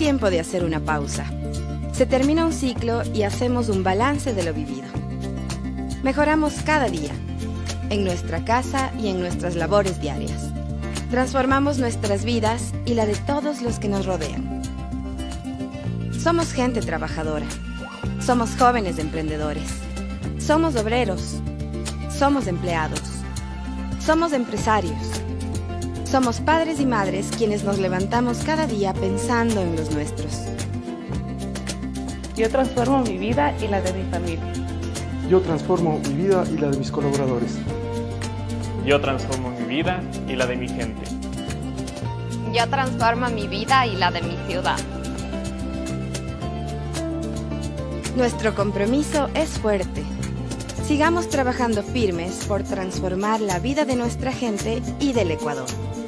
tiempo de hacer una pausa. Se termina un ciclo y hacemos un balance de lo vivido. Mejoramos cada día, en nuestra casa y en nuestras labores diarias. Transformamos nuestras vidas y la de todos los que nos rodean. Somos gente trabajadora. Somos jóvenes emprendedores. Somos obreros. Somos empleados. Somos empresarios. Somos padres y madres quienes nos levantamos cada día pensando en los nuestros. Yo transformo mi vida y la de mi familia. Yo transformo mi vida y la de mis colaboradores. Yo transformo mi vida y la de mi gente. Yo transformo mi vida y la de mi ciudad. Nuestro compromiso es fuerte. Sigamos trabajando firmes por transformar la vida de nuestra gente y del Ecuador.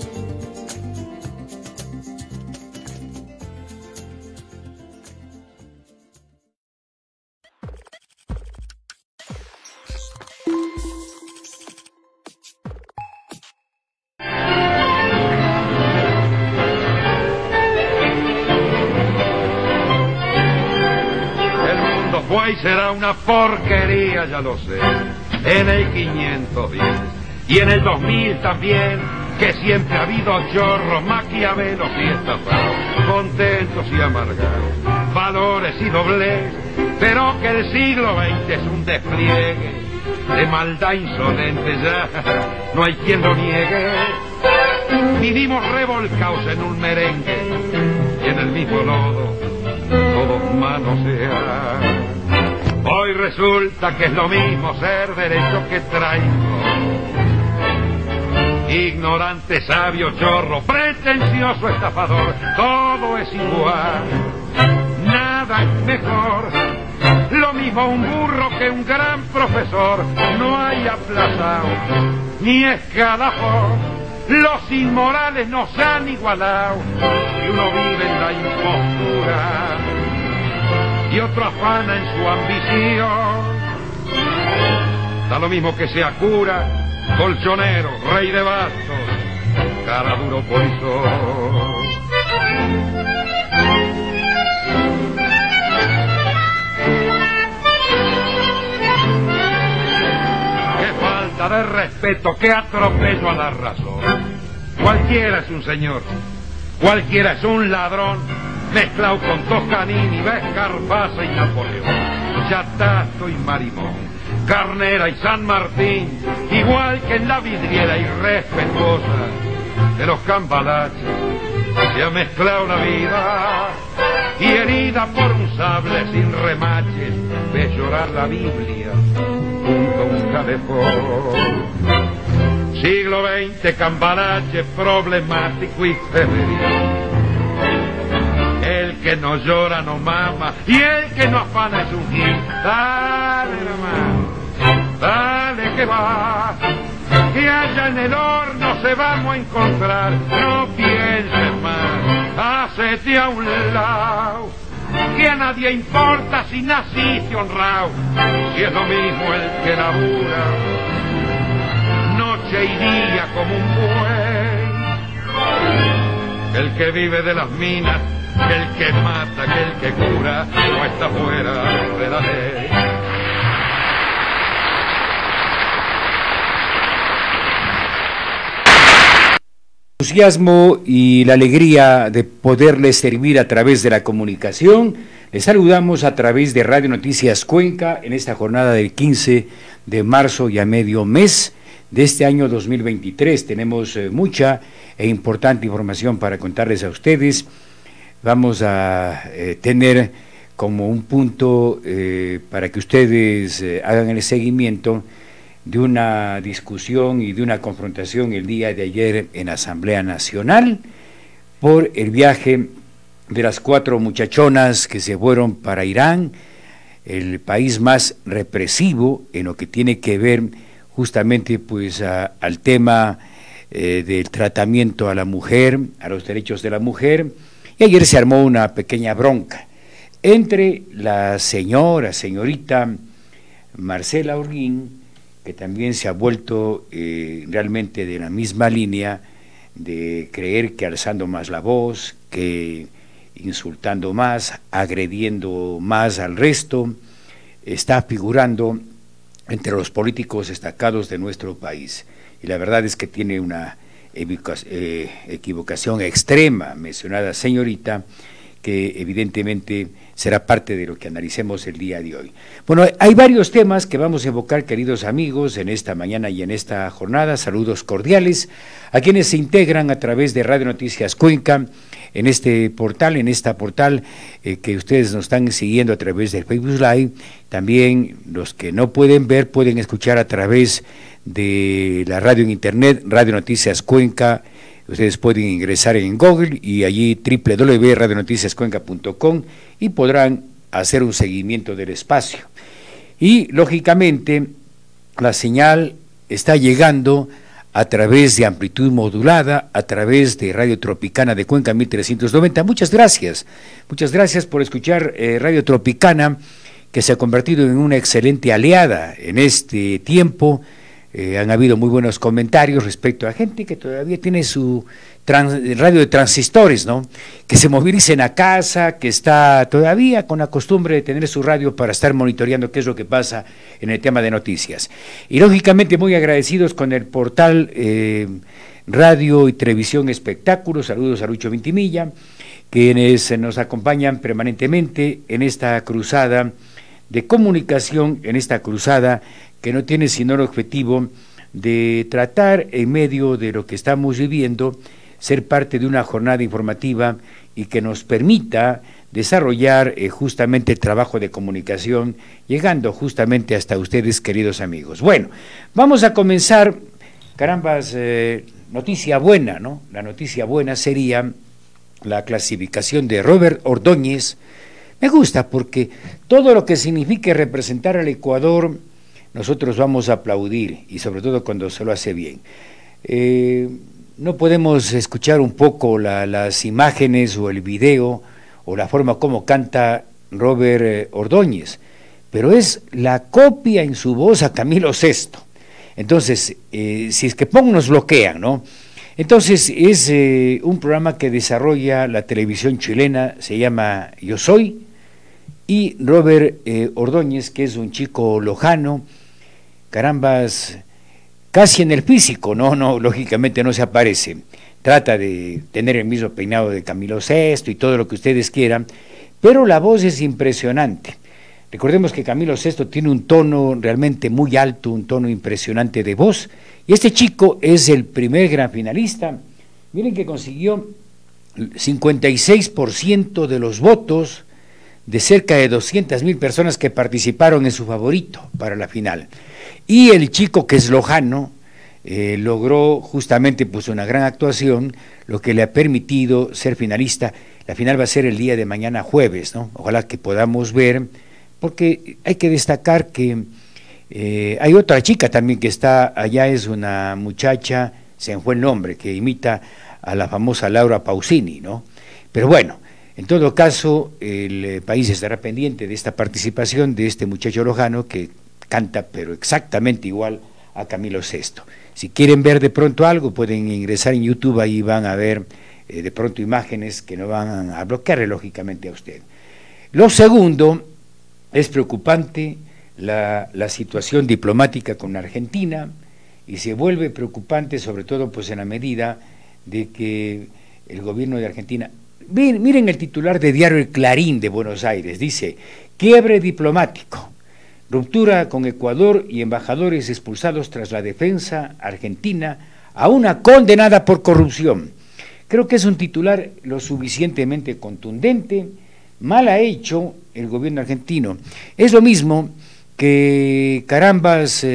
Fue y será una porquería, ya lo sé, en el 510 y en el 2000 también, que siempre ha habido chorros, maquiavelos y estafados, contentos y amargados, valores y doblez, pero que el siglo XX es un despliegue de maldad insolente, ya no hay quien lo niegue. Vivimos revolcados en un merengue y en el mismo lodo todos manosean. Hoy resulta que es lo mismo ser derecho que traigo. Ignorante, sabio, chorro, pretencioso, estafador, todo es igual, nada es mejor. Lo mismo un burro que un gran profesor, no hay aplazado ni escalafón. Los inmorales nos han igualado y uno vive en la impostura y otro afana en su ambición. Da lo mismo que sea cura, colchonero, rey de bastos, cara duro polizón. Qué falta de respeto, qué atropello a la razón. Cualquiera es un señor, cualquiera es un ladrón, mezclado con Toscanini, Vescarpasa y Napoleón, Chatazo y Marimón, Carnera y San Martín, igual que en la vidriera irrespetuosa de los cambalaches, se ha mezclado la vida y herida por un sable sin remaches, ves llorar la Biblia junto a un calefón. Siglo XX, cambalache, problemático y febril. El que no llora no mama y el que no afana es un gil. Dale nomás, dale que va, que allá en el horno se vamos a encontrar. No pienses más, hacete a un lado, que a nadie importa si naciste honrado, si es lo mismo el que labura noche y día como un buey. El que vive de las minas, que el que mata, que el que cura, no está fuera de la ley. El entusiasmo y la alegría de poderles servir a través de la comunicación. Les saludamos a través de Radio Noticias Cuenca en esta jornada del 15 de marzo y a medio mes de este año 2023. Tenemos mucha e importante información para contarles a ustedes. Vamos a tener como un punto para que ustedes hagan el seguimiento de una discusión y de una confrontación el día de ayer en Asamblea Nacional por el viaje de las 4 muchachonas que se fueron para Irán, el país más represivo en lo que tiene que ver justamente pues al tema del tratamiento a la mujer, a los derechos de la mujer. Y ayer se armó una pequeña bronca entre la señorita Marcela Holguín, que también se ha vuelto realmente de la misma línea de creer que alzando más la voz, que insultando más, agrediendo más al resto, está figurando entre los políticos destacados de nuestro país. Y la verdad es que tiene una equivocación extrema, mencionada señorita, que evidentemente será parte de lo que analicemos el día de hoy. Bueno, hay varios temas que vamos a evocar, queridos amigos, en esta mañana y en esta jornada. Saludos cordiales a quienes se integran a través de Radio Noticias Cuenca, en este portal, que ustedes nos están siguiendo a través del Facebook Live. También los que no pueden ver pueden escuchar a través de la radio en internet, Radio Noticias Cuenca. Ustedes pueden ingresar en Google y allí www.radionoticiascuenca.com y podrán hacer un seguimiento del espacio. Y lógicamente la señal está llegando a través de amplitud modulada, a través de Radio Tropicana de Cuenca 1390. Muchas gracias por escuchar Radio Tropicana, que se ha convertido en una excelente aliada en este tiempo. Han habido muy buenos comentarios respecto a gente que todavía tiene su radio de transistores, ¿no? Que se movilicen a casa, que está todavía con la costumbre de tener su radio para estar monitoreando qué es lo que pasa en el tema de noticias. Y lógicamente muy agradecidos con el portal Radio y Televisión Espectáculos. Saludos a Lucho Vintimilla, quienes nos acompañan permanentemente en esta cruzada de comunicación, en esta cruzada que no tiene sino el objetivo de tratar, en medio de lo que estamos viviendo, ser parte de una jornada informativa y que nos permita desarrollar justamente el trabajo de comunicación, llegando justamente hasta ustedes, queridos amigos. Bueno, vamos a comenzar, carambas, noticia buena, ¿no? La noticia buena sería la clasificación de Robert Ordóñez. Me gusta porque todo lo que signifique representar al Ecuador, nosotros vamos a aplaudir, y sobre todo cuando se lo hace bien. No podemos escuchar un poco las imágenes o el video o la forma como canta Robert Ordóñez, pero es la copia en su voz a Camilo Sesto. Entonces, si es que nos bloquean, ¿no? Entonces, es un programa que desarrolla la televisión chilena, se llama Yo Soy, y Robert Ordóñez, que es un chico lojano, carambas, casi en el físico, no, lógicamente no se aparece, trata de tener el mismo peinado de Camilo Sesto y todo lo que ustedes quieran, pero la voz es impresionante. Recordemos que Camilo Sesto tiene un tono realmente muy alto, un tono impresionante de voz, y este chico es el primer gran finalista. Miren que consiguió 56% de los votos de cerca de 200.000 personas que participaron en su favorito para la final. Y el chico, que es lojano, logró justamente pues una gran actuación, lo que le ha permitido ser finalista. La final va a ser el día de mañana jueves, ¿no? Ojalá que podamos ver, porque hay que destacar que hay otra chica también que está allá, es una muchacha, se me fue el nombre, que imita a la famosa Laura Pausini, ¿no? Pero bueno, en todo caso, el país estará pendiente de esta participación de este muchacho lojano que canta pero exactamente igual a Camilo Sesto. Si quieren ver de pronto algo, pueden ingresar en YouTube, ahí van a ver de pronto imágenes que no van a bloquearle lógicamente a usted. Lo segundo, es preocupante la situación diplomática con Argentina, y se vuelve preocupante sobre todo pues en la medida de que el gobierno de Argentina... Miren el titular de diario El Clarín de Buenos Aires, dice: quiebre diplomático, ruptura con Ecuador y embajadores expulsados tras la defensa argentina a una condenada por corrupción. Creo que es un titular lo suficientemente contundente. Mal ha hecho el gobierno argentino. Es lo mismo que, carambas,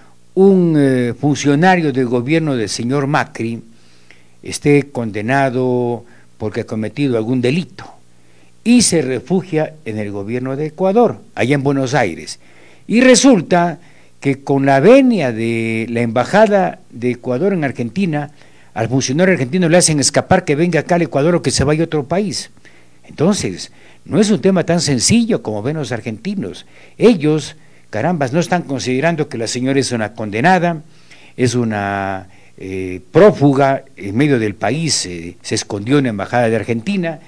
un funcionario del gobierno del señor Macri esté condenado porque ha cometido algún delito y se refugia en el gobierno de Ecuador, allá en Buenos Aires, y resulta que con la venia de la embajada de Ecuador en Argentina, al funcionario argentino le hacen escapar que venga acá al Ecuador o que se vaya a otro país. Entonces, no es un tema tan sencillo como ven los argentinos. Ellos, carambas, no están considerando que la señora es una condenada, es una prófuga en medio del país, se escondió en la embajada de Argentina,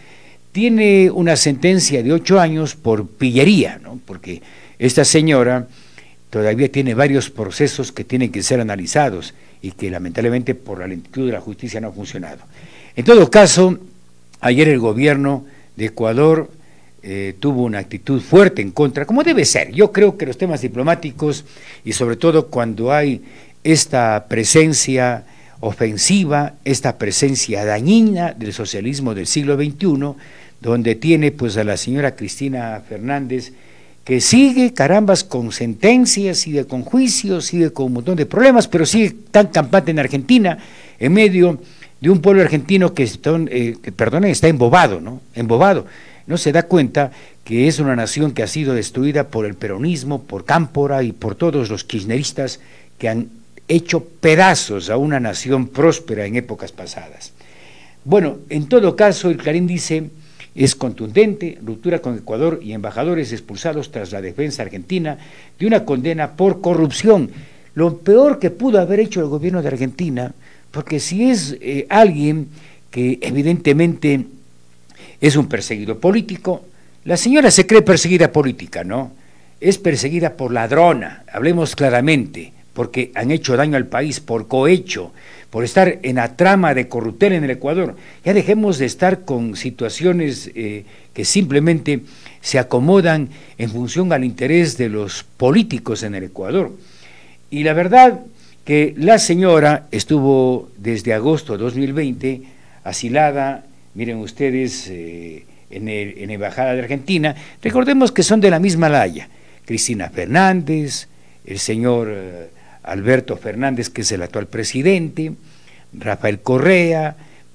tiene una sentencia de 8 años por pillería, ¿no? Porque esta señora todavía tiene varios procesos que tienen que ser analizados y que lamentablemente por la lentitud de la justicia no ha funcionado. En todo caso, ayer el gobierno de Ecuador tuvo una actitud fuerte en contra, como debe ser. Yo creo que los temas diplomáticos, y sobre todo cuando hay esta presencia ofensiva, esta presencia dañina del socialismo del siglo XXI, donde tiene pues a la señora Cristina Fernández, que sigue, carambas, con sentencias, sigue con juicios, sigue con un montón de problemas, pero sigue tan campante en Argentina, en medio de un pueblo argentino que está embobado, ¿no? Embobado. No se da cuenta que es una nación que ha sido destruida por el peronismo, por Cámpora y por todos los kirchneristas que han hecho pedazos a una nación próspera en épocas pasadas. Bueno, en todo caso, el Clarín dice, es contundente, ruptura con Ecuador y embajadores expulsados tras la defensa argentina de una condena por corrupción. Lo peor que pudo haber hecho el gobierno de Argentina, porque si es alguien que evidentemente es un perseguido político, la señora se cree perseguida política, ¿no? Es perseguida por ladrona, hablemos claramente, porque han hecho daño al país, por cohecho, por estar en la trama de corruptela en el Ecuador. Ya dejemos de estar con situaciones que simplemente se acomodan en función al interés de los políticos en el Ecuador. Y la verdad que la señora estuvo desde agosto de 2020 asilada, miren ustedes, en la Embajada de Argentina. Recordemos que son de la misma laya, Cristina Fernández, el señor Alberto Fernández, que es el actual presidente, Rafael Correa,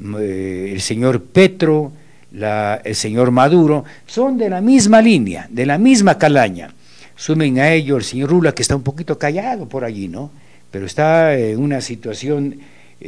el señor Petro, el señor Maduro, son de la misma línea, de la misma calaña. Sumen a ello el señor Lula, que está un poquito callado por allí, ¿no? Pero está en una situación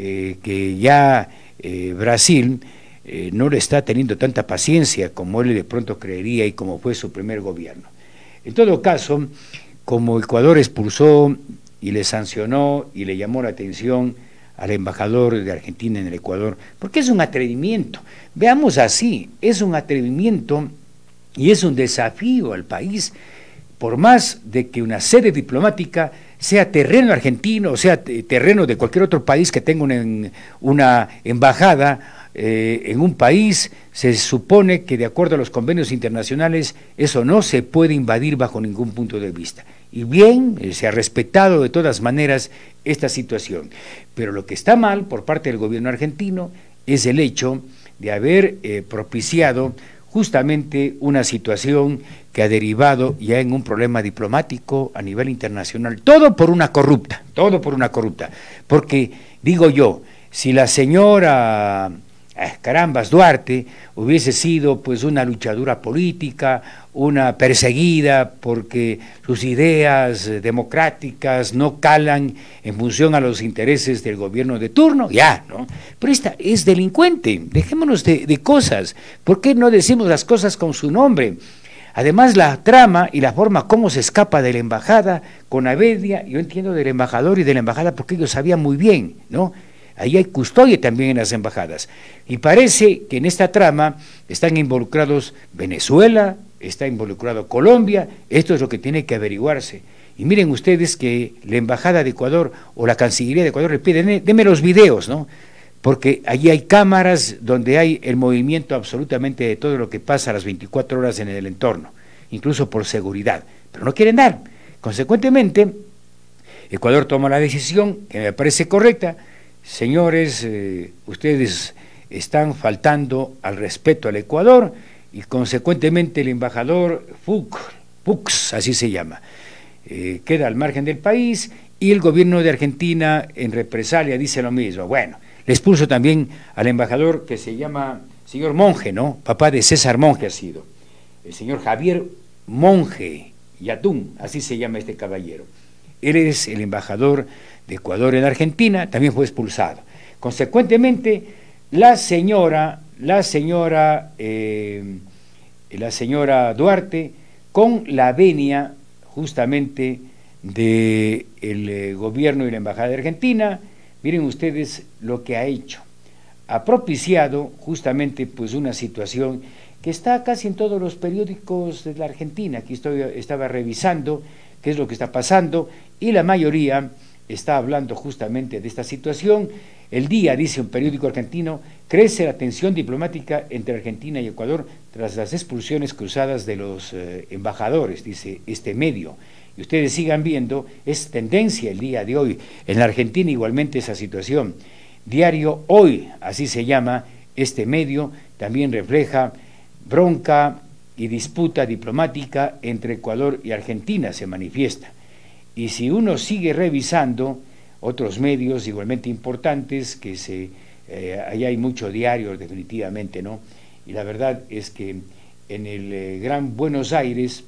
que ya Brasil no le está teniendo tanta paciencia como él de pronto creería y como fue su primer gobierno. En todo caso, como Ecuador expulsó y le sancionó y le llamó la atención al embajador de Argentina en el Ecuador, porque es un atrevimiento, veamos así, es un atrevimiento y es un desafío al país, por más de que una sede diplomática sea terreno argentino, o sea terreno de cualquier otro país que tenga una embajada en un país, se supone que de acuerdo a los convenios internacionales eso no se puede invadir bajo ningún punto de vista. Y bien, se ha respetado de todas maneras esta situación. Pero lo que está mal por parte del gobierno argentino es el hecho de haber propiciado justamente una situación que ha derivado ya en un problema diplomático a nivel internacional, todo por una corrupta, porque digo yo, si la señora carambas Duarte hubiese sido pues una luchadora política, una perseguida porque sus ideas democráticas no calan en función a los intereses del gobierno de turno, ya, ¿no? Pero esta es delincuente, dejémonos de cosas, ¿por qué no decimos las cosas con su nombre? Además, la trama y la forma como se escapa de la embajada con Abedia, yo entiendo del embajador y de la embajada porque ellos sabían muy bien, ¿no? Ahí hay custodia también en las embajadas. Y parece que en esta trama están involucrados Venezuela, está involucrado Colombia, esto es lo que tiene que averiguarse. Y miren ustedes que la Embajada de Ecuador o la Cancillería de Ecuador le piden, denme los videos, ¿no? Porque allí hay cámaras donde hay el movimiento absolutamente de todo lo que pasa a las 24 horas en el entorno, incluso por seguridad, pero no quieren dar. Consecuentemente, Ecuador toma la decisión, que me parece correcta. Señores, ustedes están faltando al respeto al Ecuador y consecuentemente el embajador Fuchs, así se llama, queda al margen del país y el gobierno de Argentina en represalia dice lo mismo. Bueno, le expulso también al embajador que se llama señor Monge, ¿no? Papá de César Monge ha sido, el señor Javier Monge Yatún, así se llama este caballero. Él es el embajador de Ecuador en Argentina, también fue expulsado. Consecuentemente, la señora Duarte, con la venia justamente del gobierno y la embajada de Argentina, miren ustedes lo que ha hecho. Ha propiciado justamente pues una situación que está casi en todos los periódicos de la Argentina. Aquí estaba revisando qué es lo que está pasando y la mayoría está hablando justamente de esta situación. El Día, dice un periódico argentino, crece la tensión diplomática entre Argentina y Ecuador tras las expulsiones cruzadas de los embajadores, dice este medio. Y ustedes sigan viendo, es tendencia el día de hoy. En la Argentina igualmente esa situación. Diario Hoy, así se llama este medio, también refleja bronca y disputa diplomática entre Ecuador y Argentina, se manifiesta. Y si uno sigue revisando otros medios igualmente importantes, que ahí hay mucho diario definitivamente, ¿no? Y la verdad es que en el Gran Buenos Aires,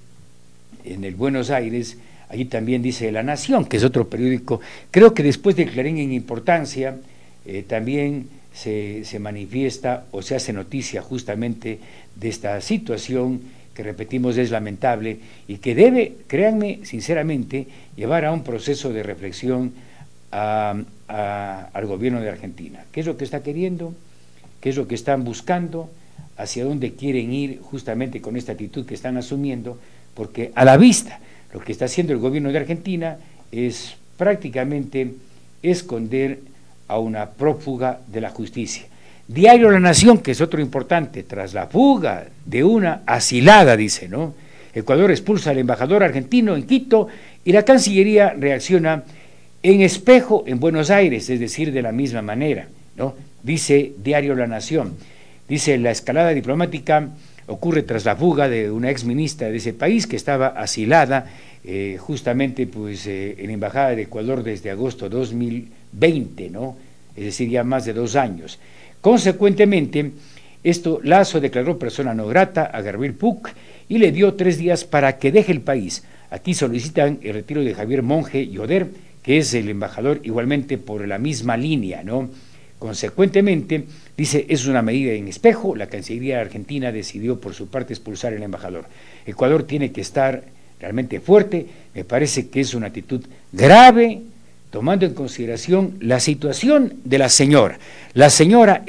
allí también dice La Nación, que es otro periódico, creo que después de Clarín en importancia, también se manifiesta o se hace noticia justamente de esta situación que repetimos es lamentable y que debe, créanme sinceramente, llevar a un proceso de reflexión al gobierno de Argentina. ¿Qué es lo que está queriendo? ¿Qué es lo que están buscando? ¿Hacia dónde quieren ir justamente con esta actitud que están asumiendo? Porque a la vista lo que está haciendo el gobierno de Argentina es prácticamente esconder a una prófuga de la justicia. Diario La Nación, que es otro importante, tras la fuga de una asilada, dice, ¿no? Ecuador expulsa al embajador argentino en Quito y la Cancillería reacciona en espejo en Buenos Aires, es decir, de la misma manera, ¿no? Dice Diario La Nación, dice la escalada diplomática ocurre tras la fuga de una exministra de ese país que estaba asilada justamente pues, en la Embajada de Ecuador desde agosto 2020, ¿no? Es decir, ya más de 2 años. Consecuentemente, Lasso declaró persona no grata a Gabriel Puc y le dio 3 días para que deje el país. Aquí solicitan el retiro de Javier Monge Yoder, que es el embajador igualmente por la misma línea, ¿no? Consecuentemente, dice, es una medida en espejo, la Cancillería argentina decidió por su parte expulsar al embajador. Ecuador tiene que estar realmente fuerte, me parece que es una actitud grave, tomando en consideración la situación de la señora. La señora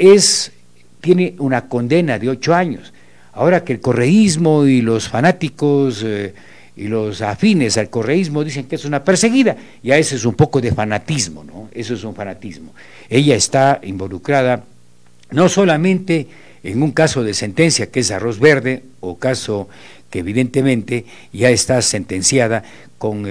tiene una condena de 8 años, ahora que el correísmo y los fanáticos y los afines al correísmo dicen que es una perseguida, ya eso es un poco de fanatismo, ¿no? Eso es un fanatismo. Ella está involucrada no solamente en un caso de sentencia que es Arroz Verde, o caso que evidentemente ya está sentenciada con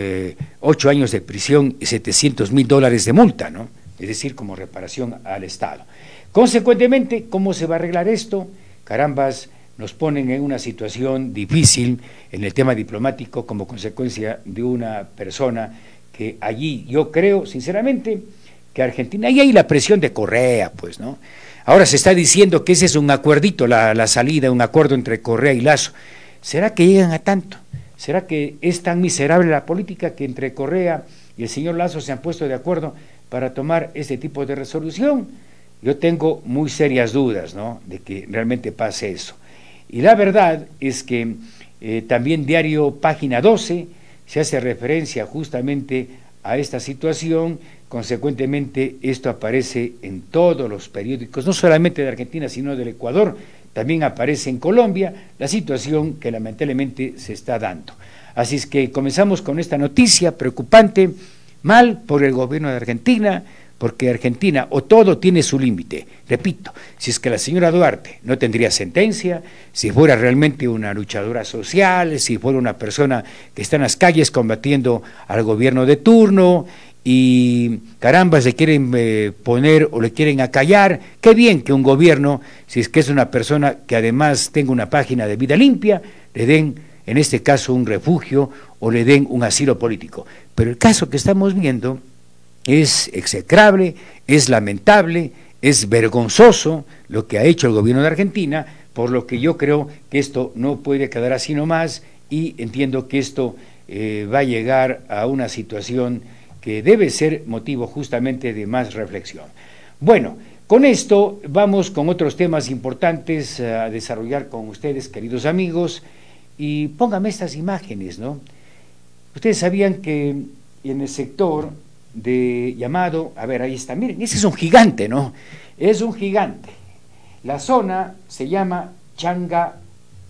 8 años de prisión y $700.000 de multa, ¿no? Es decir, como reparación al Estado. Consecuentemente, ¿cómo se va a arreglar esto? Carambas, nos ponen en una situación difícil en el tema diplomático como consecuencia de una persona que allí, yo creo sinceramente que Argentina, ahí hay la presión de Correa, pues, ¿no? Ahora se está diciendo que ese es un acuerdito, la salida, un acuerdo entre Correa y Lasso. ¿Será que llegan a tanto? ¿Será que es tan miserable la política que entre Correa y el señor Lasso se han puesto de acuerdo para tomar este tipo de resolución? Yo tengo muy serias dudas, ¿no?, de que realmente pase eso. Y la verdad es que también Diario Página 12 se hace referencia justamente a esta situación. Consecuentemente esto aparece en todos los periódicos, no solamente de Argentina sino del Ecuador, también aparece en Colombia la situación que lamentablemente se está dando. Así es que comenzamos con esta noticia preocupante, mal por el gobierno de Argentina, porque Argentina o todo tiene su límite. Repito, si es que la señora Duarte no tendría sentencia, si fuera realmente una luchadora social, si fuera una persona que está en las calles combatiendo al gobierno de turno y caramba se quieren poner o le quieren acallar, qué bien que un gobierno, si es que es una persona que además tenga una página de vida limpia, le den en este caso un refugio o le den un asilo político. Pero el caso que estamos viendo es execrable, es lamentable, es vergonzoso lo que ha hecho el gobierno de Argentina, por lo que yo creo que esto no puede quedar así nomás y entiendo que esto va a llegar a una situación que debe ser motivo justamente de más reflexión. Bueno, con esto vamos con otros temas importantes a desarrollar con ustedes, queridos amigos, y pónganme estas imágenes, ¿no? Ustedes sabían que en el sector de llamado, a ver, ahí está, miren, ese es un gigante, ¿no? Es un gigante. La zona se llama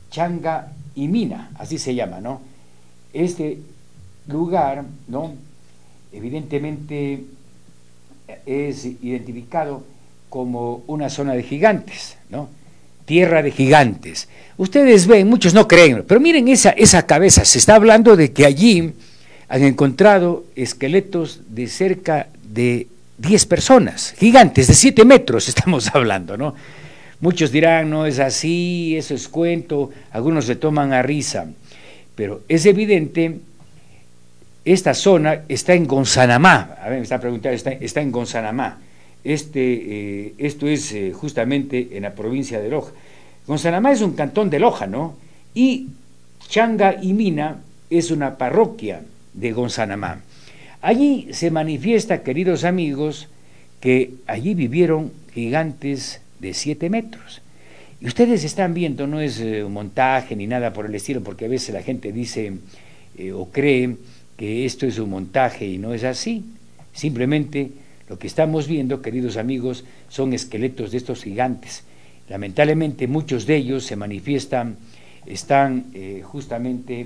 Changa y Mina, así se llama, ¿no? Este lugar, ¿no? Evidentemente es identificado como una zona de gigantes, ¿no? Tierra de gigantes. Ustedes ven, muchos no creen, pero miren esa cabeza, se está hablando de que allí han encontrado esqueletos de cerca de 10 personas, gigantes de 7 metros estamos hablando, ¿no? Muchos dirán, no es así, eso es cuento, algunos se toman a risa, pero es evidente, esta zona está en Gonzanamá, a ver, me está preguntando, está en Gonzanamá, esto es justamente en la provincia de Loja. Gonzanamá es un cantón de Loja, ¿no? Y Changa y Mina es una parroquia de Gonzanamá. Allí se manifiesta, queridos amigos, que allí vivieron gigantes de 7 metros. Y ustedes están viendo, no es un montaje ni nada por el estilo, porque a veces la gente dice o cree que esto es un montaje y no es así. Simplemente lo que estamos viendo, queridos amigos, son esqueletos de estos gigantes. Lamentablemente muchos de ellos se manifiestan, están justamente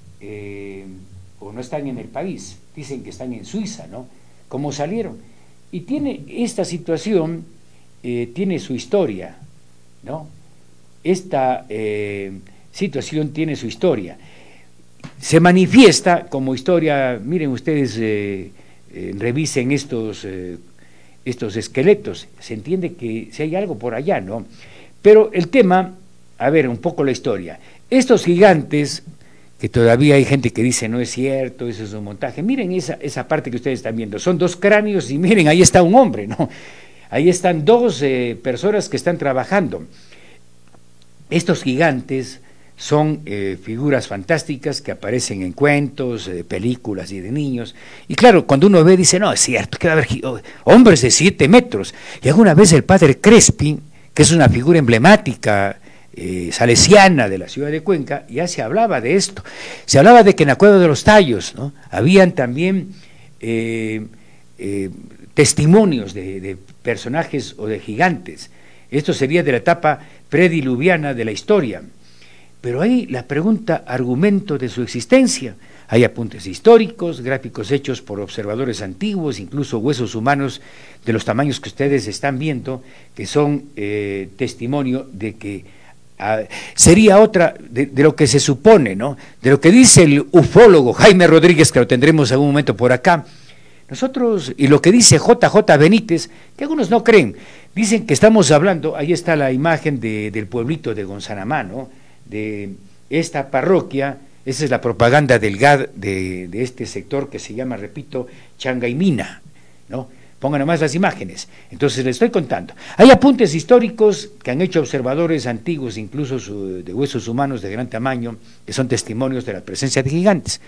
o no están en el país, dicen que están en Suiza, ¿no? ¿Cómo salieron? Y tiene esta situación, tiene su historia, ¿no? Esta situación tiene su historia. Se manifiesta como historia, miren ustedes, revisen estos esqueletos, se entiende que si hay algo por allá, ¿no? Pero el tema, a ver, un poco la historia. Estos gigantes, que todavía hay gente que dice no es cierto, eso es un montaje, miren esa parte que ustedes están viendo, son 2 cráneos y miren, ahí está un hombre, ¿no? Ahí están 2 personas que están trabajando. Estos gigantes son figuras fantásticas que aparecen en cuentos, películas y de niños, y claro, cuando uno ve dice, no, es cierto, que va a haber hombres de 7 metros, y alguna vez el padre Crespi, que es una figura emblemática salesiana de la ciudad de Cuenca, ya se hablaba de esto, se hablaba de que en la Cueva de los Tallos, ¿no?, habían también testimonios de personajes o de gigantes. Esto sería de la etapa prediluviana de la historia, pero hay la pregunta, argumento de su existencia. Hay apuntes históricos, gráficos hechos por observadores antiguos, incluso huesos humanos de los tamaños que ustedes están viendo, que son testimonio de que sería otra de lo que se supone, ¿no?, de lo que dice el ufólogo Jaime Rodríguez, que lo tendremos en algún momento por acá. Nosotros, y lo que dice JJ Benítez, que algunos no creen, dicen que estamos hablando, ahí está la imagen del pueblito de Gonzanamá, ¿no?, de esta parroquia. Esa es la propaganda del GAD de este sector que se llama, repito, Changa y Mina, ¿no? Pongan nomás las imágenes. Entonces les estoy contando. Hay apuntes históricos que han hecho observadores antiguos, incluso de huesos humanos de gran tamaño, que son testimonios de la presencia de gigantes.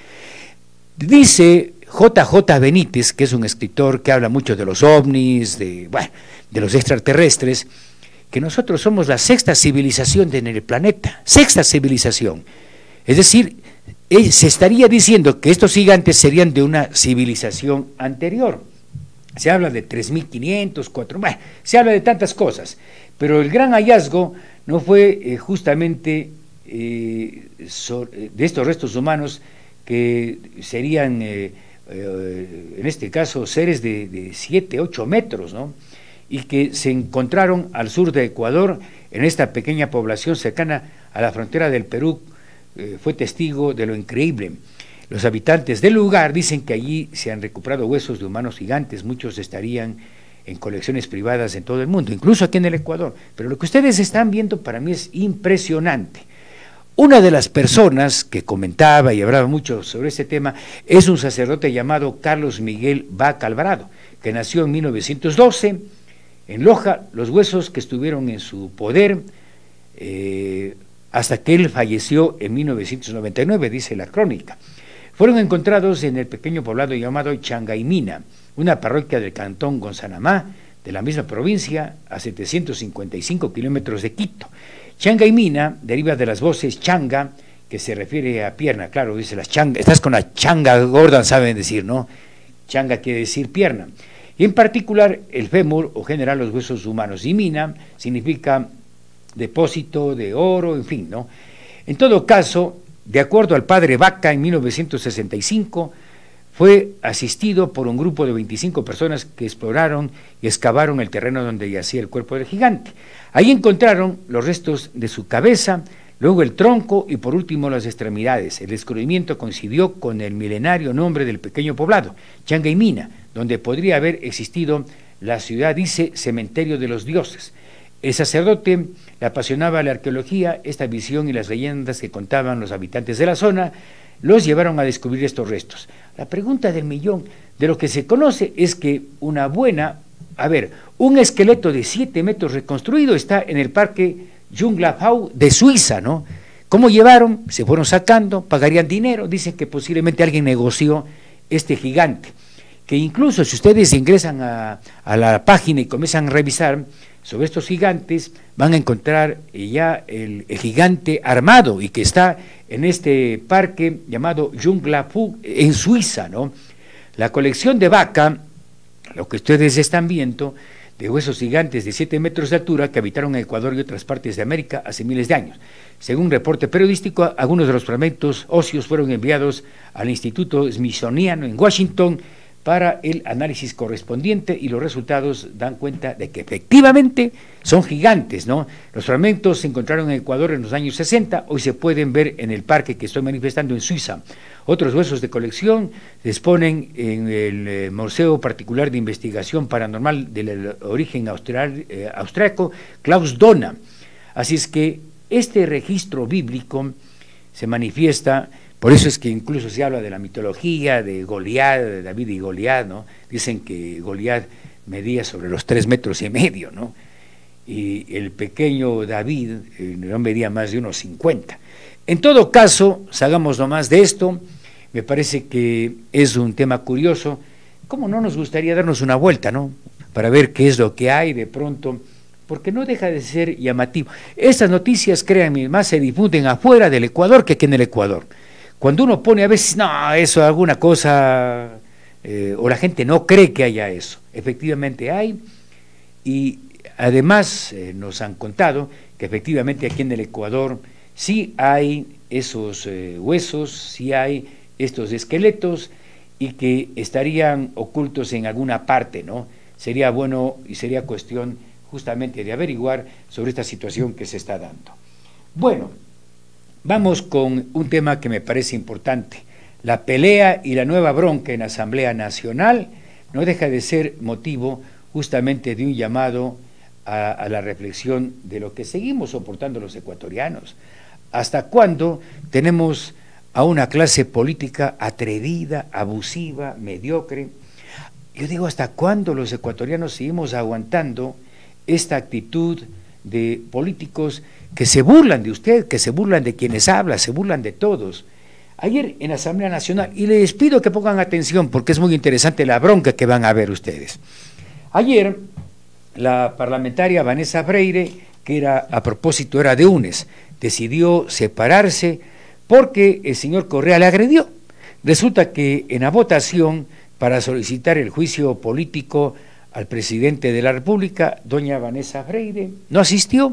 Dice JJ Benítez, que es un escritor que habla mucho de los ovnis, de los extraterrestres, que nosotros somos la 6ª civilización en el planeta, 6ª civilización. Es decir, se estaría diciendo que estos gigantes serían de una civilización anterior. Se habla de 3.500, 4.000, se habla de tantas cosas, pero el gran hallazgo no fue justamente de estos restos humanos que serían, en este caso, seres de 7, 8 metros, ¿no?, y que se encontraron al sur de Ecuador, en esta pequeña población cercana a la frontera del Perú. Fue testigo de lo increíble. Los habitantes del lugar dicen que allí se han recuperado huesos de humanos gigantes, muchos estarían en colecciones privadas en todo el mundo, incluso aquí en el Ecuador, pero lo que ustedes están viendo para mí es impresionante. Una de las personas que comentaba y hablaba mucho sobre este tema es un sacerdote llamado Carlos Miguel Vaca Alvarado, que nació en 1912 en Loja. Los huesos que estuvieron en su poder hasta que él falleció en 1999, dice la crónica. Fueron encontrados en el pequeño poblado llamado Changa y Mina, una parroquia del cantón Gonzanamá, de la misma provincia, a 755 kilómetros de Quito. Changa y Mina deriva de las voces changa, que se refiere a pierna, claro, dice las changa, estás con la changa gorda, saben decir, ¿no? Changa quiere decir pierna. Y en particular el fémur, o general los huesos humanos, y mina significa depósito de oro, en fin, ¿no? En todo caso, de acuerdo al padre Vaca, en 1965, fue asistido por un grupo de 25 personas que exploraron y excavaron el terreno donde yacía el cuerpo del gigante. Ahí encontraron los restos de su cabeza, luego el tronco y por último las extremidades. El descubrimiento coincidió con el milenario nombre del pequeño poblado, Changaymina, donde podría haber existido la ciudad, dice, cementerio de los dioses. El sacerdote le apasionaba la arqueología, esta visión y las leyendas que contaban los habitantes de la zona los llevaron a descubrir estos restos. La pregunta del millón, de lo que se conoce es que un esqueleto de 7 metros reconstruido está en el parque Jungfrau de Suiza, ¿no? ¿Cómo llevaron? Se fueron sacando, pagarían dinero, dicen que posiblemente alguien negoció este gigante, que incluso si ustedes ingresan a la página y comienzan a revisar sobre estos gigantes, van a encontrar ya el gigante armado y que está en este parque llamado Jungfrau en Suiza, ¿no? La colección de Vaca, lo que ustedes están viendo, de huesos gigantes de 7 metros de altura que habitaron en Ecuador y otras partes de América hace miles de años. Según un reporte periodístico, algunos de los fragmentos óseos fueron enviados al Instituto Smithsoniano en Washington para el análisis correspondiente y los resultados dan cuenta de que efectivamente son gigantes, ¿no? Los fragmentos se encontraron en Ecuador en los años 60, hoy se pueden ver en el parque que estoy manifestando en Suiza. Otros huesos de colección se exponen en el Museo Particular de Investigación Paranormal del origen austriaco Klaus Dona. Así es que este registro bíblico se manifiesta. Por eso es que incluso se habla de la mitología de Goliat, de David y Goliat, ¿no? Dicen que Goliat medía sobre los 3,5 metros, ¿no? Y el pequeño David no medía más de unos 50. En todo caso, salgamos nomás de esto, me parece que es un tema curioso. ¿Cómo no nos gustaría darnos una vuelta, ¿no? Para ver qué es lo que hay de pronto, porque no deja de ser llamativo. Estas noticias, créanme, más se difunden afuera del Ecuador que aquí en el Ecuador. Cuando uno pone a veces, no, eso, alguna cosa, o la gente no cree que haya eso. Efectivamente hay, y además nos han contado que efectivamente aquí en el Ecuador sí hay esos huesos, sí hay estos esqueletos, y que estarían ocultos en alguna parte, ¿no? Sería bueno y sería cuestión justamente de averiguar sobre esta situación que se está dando. Bueno, vamos con un tema que me parece importante. La pelea y la nueva bronca en la Asamblea Nacional no deja de ser motivo justamente de un llamado a la reflexión de lo que seguimos soportando los ecuatorianos. ¿Hasta cuándo tenemos a una clase política atrevida, abusiva, mediocre? Yo digo, ¿hasta cuándo los ecuatorianos seguimos aguantando esta actitud de políticos que se burlan de usted, que se burlan de quienes hablan, se burlan de todos? Ayer en la Asamblea Nacional, y les pido que pongan atención porque es muy interesante la bronca que van a ver ustedes. Ayer la parlamentaria Vanessa Freire, que a propósito era de UNES, decidió separarse porque el señor Correa le agredió. Resulta que en la votación para solicitar el juicio político al presidente de la República, doña Vanessa Freire, no asistió,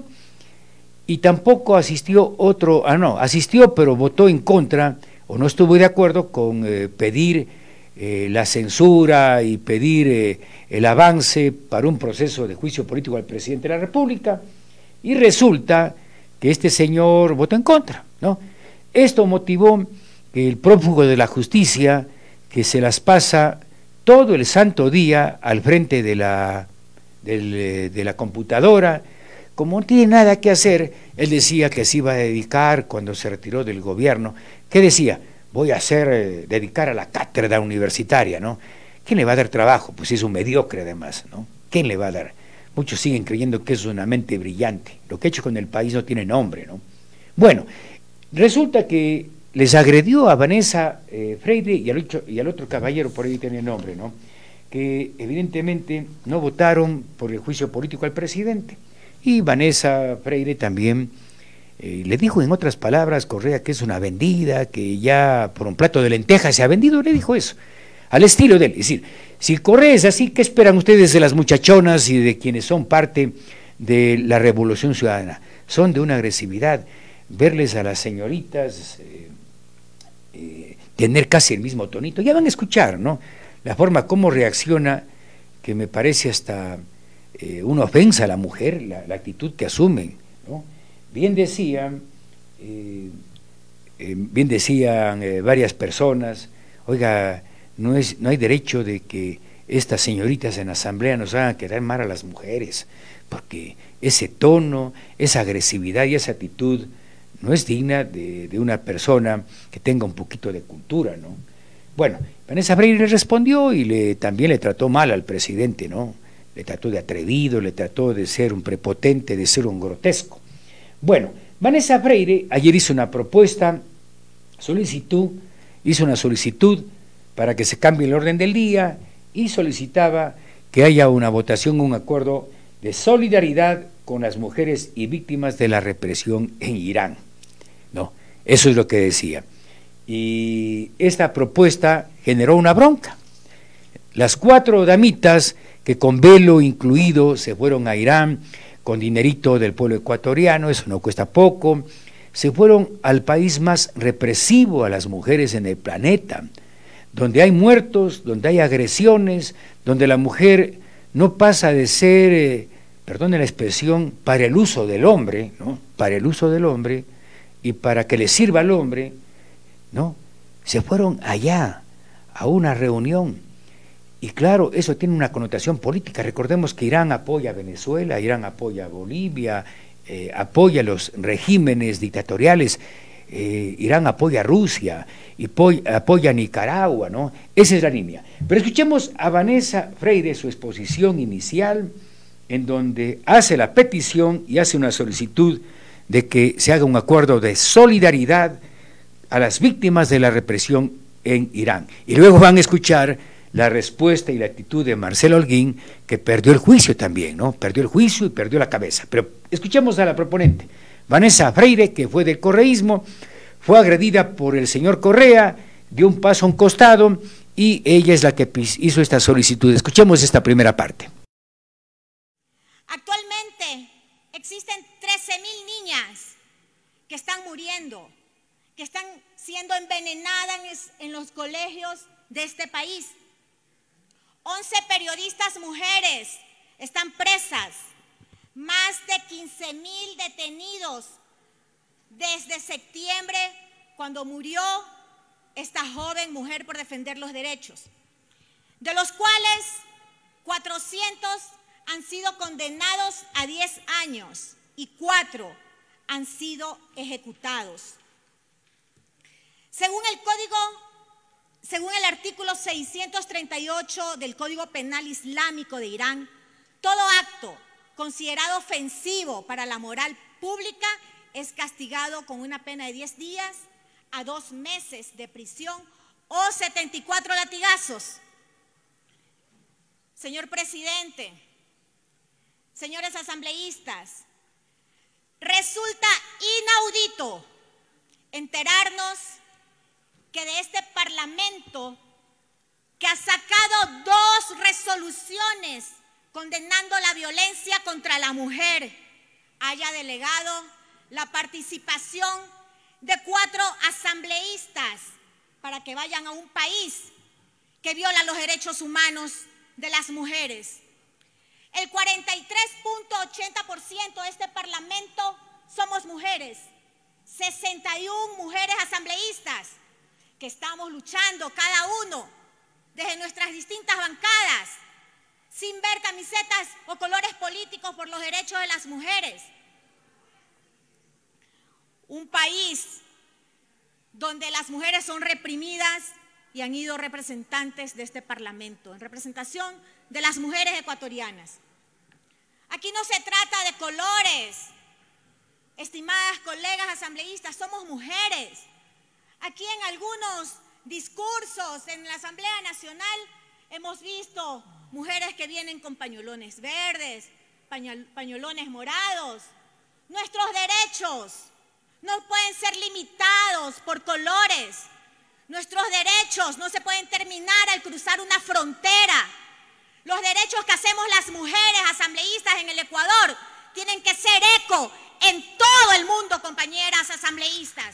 y tampoco asistió asistió pero votó en contra, o no estuvo de acuerdo con pedir la censura y pedir el avance para un proceso de juicio político al presidente de la República, y resulta que este señor votó en contra, ¿no? Esto motivó que el prófugo de la justicia, que se las pasa todo el santo día al frente de la computadora, como no tiene nada que hacer, él decía que se iba a dedicar cuando se retiró del gobierno. ¿Qué decía? Voy a dedicar a la cátedra universitaria, ¿no? ¿Quién le va a dar trabajo? Pues es un mediocre además, ¿no? ¿Quién le va a dar? Muchos siguen creyendo que es una mente brillante. Lo que ha hecho con el país no tiene nombre, ¿no? Bueno, resulta que les agredió a Vanessa Freire y al otro caballero, por ahí tiene el nombre, ¿no? Que evidentemente no votaron por el juicio político al presidente. Y Vanessa Freire también le dijo en otras palabras, Correa, que es una vendida, que ya por un plato de lentejas se ha vendido, le dijo eso, al estilo de él. Es decir, si Correa es así, ¿qué esperan ustedes de las muchachonas y de quienes son parte de la Revolución Ciudadana? Son de una agresividad. verles a las señoritas tener casi el mismo tonito. Ya van a escuchar, ¿no? La forma como reacciona, que me parece hasta una ofensa a la mujer, la actitud que asumen, ¿no? Bien decían varias personas, oiga, no hay derecho de que estas señoritas en la asamblea nos hagan quedar mal a las mujeres, porque ese tono, esa agresividad y esa actitud no es digna de una persona que tenga un poquito de cultura, ¿no? Bueno, Vanessa Freire le respondió y también le trató mal al presidente, ¿no? Le trató de atrevido, le trató de ser un prepotente, de ser un grotesco. Bueno, Vanessa Freire ayer hizo una solicitud para que se cambie el orden del día y solicitaba que haya una votación, un acuerdo de solidaridad con las mujeres y víctimas de la represión en Irán, ¿no? Eso es lo que decía. Y esta propuesta generó una bronca. Las 4 damitas que con velo incluido se fueron a Irán con dinerito del pueblo ecuatoriano, eso no cuesta poco, se fueron al país más represivo a las mujeres en el planeta, donde hay muertos, donde hay agresiones, donde la mujer no pasa de ser, perdone la expresión, para el uso del hombre, ¿no? Para el uso del hombre y para que le sirva al hombre, ¿no? Se fueron allá a una reunión y claro, eso tiene una connotación política. Recordemos que Irán apoya a Venezuela, Irán apoya a Bolivia, apoya a los regímenes dictatoriales, Irán apoya a Rusia, y apoya a Nicaragua, ¿no? Esa es la línea. Pero escuchemos a Vanessa Freire, su exposición inicial, en donde hace la petición y hace una solicitud de que se haga un acuerdo de solidaridad a las víctimas de la represión en Irán. Y luego van a escuchar la respuesta y la actitud de Marcelo Holguín, que perdió el juicio también, ¿no? Perdió el juicio y perdió la cabeza. Pero escuchemos a la proponente, Vanessa Freire, que fue del correísmo, fue agredida por el señor Correa, dio un paso a un costado y ella es la que hizo esta solicitud. Escuchemos esta primera parte. Actualmente existen 13.000 niñas que están muriendo, que están siendo envenenadas en los colegios de este país. 11 periodistas mujeres están presas, más de 15.000 detenidos desde septiembre, cuando murió esta joven mujer por defender los derechos, de los cuales 400 han sido condenados a 10 años y 4 han sido ejecutados. Según el artículo 638 del Código Penal Islámico de Irán, todo acto considerado ofensivo para la moral pública es castigado con una pena de 10 días a 2 meses de prisión o 74 latigazos. Señor presidente, señores asambleístas, resulta inaudito enterarnos que de este Parlamento, que ha sacado 2 resoluciones condenando la violencia contra la mujer, haya delegado la participación de 4 asambleístas para que vayan a un país que viola los derechos humanos de las mujeres. El 43.80% de este Parlamento somos mujeres, 61 mujeres asambleístas que estamos luchando cada uno desde nuestras distintas bancadas, sin ver camisetas o colores políticos, por los derechos de las mujeres. Un país donde las mujeres son reprimidas y han ido representantes de este Parlamento, en representación de las mujeres ecuatorianas. Aquí no se trata de colores, estimadas colegas asambleístas, somos mujeres. Aquí en algunos discursos en la Asamblea Nacional hemos visto mujeres que vienen con pañolones verdes, pañolones morados. Nuestros derechos no pueden ser limitados por colores. Nuestros derechos no se pueden terminar al cruzar una frontera. Los derechos que hacemos las mujeres asambleístas en el Ecuador tienen que ser eco en todo el mundo, compañeras asambleístas.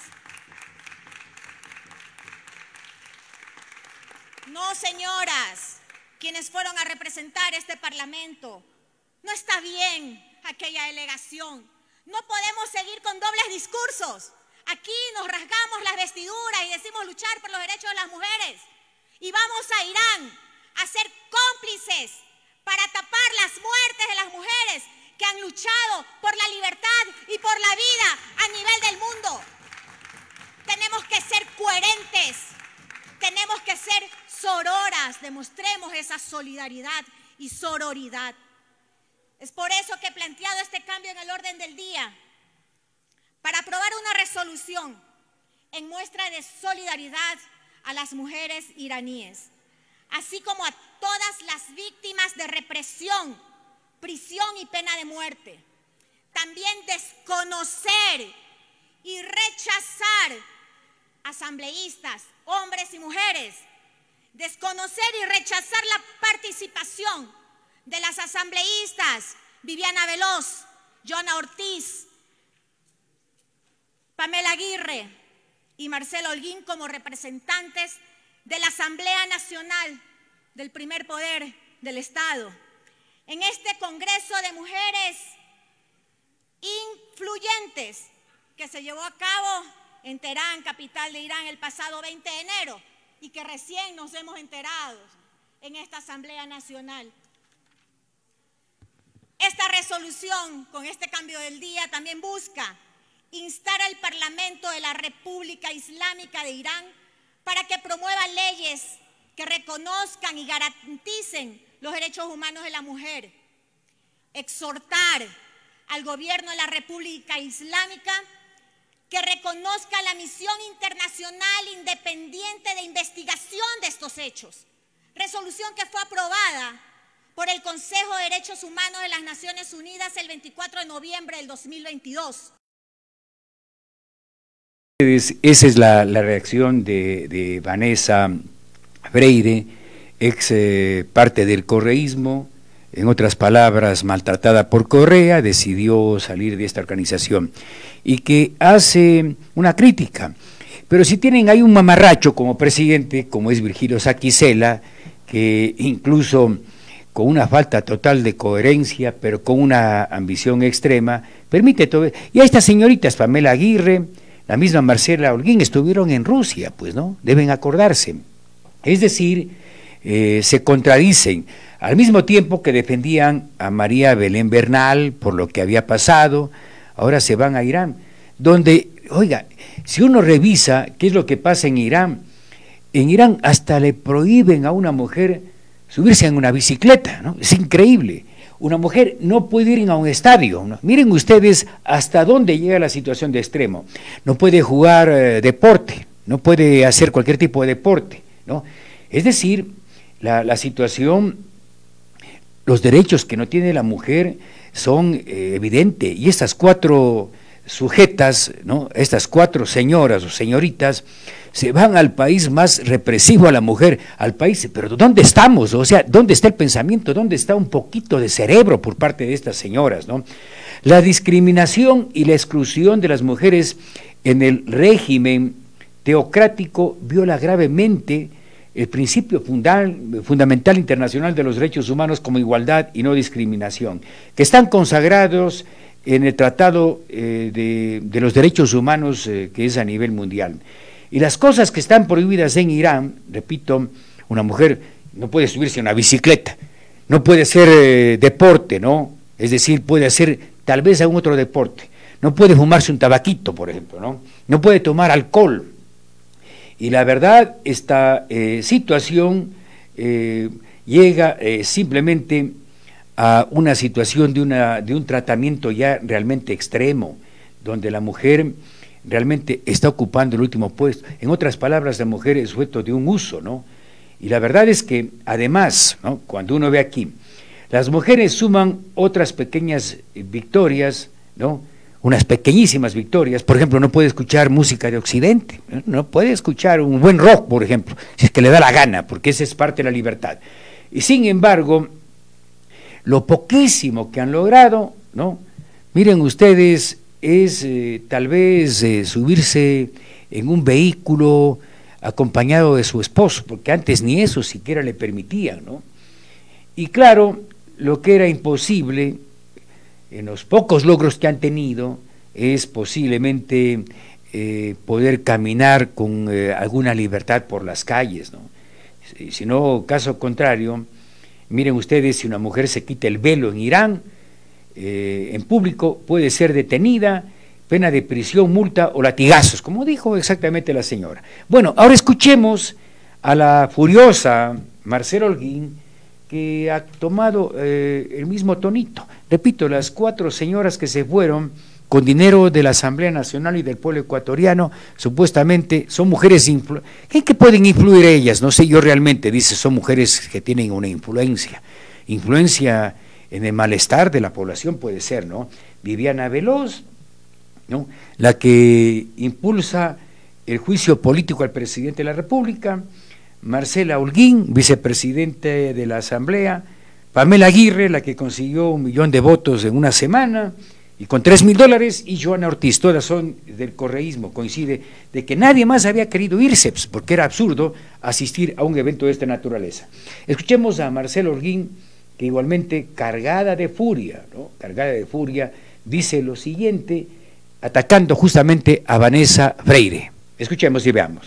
No, señoras, quienes fueron a representar este Parlamento, no está bien aquella delegación. No podemos seguir con dobles discursos. Aquí nos rasgamos las vestiduras y decimos luchar por los derechos de las mujeres. Y vamos a Irán a ser cómplices para tapar las muertes de las mujeres que han luchado por la libertad y por la vida a nivel del mundo. Tenemos que ser coherentes, tenemos que ser sororas, demostremos esa solidaridad y sororidad. Es por eso que he planteado este cambio en el orden del día, para aprobar una resolución en muestra de solidaridad a las mujeres iraníes, así como a todas las víctimas de represión, prisión y pena de muerte. También desconocer y rechazar asambleístas, hombres y mujeres, desconocer y rechazar la participación de las asambleístas Viviana Veloz, Joana Ortiz, Pamela Aguirre y Marcela Holguín como representantes de la Asamblea Nacional del Primer Poder del Estado. En este Congreso de Mujeres Influyentes que se llevó a cabo en Teherán, capital de Irán, el pasado 20 de enero y que recién nos hemos enterado en esta Asamblea Nacional. Esta resolución, con este cambio del día, también busca instar al Parlamento de la República Islámica de Irán para que promueva leyes que reconozcan y garanticen los derechos humanos de la mujer. Exhortar al gobierno de la República Islámica que reconozca la misión internacional independiente de investigación de estos hechos. Resolución que fue aprobada por el Consejo de Derechos Humanos de las Naciones Unidas el 24 de noviembre del 2022. Esa es la reacción de Vanessa Freire, ex parte del correísmo, en otras palabras, maltratada por Correa, decidió salir de esta organización y que hace una crítica. Pero si tienen ahí un mamarracho como presidente, como es Virgilio Saquicela, que incluso con una falta total de coherencia, pero con una ambición extrema, permite todo. Y a estas señoritas, Pamela Aguirre, la misma Marcela Holguín, estuvieron en Rusia, pues, ¿no? Deben acordarse. Es decir, se contradicen. Al mismo tiempo que defendían a María Belén Bernal por lo que había pasado, ahora se van a Irán, donde, oiga, si uno revisa qué es lo que pasa en Irán hasta le prohíben a una mujer subirse en una bicicleta, ¿no? Es increíble. Una mujer no puede ir a un estadio, ¿no? Miren ustedes hasta dónde llega la situación de extremo. No puede jugar deporte, no puede hacer cualquier tipo de deporte, ¿no? Es decir, la situación, los derechos que no tiene la mujer son evidentes, y estas cuatro sujetas, ¿no? Estas cuatro señoras o señoritas se van al país más represivo a la mujer, al país, pero ¿dónde estamos? O sea, ¿dónde está el pensamiento? ¿Dónde está un poquito de cerebro por parte de estas señoras, ¿no? La discriminación y la exclusión de las mujeres en el régimen teocrático viola gravemente el principio fundamental internacional de los derechos humanos como igualdad y no discriminación, que están consagrados en el Tratado de los Derechos Humanos que es a nivel mundial. Y las cosas que están prohibidas en Irán, repito, una mujer no puede subirse a una bicicleta, no puede hacer deporte, ¿no? Es decir, puede hacer tal vez algún otro deporte, no puede fumarse un tabaquito, por ejemplo, ¿no? No puede tomar alcohol. Y la verdad, esta situación llega simplemente a una situación de un tratamiento ya realmente extremo, donde la mujer realmente está ocupando el último puesto. En otras palabras, la mujer es sujeto de un uso, ¿no? Y la verdad es que, además, ¿no? Cuando uno ve aquí, las mujeres suman otras pequeñas victorias, ¿no? Unas pequeñísimas victorias. Por ejemplo, no puede escuchar música de Occidente, no puede escuchar un buen rock, por ejemplo, si es que le da la gana, porque esa es parte de la libertad. Y sin embargo, lo poquísimo que han logrado, ¿no? Miren ustedes es tal vez subirse en un vehículo acompañado de su esposo, porque antes ni eso siquiera le permitían, ¿no? Y claro, lo que era imposible, en los pocos logros que han tenido, es posiblemente poder caminar con alguna libertad por las calles, ¿no? Si no, caso contrario, miren ustedes, si una mujer se quita el velo en Irán, en público, puede ser detenida, pena de prisión, multa o latigazos, como dijo exactamente la señora. Bueno, ahora escuchemos a la furiosa Marcela Holguín, que ha tomado el mismo tonito. Repito, las 4 señoras que se fueron con dinero de la Asamblea Nacional y del pueblo ecuatoriano, supuestamente son mujeres que pueden influir ellas, no sé yo realmente, dice, son mujeres que tienen una influencia en el malestar de la población, puede ser, ¿no? Viviana Veloz, ¿no?, la que impulsa el juicio político al presidente de la República, Marcela Holguín, vicepresidente de la Asamblea, Pamela Aguirre, la que consiguió 1 millón de votos en una semana, y con $3.000, y Joana Ortiz, todas son del correísmo. Coincide de que nadie más había querido irse, porque era absurdo asistir a un evento de esta naturaleza. Escuchemos a Marcela Holguín, que igualmente cargada de furia, ¿no?, cargada de furia, dice lo siguiente, atacando justamente a Vanessa Freire. Escuchemos y veamos.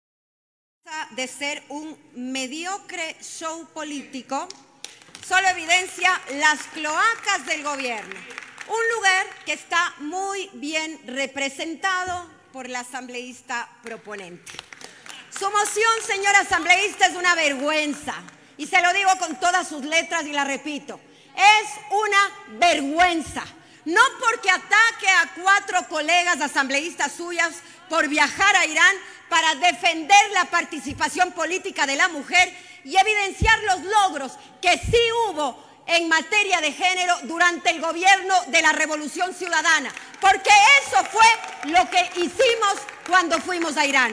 De ser un mediocre show político, solo evidencia las cloacas del gobierno. Un lugar que está muy bien representado por la asambleísta proponente. Su moción, señora asambleísta, es una vergüenza. Y se lo digo con todas sus letras y la repito. Es una vergüenza. No porque ataque a 4 colegas asambleístas suyas por viajar a Irán para defender la participación política de la mujer y evidenciar los logros que sí hubo en materia de género durante el gobierno de la Revolución Ciudadana, porque eso fue lo que hicimos cuando fuimos a Irán,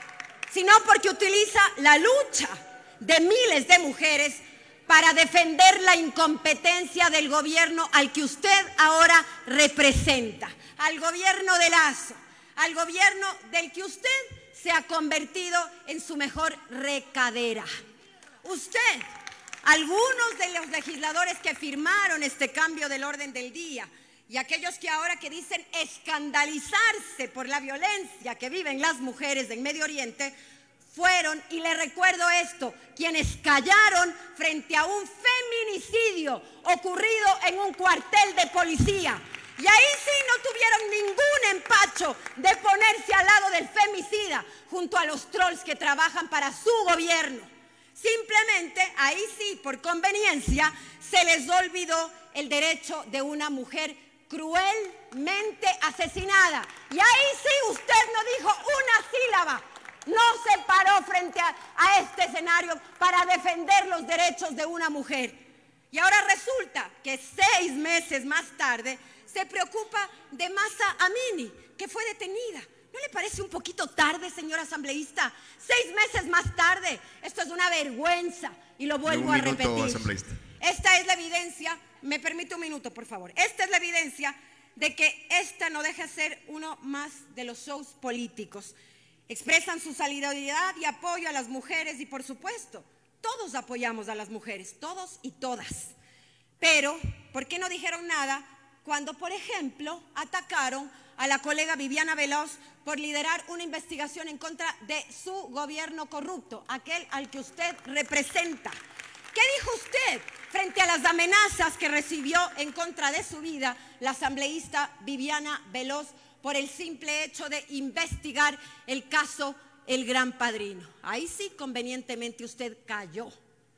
sino porque utiliza la lucha de miles de mujeres para defender la incompetencia del gobierno al que usted ahora representa, al gobierno de Lasso, al gobierno del que usted se ha convertido en su mejor recadera. Usted, algunos de los legisladores que firmaron este cambio del orden del día y aquellos que ahora que dicen escandalizarse por la violencia que viven las mujeres en Medio Oriente, fueron, y le recuerdo esto, quienes callaron frente a un feminicidio ocurrido en un cuartel de policía. Y ahí sí no tuvieron ningún empacho de ponerse al lado del femicida junto a los trolls que trabajan para su gobierno. Simplemente, ahí sí, por conveniencia, se les olvidó el derecho de una mujer cruelmente asesinada. Y ahí sí usted no dijo una sílaba. No se paró frente a este escenario para defender los derechos de una mujer. Y ahora resulta que 6 meses más tarde se preocupa de Mahsa Amini, que fue detenida. ¿No le parece un poquito tarde, señora asambleísta? 6 meses más tarde. Esto es una vergüenza y lo vuelvo a repetir. Esta es la evidencia, me permite un minuto, por favor. Esta es la evidencia de que esta no deja de ser uno más de los shows políticos. Expresan su solidaridad y apoyo a las mujeres y, por supuesto, todos apoyamos a las mujeres, todos y todas. Pero, ¿por qué no dijeron nada cuando, por ejemplo, atacaron a la colega Viviana Veloz por liderar una investigación en contra de su gobierno corrupto, aquel al que usted representa? ¿Qué dijo usted frente a las amenazas que recibió en contra de su vida la asambleísta Viviana Veloz por el simple hecho de investigar el caso El Gran Padrino? Ahí sí, convenientemente, usted cayó.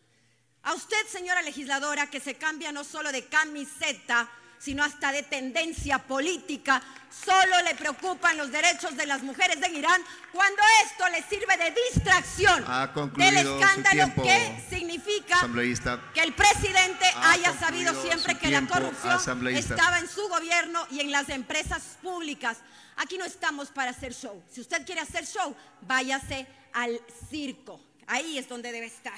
A usted, señora legisladora, que se cambia no solo de camiseta, sino hasta de tendencia política, solo le preocupan los derechos de las mujeres en Irán, cuando esto le sirve de distracción del escándalo que significa que el presidente haya sabido siempre que la corrupción estaba en su gobierno y en las empresas públicas. Aquí no estamos para hacer show. Si usted quiere hacer show, váyase al circo. Ahí es donde debe estar.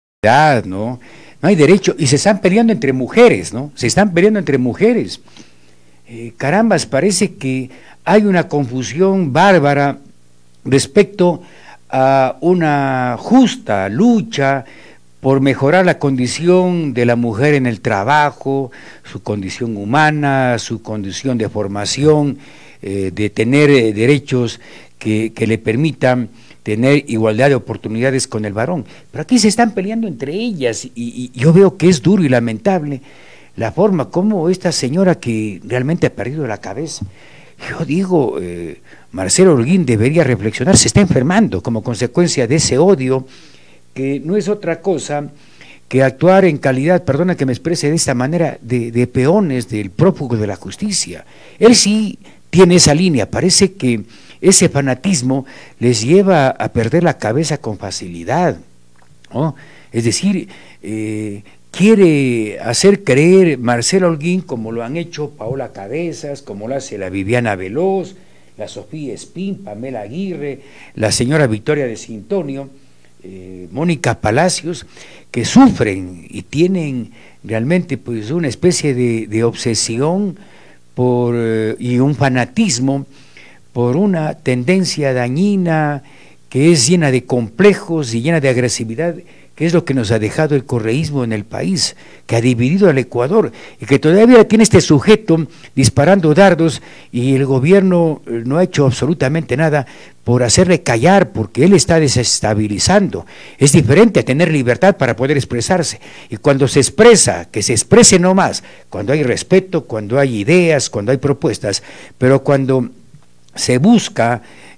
No hay derecho, y se están peleando entre mujeres, ¿no? Se están peleando entre mujeres. carambas, parece que hay una confusión bárbara respecto a una justa lucha por mejorar la condición de la mujer en el trabajo, su condición humana, su condición de formación, de tener derechos que le permitan tener igualdad de oportunidades con el varón. Pero aquí se están peleando entre ellas y yo veo que es duro y lamentable la forma como esta señora que realmente ha perdido la cabeza. Yo digo, Marcelo Holguín debería reflexionar, se está enfermando como consecuencia de ese odio, que no es otra cosa que actuar en calidad, perdona que me exprese de esta manera, de peones del prófugo de la justicia. Él sí tiene esa línea, parece que ese fanatismo les lleva a perder la cabeza con facilidad, ¿no? Es decir, quiere hacer creer Marcelo Holguín, como lo han hecho Paola Cabezas, como lo hace la Viviana Veloz, la Sofía Espín, Pamela Aguirre, la señora Victoria de Sintonio, Mónica Palacios, que sufren y tienen realmente pues una especie de obsesión y un fanatismo por una tendencia dañina que es llena de complejos y llena de agresividad, que es lo que nos ha dejado el correísmo en el país, que ha dividido al Ecuador y que todavía tiene este sujeto disparando dardos y el gobierno no ha hecho absolutamente nada por hacerle callar, porque él está desestabilizando. Es diferente a tener libertad para poder expresarse, y cuando se expresa, que se exprese no más, cuando hay respeto, cuando hay ideas, cuando hay propuestas, pero cuando se busca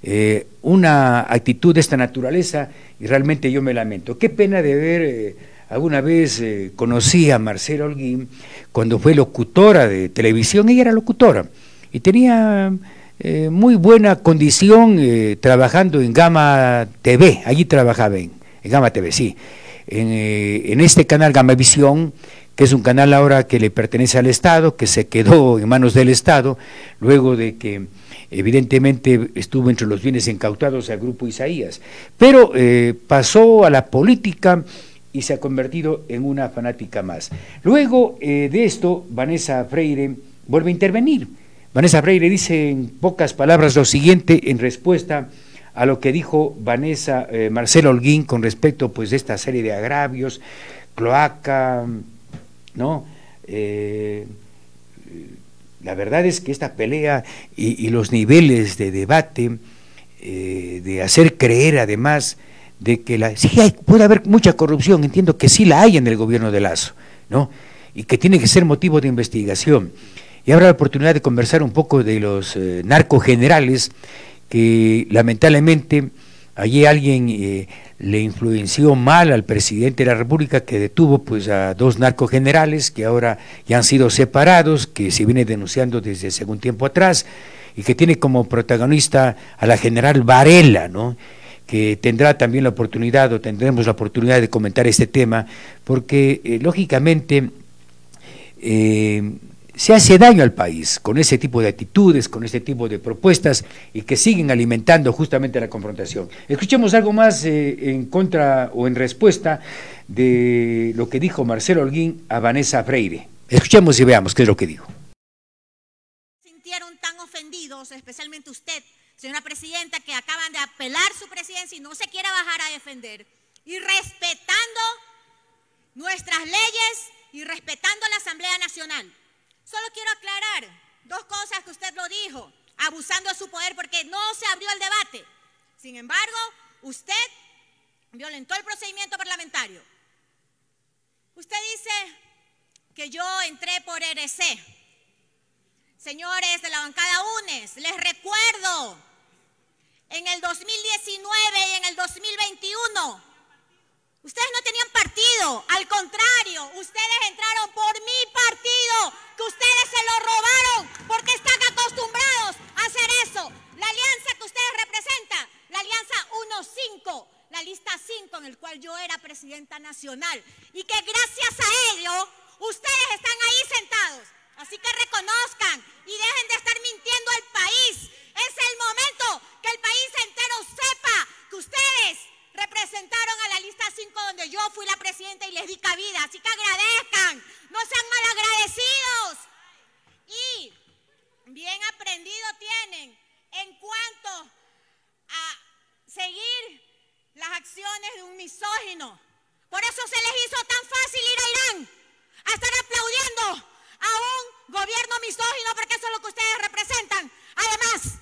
una actitud de esta naturaleza, y realmente yo me lamento. Qué pena de ver, alguna vez conocí a Marcelo Holguín cuando fue locutora de televisión, ella era locutora, y tenía muy buena condición trabajando en Gama TV, allí trabajaba en Gama TV, sí, en este canal Gamavisión, que es un canal ahora que le pertenece al Estado, que se quedó en manos del Estado, luego de que evidentemente estuvo entre los bienes incautados al grupo Isaías, pero pasó a la política y se ha convertido en una fanática más. Luego de esto, Vanessa Freire vuelve a intervenir. Vanessa Freire dice en pocas palabras lo siguiente en respuesta a lo que dijo Marcelo Holguín con respecto pues de esta serie de agravios, cloaca, ¿no? La verdad es que esta pelea y los niveles de debate, de hacer creer además de que sí puede haber mucha corrupción, entiendo que sí la hay en el gobierno de Lasso, ¿no? Y que tiene que ser motivo de investigación. Y habrá la oportunidad de conversar un poco de los narcogenerales que lamentablemente allí alguien le influenció mal al presidente de la República, que detuvo pues a 2 narcogenerales que ahora ya han sido separados, que se viene denunciando desde hace algún tiempo atrás, y que tiene como protagonista a la general Varela, ¿no? Que tendrá también la oportunidad, o tendremos la oportunidad de comentar este tema, porque lógicamente se hace daño al país con ese tipo de actitudes, con ese tipo de propuestas, y que siguen alimentando justamente la confrontación. Escuchemos algo más en contra o en respuesta de lo que dijo Marcelo Holguín a Vanessa Freire. Escuchemos y veamos qué es lo que dijo. Sintieron tan ofendidos, especialmente usted, señora presidenta, que acaban de apelar su presidencia y no se quiere bajar a defender, y respetando nuestras leyes y respetando la Asamblea Nacional. Solo quiero aclarar 2 cosas que usted lo dijo, abusando de su poder porque no se abrió el debate. Sin embargo, usted violentó el procedimiento parlamentario. Usted dice que yo entré por RC. Señores de la bancada UNES, les recuerdo, en el 2019 y en el 2021, ustedes no tenían partido, al contrario, ustedes entraron por mi partido, que ustedes se lo robaron porque están acostumbrados a hacer eso. La alianza que ustedes representan, la alianza 1-5, la lista 5 en el cual yo era presidenta nacional, y que gracias a ello ustedes están ahí sentados. Así que reconozcan y dejen de estar mintiendo al país. Es el momento que el país entero sepa que ustedes representaron a la lista 5 donde yo fui la presidenta y les di cabida. Así que agradezcan, no sean malagradecidos. Y bien aprendido tienen en cuanto a seguir las acciones de un misógino. Por eso se les hizo tan fácil ir a Irán a estar aplaudiendo a un gobierno misógino, porque eso es lo que ustedes representan. Además,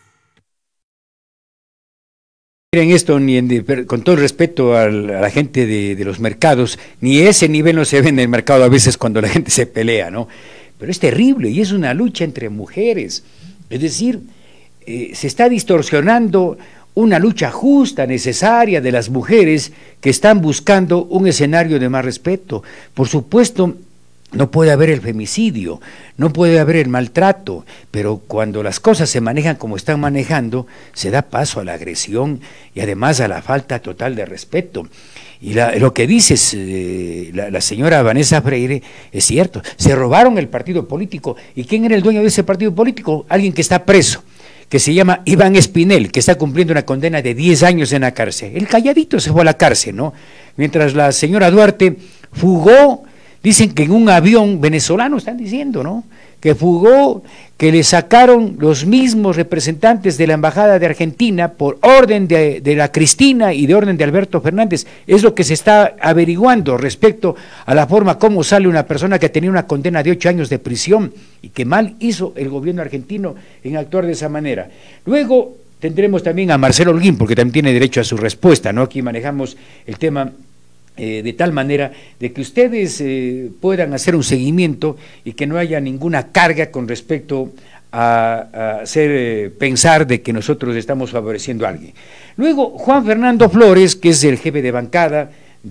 en esto, con todo el respeto a la gente de los mercados, ni ese nivel no se ve en el mercado a veces cuando la gente se pelea, ¿no? Pero es terrible y es una lucha entre mujeres. Es decir, se está distorsionando una lucha justa, necesaria de las mujeres que están buscando un escenario de más respeto. Por supuesto, no puede haber el femicidio, no puede haber el maltrato, pero cuando las cosas se manejan como están manejando, se da paso a la agresión y además a la falta total de respeto. Y lo que dices, la señora Vanessa Freire, es cierto, se robaron el partido político. ¿Y quién era el dueño de ese partido político? Alguien que está preso, que se llama Iván Espinel, que está cumpliendo una condena de 10 años en la cárcel. El calladito se fue a la cárcel, ¿no? Mientras la señora Duarte fugó. Dicen que en un avión venezolano, están diciendo, ¿no?, que fugó, que le sacaron los mismos representantes de la Embajada de Argentina por orden de la Cristina y de orden de Alberto Fernández. Es lo que se está averiguando respecto a la forma como sale una persona que tenía una condena de 8 años de prisión y que mal hizo el gobierno argentino en actuar de esa manera. Luego tendremos también a Marcelo Holguín, porque también tiene derecho a su respuesta, ¿no? Aquí manejamos el tema de tal manera de que ustedes puedan hacer un seguimiento y que no haya ninguna carga con respecto a hacer pensar de que nosotros estamos favoreciendo a alguien. Luego, Juan Fernando Flores, que es el jefe de bancada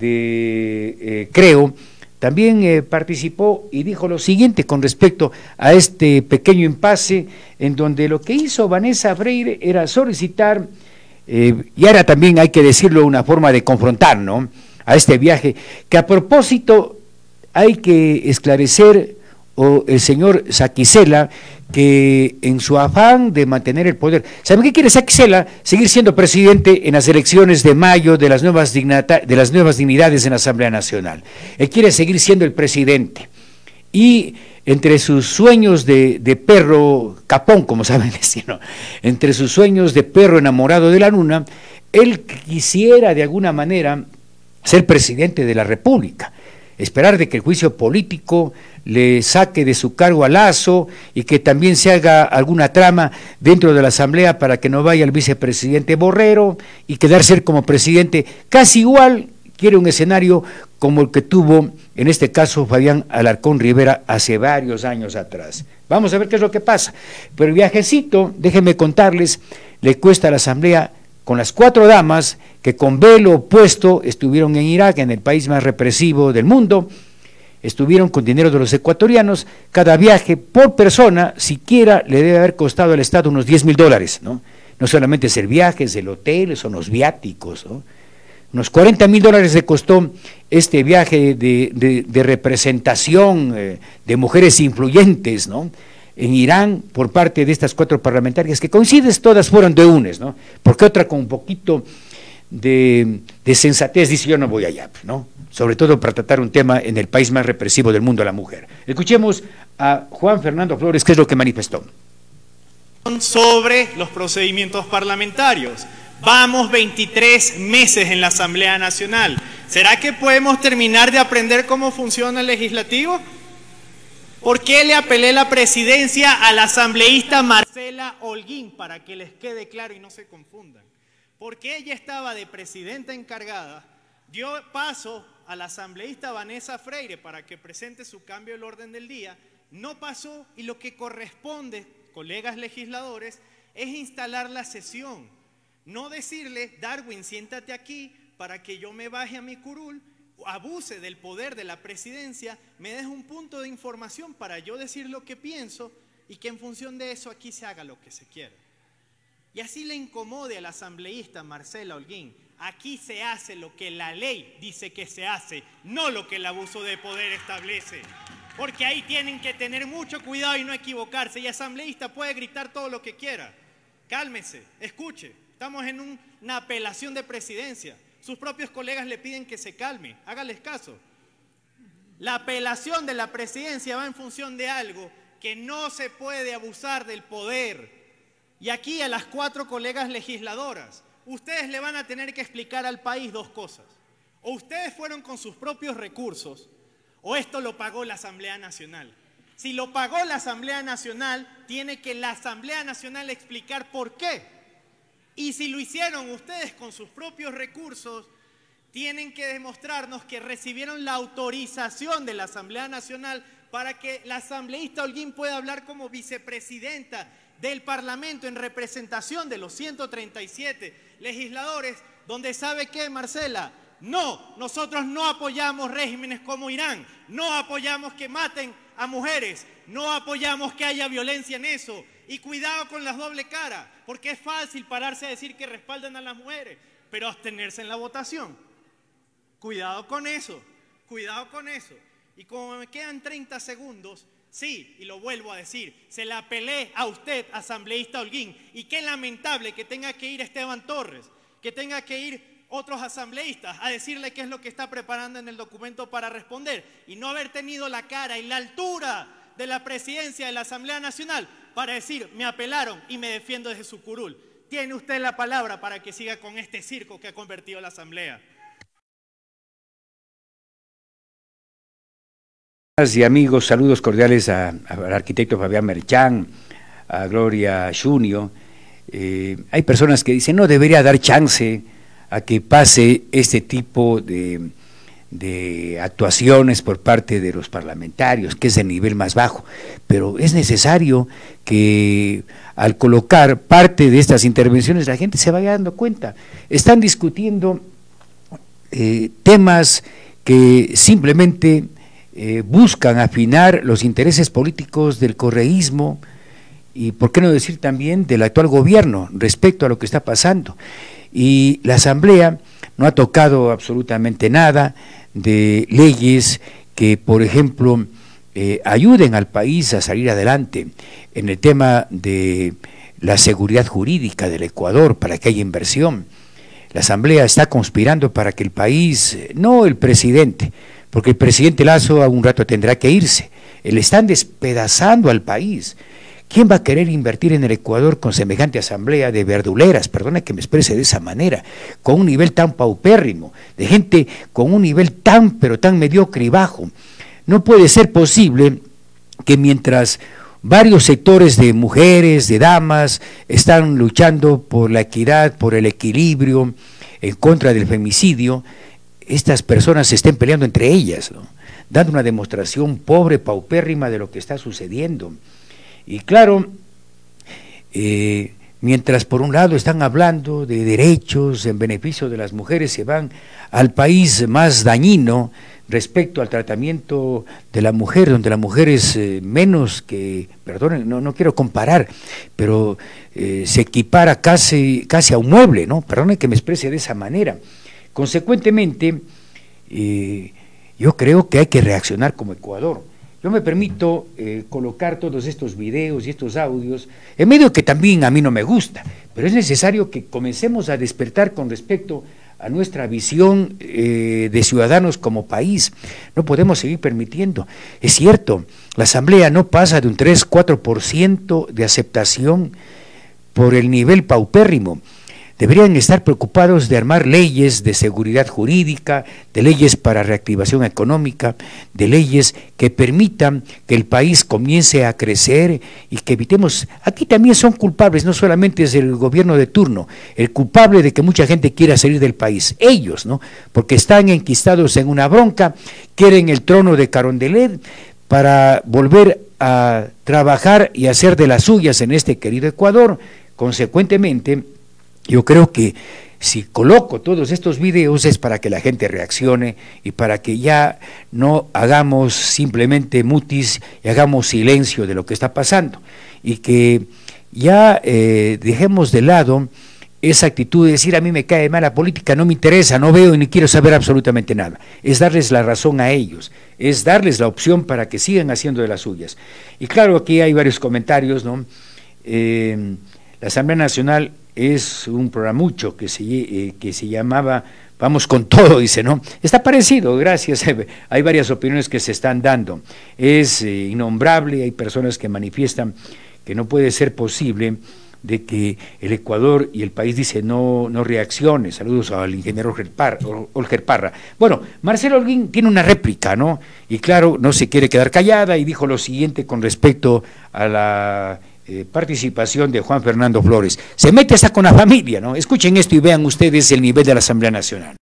de Creo, también participó y dijo lo siguiente con respecto a este pequeño impasse en donde lo que hizo Vanessa Freire era solicitar, y ahora también hay que decirlo, una forma de confrontar, ¿no?, a este viaje, que a propósito hay que esclarecer, el señor Saquicela, que en su afán de mantener el poder, ¿saben qué quiere Saquicela? Seguir siendo presidente en las elecciones de mayo de las nuevas dignidades en la Asamblea Nacional. Él quiere seguir siendo el presidente, y entre sus sueños de perro capón, como saben decir, ¿no?, entre sus sueños de perro enamorado de la luna, él quisiera de alguna manera ser presidente de la República, esperar de que el juicio político le saque de su cargo a Lasso y que también se haga alguna trama dentro de la Asamblea para que no vaya el vicepresidente Borrero y quedarse como presidente. Casi igual quiere un escenario como el que tuvo en este caso Fabián Alarcón Rivera hace varios años atrás. Vamos a ver qué es lo que pasa. Pero el viajecito, déjenme contarles, le cuesta a la Asamblea, con las 4 damas que con velo puesto estuvieron en Irak, en el país más represivo del mundo, estuvieron con dinero de los ecuatorianos. Cada viaje por persona siquiera le debe haber costado al Estado unos $10,000, ¿no? No solamente es el viaje, es el hotel, son los viáticos, ¿no? Unos $40,000 le costó este viaje de representación de mujeres influyentes, ¿no?, en Irán por parte de estas 4 parlamentarias, que coincides, todas fueron de UNES, ¿no?, porque otra con un poquito de sensatez dice yo no voy allá, ¿no?, sobre todo para tratar un tema en el país más represivo del mundo, la mujer. Escuchemos a Juan Fernando Flores, qué es lo que manifestó. Sobre los procedimientos parlamentarios. Vamos 23 meses en la Asamblea Nacional. ¿Será que podemos terminar de aprender cómo funciona el legislativo? ¿Por qué le apelé la presidencia a la asambleísta Marcela Holguín? Para que les quede claro y no se confundan. Porque ella estaba de presidenta encargada, dio paso a la asambleísta Vanessa Freire para que presente su cambio del orden del día, no pasó, y lo que corresponde, colegas legisladores, es instalar la sesión. No decirle, Darwin, siéntate aquí para que yo me baje a mi curul, abuse del poder de la presidencia, me deje un punto de información para yo decir lo que pienso y que en función de eso aquí se haga lo que se quiera. Y así le incomode a la asambleísta Marcela Holguín. Aquí se hace lo que la ley dice que se hace, no lo que el abuso de poder establece. Porque ahí tienen que tener mucho cuidado y no equivocarse. Y asambleísta puede gritar todo lo que quiera. Cálmese, escuche. Estamos en una apelación de presidencia. Sus propios colegas le piden que se calme. Hágales caso. La apelación de la presidencia va en función de algo que no se puede abusar del poder. Y aquí a las 4 colegas legisladoras, ustedes le van a tener que explicar al país 2 cosas. O ustedes fueron con sus propios recursos, o esto lo pagó la Asamblea Nacional. Si lo pagó la Asamblea Nacional, tiene que la Asamblea Nacional explicar por qué. Y si lo hicieron ustedes con sus propios recursos, tienen que demostrarnos que recibieron la autorización de la Asamblea Nacional para que la asambleísta Holguín pueda hablar como vicepresidenta del Parlamento en representación de los 137 legisladores, donde ¿sabe qué, Marcela? No, nosotros no apoyamos regímenes como Irán, no apoyamos que maten a mujeres, no apoyamos que haya violencia en eso. Y cuidado con la doble cara, porque es fácil pararse a decir que respaldan a las mujeres, pero abstenerse en la votación. Cuidado con eso, cuidado con eso. Y como me quedan 30 segundos, sí, y lo vuelvo a decir, se la apelé a usted, asambleísta Holguín, y qué lamentable que tenga que ir Esteban Torres, que tenga que ir otros asambleístas a decirle qué es lo que está preparando en el documento para responder, y no haber tenido la cara y la altura de la presidencia de la Asamblea Nacional para decir, me apelaron y me defiendo desde su curul. Tiene usted la palabra para que siga con este circo que ha convertido la Asamblea. Y amigos, saludos cordiales al arquitecto Fabián Merchán, a Gloria Junio. Hay personas que dicen, no debería dar chance a que pase este tipo de actuaciones por parte de los parlamentarios, que es el nivel más bajo, pero es necesario que al colocar parte de estas intervenciones la gente se vaya dando cuenta. Están discutiendo temas que simplemente buscan afinar los intereses políticos del correísmo y, por qué no decir también, del actual gobierno respecto a lo que está pasando. Y la Asamblea no ha tocado absolutamente nada de leyes que, por ejemplo, ayuden al país a salir adelante en el tema de la seguridad jurídica del Ecuador para que haya inversión. La Asamblea está conspirando para que el país, no el presidente, porque el presidente Lazo a un rato tendrá que irse, le están despedazando al país. ¿Quién va a querer invertir en el Ecuador con semejante asamblea de verduleras, perdona que me exprese de esa manera, con un nivel tan paupérrimo, de gente con un nivel tan, pero tan mediocre y bajo? No puede ser posible que mientras varios sectores de mujeres, de damas, están luchando por la equidad, por el equilibrio, en contra del femicidio, estas personas se estén peleando entre ellas, ¿no?, dando una demostración pobre, paupérrima de lo que está sucediendo. Y claro, mientras por un lado están hablando de derechos en beneficio de las mujeres, se van al país más dañino respecto al tratamiento de la mujer, donde la mujer es menos que, perdonen, no quiero comparar, pero se equipara casi a un mueble, ¿no? Perdonen que me exprese de esa manera. Consecuentemente, yo creo que hay que reaccionar como Ecuador. Yo me permito colocar todos estos videos y estos audios, en medio que también a mí no me gusta, pero es necesario que comencemos a despertar con respecto a nuestra visión de ciudadanos como país. No podemos seguir permitiendo. Es cierto, la Asamblea no pasa de un 3-4% de aceptación por el nivel paupérrimo. Deberían estar preocupados de armar leyes de seguridad jurídica, de leyes para reactivación económica, de leyes que permitan que el país comience a crecer y que evitemos. Aquí también son culpables, no solamente es el gobierno de turno, el culpable de que mucha gente quiera salir del país, ellos, ¿no? Porque están enquistados en una bronca, quieren el trono de Carondelet para volver a trabajar y hacer de las suyas en este querido Ecuador. Consecuentemente, yo creo que si coloco todos estos videos es para que la gente reaccione y para que ya no hagamos simplemente mutis y hagamos silencio de lo que está pasando y que ya dejemos de lado esa actitud de decir a mí me cae mal la política, no me interesa, no veo y ni quiero saber absolutamente nada. Es darles la razón a ellos, es darles la opción para que sigan haciendo de las suyas. Y claro, aquí hay varios comentarios, ¿no? La Asamblea Nacional es un programucho que se llamaba vamos con todo, dice, ¿no? Está parecido, gracias, hay varias opiniones que se están dando, es innombrable, hay personas que manifiestan que no puede ser posible de que el Ecuador y el país dice no reaccione. Saludos al ingeniero Olger Parra. Bueno, Marcelo Holguín tiene una réplica, ¿no? Y claro, no se quiere quedar callada y dijo lo siguiente con respecto a la participación de Juan Fernando Flores. Se mete hasta con la familia, ¿no? Escuchen esto y vean ustedes el nivel de la Asamblea Nacional.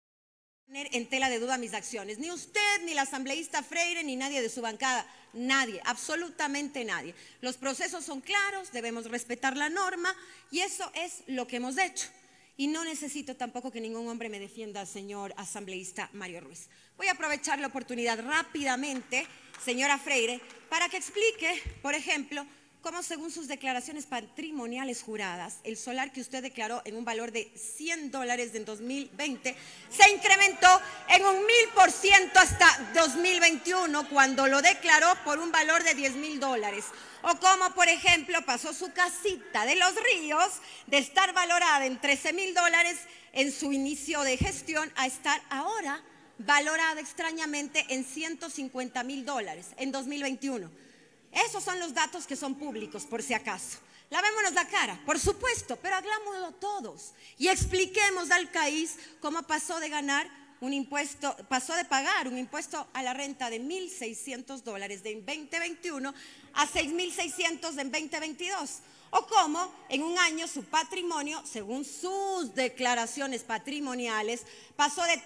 En tela de duda mis acciones, ni usted, ni la asambleísta Freire, ni nadie de su bancada, nadie, absolutamente nadie. Los procesos son claros, debemos respetar la norma y eso es lo que hemos hecho. Y no necesito tampoco que ningún hombre me defienda, señor asambleísta Mario Ruiz. Voy a aprovechar la oportunidad rápidamente, señora Freire, para que explique, por ejemplo, cómo según sus declaraciones patrimoniales juradas, el solar que usted declaró en un valor de $100 en 2020 se incrementó en un 1000% hasta 2021 cuando lo declaró por un valor de $10.000. O como, por ejemplo, pasó su casita de Los Ríos de estar valorada en $13.000 en su inicio de gestión a estar ahora valorada extrañamente en $150.000 en 2021. Esos son los datos que son públicos, por si acaso. Lavémonos la cara, por supuesto, pero hagámoslo todos y expliquemos al país cómo pasó de ganar un impuesto, pasó de pagar un impuesto a la renta de $1.600 en 2021 a $6.600 en 2022. O cómo en un año su patrimonio, según sus declaraciones patrimoniales, pasó de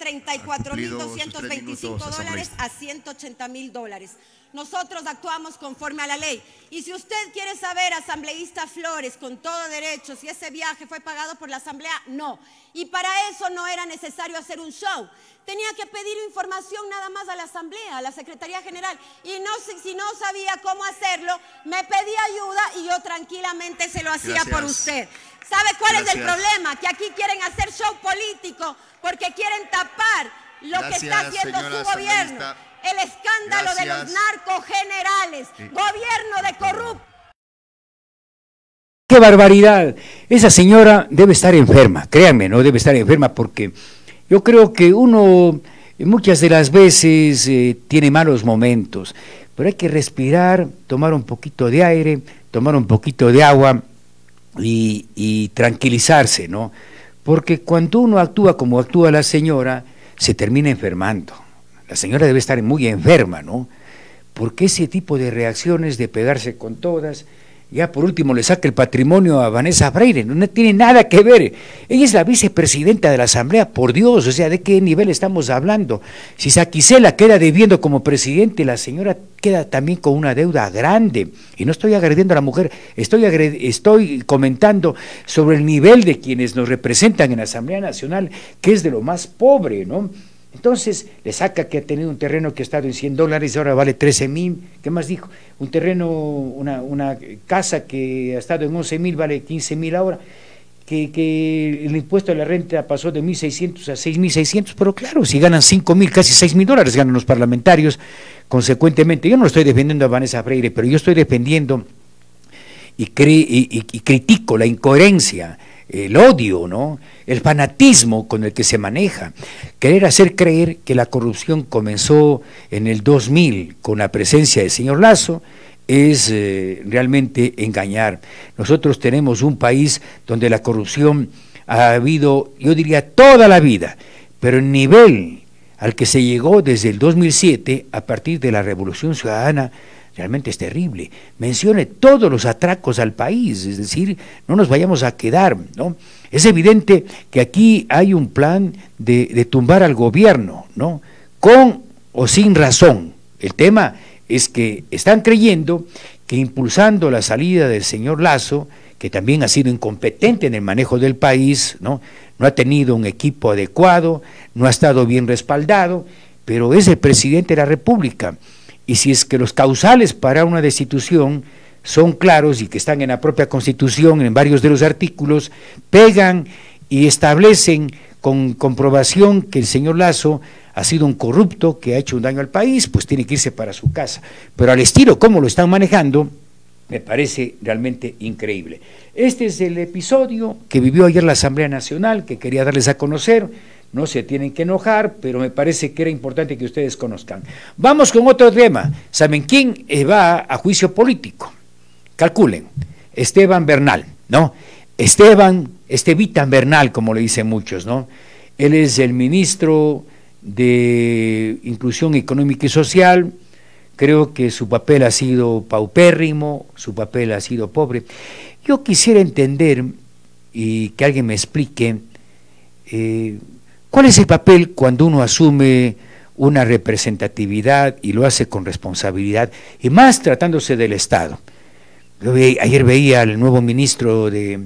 $34.225 a $180.000. Nosotros actuamos conforme a la ley. Y si usted quiere saber, asambleísta Flores, con todo derecho, si ese viaje fue pagado por la asamblea, no. Y para eso no era necesario hacer un show. Tenía que pedir información nada más a la asamblea, a la Secretaría General. Y si no sabía cómo hacerlo, me pedía ayuda y yo tranquilamente se lo hacía por usted. ¿Sabe cuál es el problema? Que aquí quieren hacer show político porque quieren tapar lo que está haciendo su gobierno. El escándalo de los narcogenerales, gobierno de corruptos. ¡Qué barbaridad! Esa señora debe estar enferma, créanme, no debe estar enferma porque yo creo que uno muchas de las veces tiene malos momentos, pero hay que respirar, tomar un poquito de aire, tomar un poquito de agua y tranquilizarse, ¿no? Porque cuando uno actúa como actúa la señora, se termina enfermando. La señora debe estar muy enferma, ¿no? Porque ese tipo de reacciones de pegarse con todas, ya por último le saca el patrimonio a Vanessa Freire, no tiene nada que ver. Ella es la vicepresidenta de la Asamblea, por Dios, o sea, ¿de qué nivel estamos hablando? Si Saquicela queda debiendo como presidente, la señora queda también con una deuda grande. Y no estoy agrediendo a la mujer, estoy comentando sobre el nivel de quienes nos representan en la Asamblea Nacional, que es de lo más pobre, ¿no? Entonces, le saca que ha tenido un terreno que ha estado en $100, ahora vale 13.000, ¿qué más dijo? Un terreno, una casa que ha estado en 11.000, vale 15.000 ahora, que el impuesto de la renta pasó de 1.600 a 6.600, pero claro, si ganan 5.000, casi $6.000 ganan los parlamentarios, consecuentemente, yo no estoy defendiendo a Vanessa Freire, pero yo estoy defendiendo y critico la incoherencia, el odio, ¿no? El fanatismo con el que se maneja, querer hacer creer que la corrupción comenzó en el 2000 con la presencia del señor Lasso es realmente engañar. Nosotros tenemos un país donde la corrupción ha habido, yo diría, toda la vida, pero el nivel al que se llegó desde el 2007 a partir de la Revolución Ciudadana realmente es terrible. Mencione todos los atracos al país, es decir, no nos vayamos a quedar, ¿no? Es evidente que aquí hay un plan de tumbar al gobierno, ¿no? Con o sin razón. El tema es que están creyendo que impulsando la salida del señor Lasso, que también ha sido incompetente en el manejo del país, ¿no? No ha tenido un equipo adecuado, no ha estado bien respaldado, pero es el presidente de la República. Y si es que los causales para una destitución son claros y que están en la propia Constitución, en varios de los artículos, pegan y establecen con comprobación que el señor Lasso ha sido un corrupto que ha hecho un daño al país, pues tiene que irse para su casa. Pero al estilo como lo están manejando, me parece realmente increíble. Este es el episodio que vivió ayer la Asamblea Nacional, que quería darles a conocer. no se tienen que enojar, pero me parece que era importante que ustedes conozcan. Vamos con otro tema. ¿Saben quién va a juicio político? Calculen, Esteban Bernal, ¿no? Estevitan Bernal, como le dicen muchos, ¿no? Él es el ministro de Inclusión Económica y Social. Creo que su papel ha sido paupérrimo, su papel ha sido pobre. Yo quisiera entender y que alguien me explique ¿cuál es el papel cuando uno asume una representatividad y lo hace con responsabilidad, y más tratándose del Estado? Ayer veía al nuevo ministro de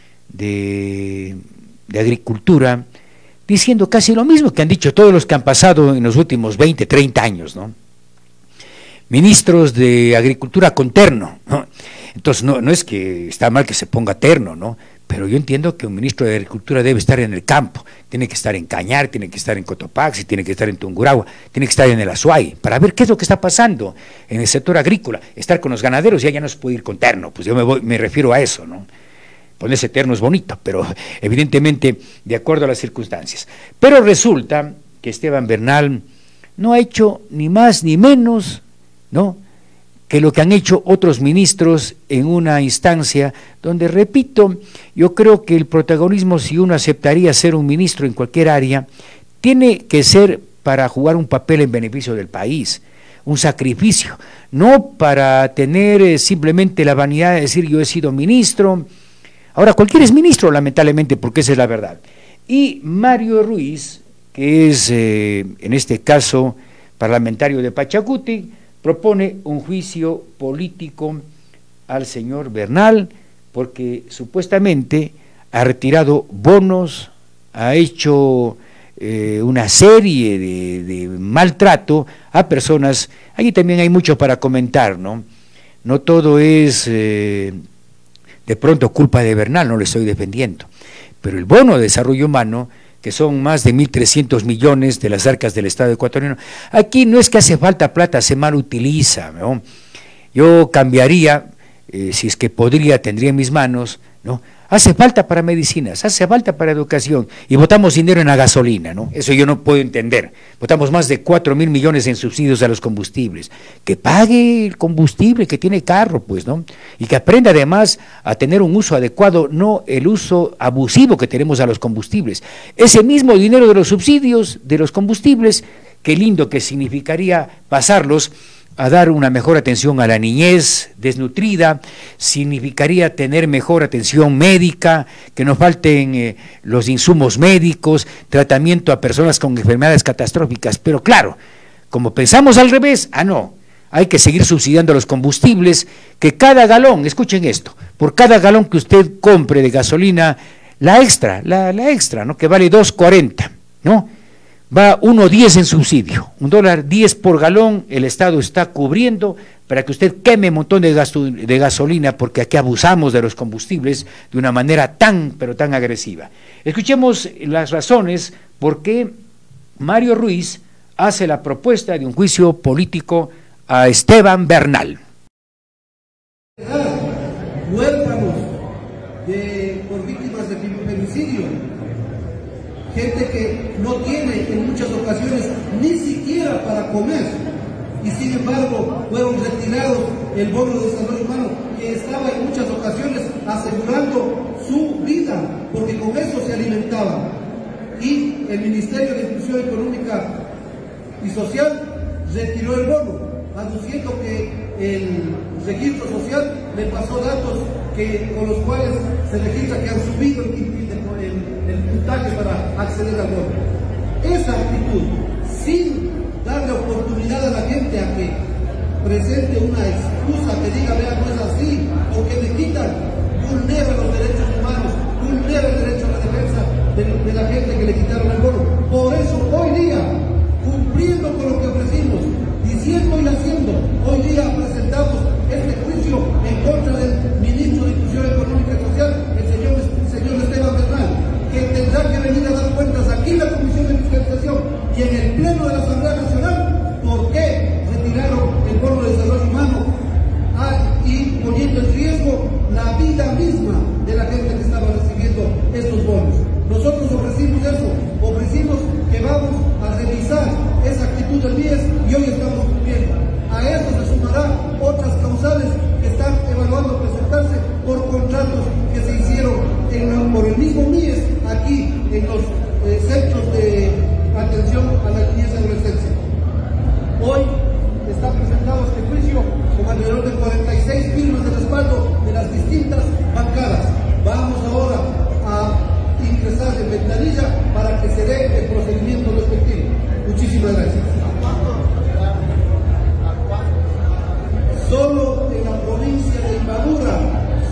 Agricultura diciendo casi lo mismo que han dicho todos los que han pasado en los últimos 20, 30 años, ¿no? Ministros de Agricultura con terno, ¿no? Entonces no es que está mal que se ponga terno, ¿no? Pero yo entiendo que un ministro de Agricultura debe estar en el campo, tiene que estar en Cañar, tiene que estar en Cotopaxi, tiene que estar en Tungurahua, tiene que estar en el Azuay, para ver qué es lo que está pasando en el sector agrícola, estar con los ganaderos. Ya no se puede ir con terno, pues yo me refiero a eso, ¿no? Ponerse terno es bonito, pero evidentemente de acuerdo a las circunstancias. Pero resulta que Esteban Bernal no ha hecho ni más ni menos, ¿no?, que lo que han hecho otros ministros en una instancia donde, repito, yo creo que el protagonismo, si uno aceptaría ser un ministro en cualquier área, tiene que ser para jugar un papel en beneficio del país, un sacrificio, no para tener simplemente la vanidad de decir yo he sido ministro. Ahora cualquiera es ministro, lamentablemente, porque esa es la verdad. Y Mario Ruiz, que es en este caso parlamentario de Pachacuti, propone un juicio político al señor Bernal porque supuestamente ha retirado bonos, ha hecho una serie de maltrato a personas. Allí también hay mucho para comentar, ¿no? No todo es de pronto culpa de Bernal, no le estoy defendiendo, pero el bono de desarrollo humano, que son más de 1.300 millones de las arcas del Estado ecuatoriano. Aquí no es que hace falta plata, se mal utiliza, ¿no? Yo cambiaría, si es que podría, tendría en mis manos, ¿no? Hace falta para medicinas, hace falta para educación, y votamos dinero en la gasolina, ¿no? Eso yo no puedo entender. Votamos más de 4.000 millones en subsidios a los combustibles. Que pague el combustible, que tiene carro, pues, ¿no? Y que aprenda además a tener un uso adecuado, no el uso abusivo que tenemos a los combustibles. Ese mismo dinero de los subsidios, de los combustibles, qué lindo que significaría pasarlos a dar una mejor atención a la niñez desnutrida, significaría tener mejor atención médica, que no falten los insumos médicos, tratamiento a personas con enfermedades catastróficas. Pero claro, como pensamos al revés, no, hay que seguir subsidiando los combustibles, que cada galón, escuchen esto, por cada galón que usted compre de gasolina, la extra, ¿no?, que vale 2.40, ¿no?, va 1.10 en subsidio, $1.10 por galón, el Estado está cubriendo para que usted queme un montón de gasolina, porque aquí abusamos de los combustibles de una manera pero tan agresiva. Escuchemos las razones por qué Mario Ruiz hace la propuesta de un juicio político a Esteban Bernal. Huérfanos por víctimas de feminicidio, gente que no tiene en muchas ocasiones ni siquiera para comer, y sin embargo fueron retirados el bono de desarrollo humano, que estaba en muchas ocasiones asegurando su vida, porque con eso se alimentaban. Y el Ministerio de Inclusión Económica y Social retiró el bono, aduciendo que el registro social le pasó datos con los cuales se registra que han subido el puntaje para acceder al bono. Esa actitud, sin darle oportunidad a la gente a que presente una excusa, que diga, vea, no es así, o que le quitan, vulnera los derechos humanos, vulnera el derecho a la defensa de la gente que le quitaron el bono. Por eso hoy día, cumpliendo con lo que ofrecimos, diciendo y haciendo, hoy día presentamos este juicio en contra del ministro de Inclusión Económica y Social, el señor Esteban Bernal, que tendrá que venir a dar cuentas aquí en la Comisión de Fiscalización y en el Pleno de la Asamblea Nacional, por qué retiraron el bono de desarrollo humano y poniendo en riesgo la vida misma de la gente que estaba recibiendo estos bonos. Nosotros ofrecimos eso, ofrecimos a la niñez y adolescencia. Hoy está presentado este juicio con alrededor de 46 firmas de respaldo de las distintas bancadas. Vamos ahora a ingresar en ventanilla para que se dé el procedimiento respectivo. Muchísimas gracias. Solo en la provincia de Imbabura,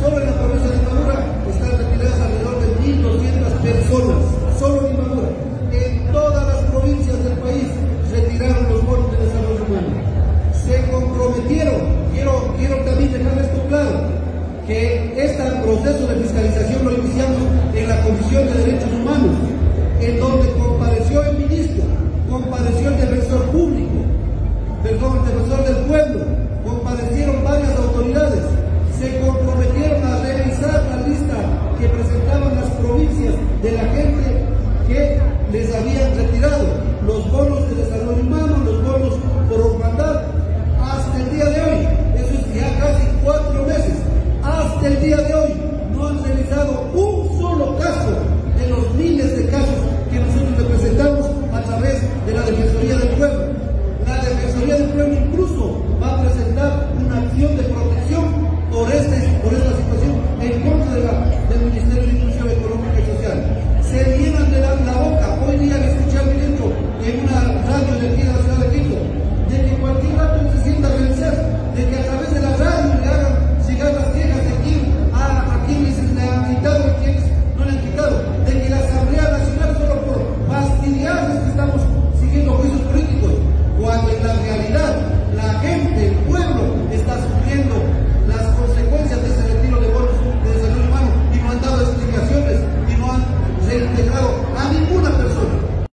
están retiradas alrededor de 1.200 personas. Solo en Imbabura. En todas las provincias del país retiraron los bonos de desarrollo humano. Se comprometieron, quiero también dejar esto claro, que este proceso de fiscalización lo iniciamos en la Comisión de Derechos Humanos, en donde compareció el ministro, compareció el defensor público, el defensor del pueblo, comparecieron varias autoridades, se comprometieron a revisar la lista que presentaban las provincias de la gente que les habían retirado los bonos de desarrollo humano, los bonos por orfandad, hasta el día de hoy, eso es ya casi 4 meses, hasta el día de hoy no han realizado un solo caso de los miles de casos que nosotros representamos a través de la Defensoría del Pueblo. La Defensoría del Pueblo incluso va a presentar una acción de protección por esta situación en contra del Ministerio de Inclusión Económica y Social. Se llenan de la boca, hoy día le escuché al ministro en una radio de aquí de la ciudad de Quito, de que cualquier rato se sienta a revisar, de que a través de la radio le hagan llegar las quejas de a quienes le han quitado y quienes no le han quitado, de que la Asamblea Nacional solo por fastidiarles que estamos siguiendo juicios políticos, cuando en la realidad la gente, el pueblo, está sufriendo las consecuencias de ese retiro de bonos de desarrollo humano y no han dado explicaciones y no han reintegrado a ninguna persona.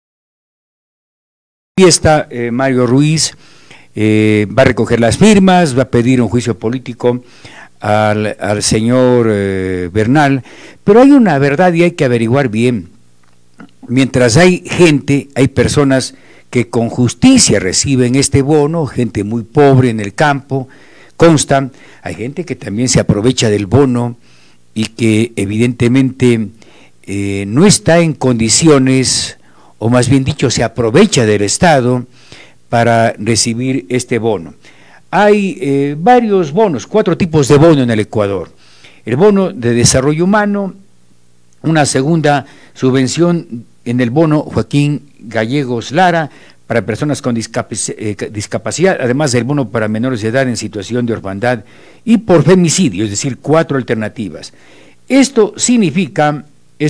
Aquí está Mario Ruiz, va a recoger las firmas, va a pedir un juicio político al señor Bernal, pero hay una verdad y hay que averiguar bien. Mientras hay gente, hay personas que con justicia reciben este bono, gente muy pobre en el campo, consta, hay gente que también se aprovecha del bono y que evidentemente no está en condiciones, o más bien dicho, se aprovecha del Estado para recibir este bono. Hay varios bonos, 4 tipos de bono en el Ecuador. El bono de desarrollo humano, una segunda subvención en el bono Joaquín Gallegos Lara para personas con discapacidad, además del bono para menores de edad en situación de orfandad y por femicidio, es decir, 4 alternativas. Esto significa,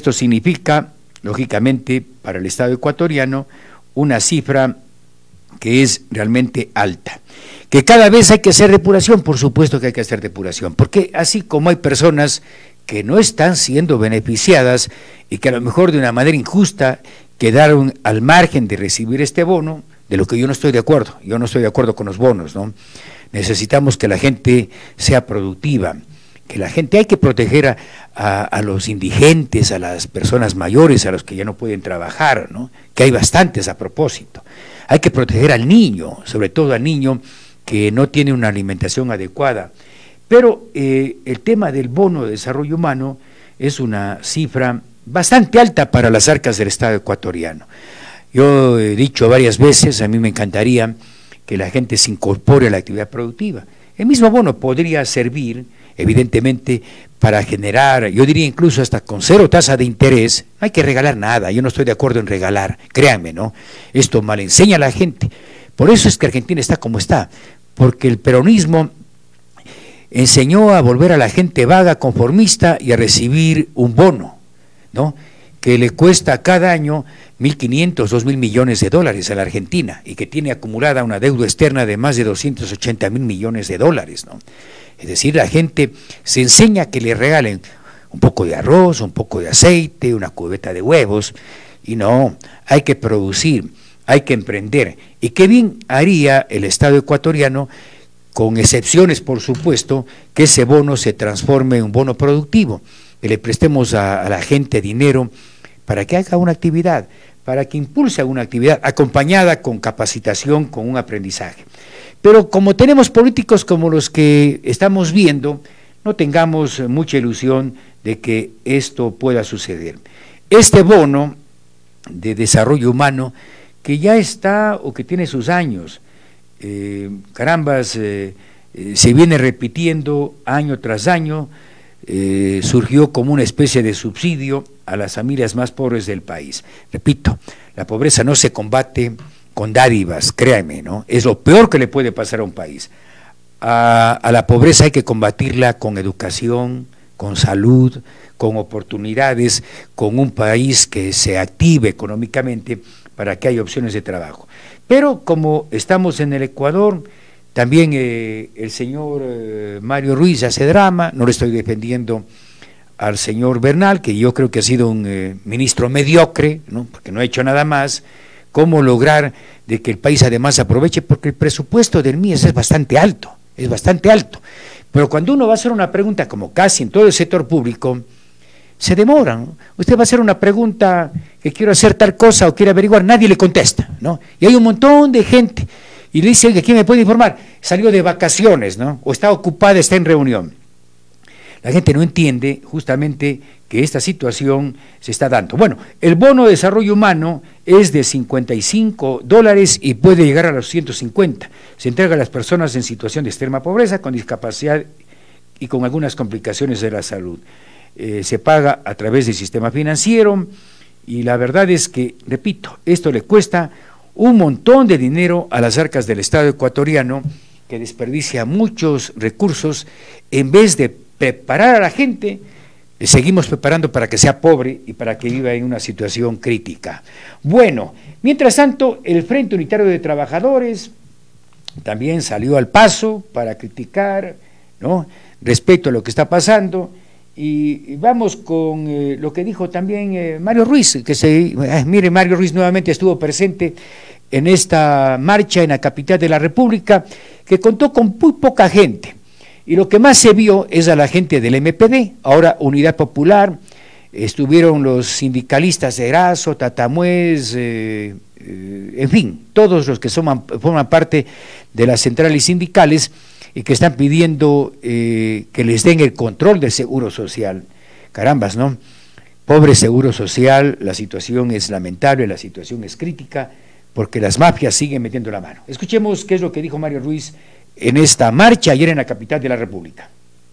lógicamente, para el Estado ecuatoriano, una cifra que es realmente alta. Que cada vez hay que hacer depuración, por supuesto que hay que hacer depuración, porque así como hay personas que no están siendo beneficiadas y que a lo mejor de una manera injusta quedaron al margen de recibir este bono, de lo que yo no estoy de acuerdo con los bonos, ¿no? Necesitamos que la gente sea productiva, que la gente, hay que proteger a los indigentes, a las personas mayores, a los que ya no pueden trabajar, ¿no? Que hay bastantes a propósito. Hay que proteger al niño, sobre todo al niño que no tiene una alimentación adecuada. Pero el tema del bono de desarrollo humano es una cifra bastante alta para las arcas del Estado ecuatoriano. Yo he dicho varias veces, a mí me encantaría que la gente se incorpore a la actividad productiva. El mismo bono podría servir, evidentemente, para generar, yo diría incluso hasta con 0 tasa de interés. No hay que regalar nada, yo no estoy de acuerdo en regalar, créanme, ¿no? Esto mal enseña a la gente. Por eso es que Argentina está como está, porque el peronismo enseñó a volver a la gente vaga, conformista y a recibir un bono, ¿no? Que le cuesta cada año 1.500, 2.000 millones de dólares a la Argentina y que tiene acumulada una deuda externa de más de 280.000 millones de dólares, ¿no? Es decir, la gente se enseña que le regalen un poco de arroz, un poco de aceite, una cubeta de huevos, y no, hay que producir, hay que emprender. Y qué bien haría el Estado ecuatoriano, con excepciones por supuesto, que ese bono se transforme en un bono productivo, que le prestemos a la gente dinero para que haga una actividad, para que impulse una actividad acompañada con capacitación, con un aprendizaje. Pero como tenemos políticos como los que estamos viendo, no tengamos mucha ilusión de que esto pueda suceder. Este bono de desarrollo humano que ya está o que tiene sus años. Carambas, se viene repitiendo año tras año, surgió como una especie de subsidio a las familias más pobres del país. Repito, la pobreza no se combate con dádivas, créanme, ¿no? Es lo peor que le puede pasar a un país. A la pobreza hay que combatirla con educación, con salud, con oportunidades, con un país que se active económicamente para que haya opciones de trabajo. Pero como estamos en el Ecuador, también el señor Mario Ruiz hace drama, no le estoy defendiendo al señor Bernal, que yo creo que ha sido un ministro mediocre, ¿no? Porque no ha hecho nada más. Cómo lograr de que el país además aproveche, porque el presupuesto del MIES es bastante alto, pero cuando uno va a hacer una pregunta, como casi en todo el sector público, se demoran, ¿no? Usted va a hacer una pregunta que quiero hacer tal cosa o quiere averiguar, nadie le contesta, ¿no? Y hay un montón de gente, y le dice, oiga, ¿quién me puede informar? Salió de vacaciones, ¿no? O está ocupada, está en reunión. La gente no entiende justamente que esta situación se está dando. Bueno, el bono de desarrollo humano es de $55 y puede llegar a los 150. Se entrega a las personas en situación de extrema pobreza, con discapacidad y con algunas complicaciones de la salud. Se paga a través del sistema financiero y la verdad es que, repito, esto le cuesta un montón de dinero a las arcas del Estado ecuatoriano, que desperdicia muchos recursos en vez de preparar a la gente. Seguimos preparando para que sea pobre y para que viva en una situación crítica. Bueno, mientras tanto, el Frente Unitario de Trabajadores también salió al paso para criticar, ¿no?, respecto a lo que está pasando, y vamos con lo que dijo también Mario Ruiz, que mire, Mario Ruiz nuevamente estuvo presente en esta marcha en la capital de la República, que contó con muy poca gente. Y lo que más se vio es a la gente del MPD, ahora Unidad Popular, estuvieron los sindicalistas de Erazo, Tatamuez, en fin, todos los que forman parte de las centrales sindicales y que están pidiendo que les den el control del seguro social. Carambas, ¿no? Pobre seguro social, la situación es lamentable, la situación es crítica, porque las mafias siguen metiendo la mano. Escuchemos qué es lo que dijo Mario Ruiz en esta marcha ayer en la capital de la República.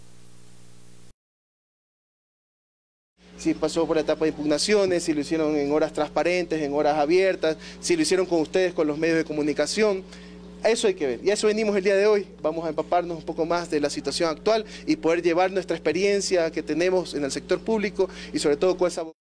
Si pasó por la etapa de impugnaciones, si lo hicieron en horas transparentes, en horas abiertas, si lo hicieron con ustedes, con los medios de comunicación. Eso hay que ver, y a eso venimos el día de hoy. Vamos a empaparnos un poco más de la situación actual y poder llevar nuestra experiencia que tenemos en el sector público y sobre todo con esa...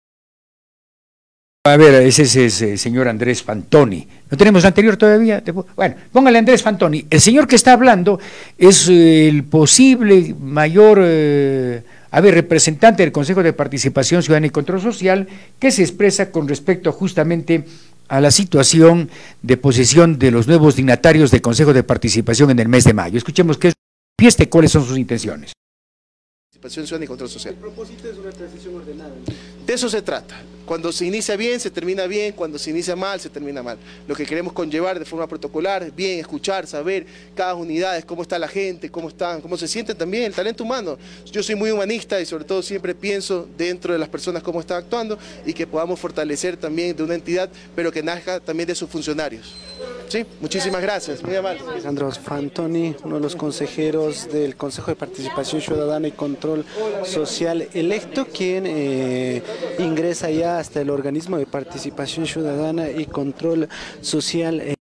A ver, ese es el señor Andrés Fantoni. ¿No tenemos el anterior todavía? Bueno, póngale Andrés Fantoni. El señor que está hablando es el posible mayor representante del Consejo de Participación Ciudadana y Control Social, que se expresa con respecto justamente a la situación de posesión de los nuevos dignatarios del Consejo de Participación en el mes de mayo. Escuchemos qué es, cuáles son sus intenciones. Participación Ciudadana y Control Social. El propósito es una transición ordenada. De eso se trata. Cuando se inicia bien, se termina bien. Cuando se inicia mal, se termina mal. Lo que queremos conllevar de forma protocolar, bien, escuchar, saber cada unidad, cómo está la gente, cómo se sienten también, el talento humano. Yo soy muy humanista y sobre todo siempre pienso dentro de las personas cómo están actuando y que podamos fortalecer también de una entidad, pero que nazca también de sus funcionarios. Sí, muchísimas gracias, muy amable. Andrés Fantoni, uno de los consejeros del Consejo de Participación Ciudadana y Control Social electo, quien ingresa ya hasta el organismo de participación ciudadana y control social.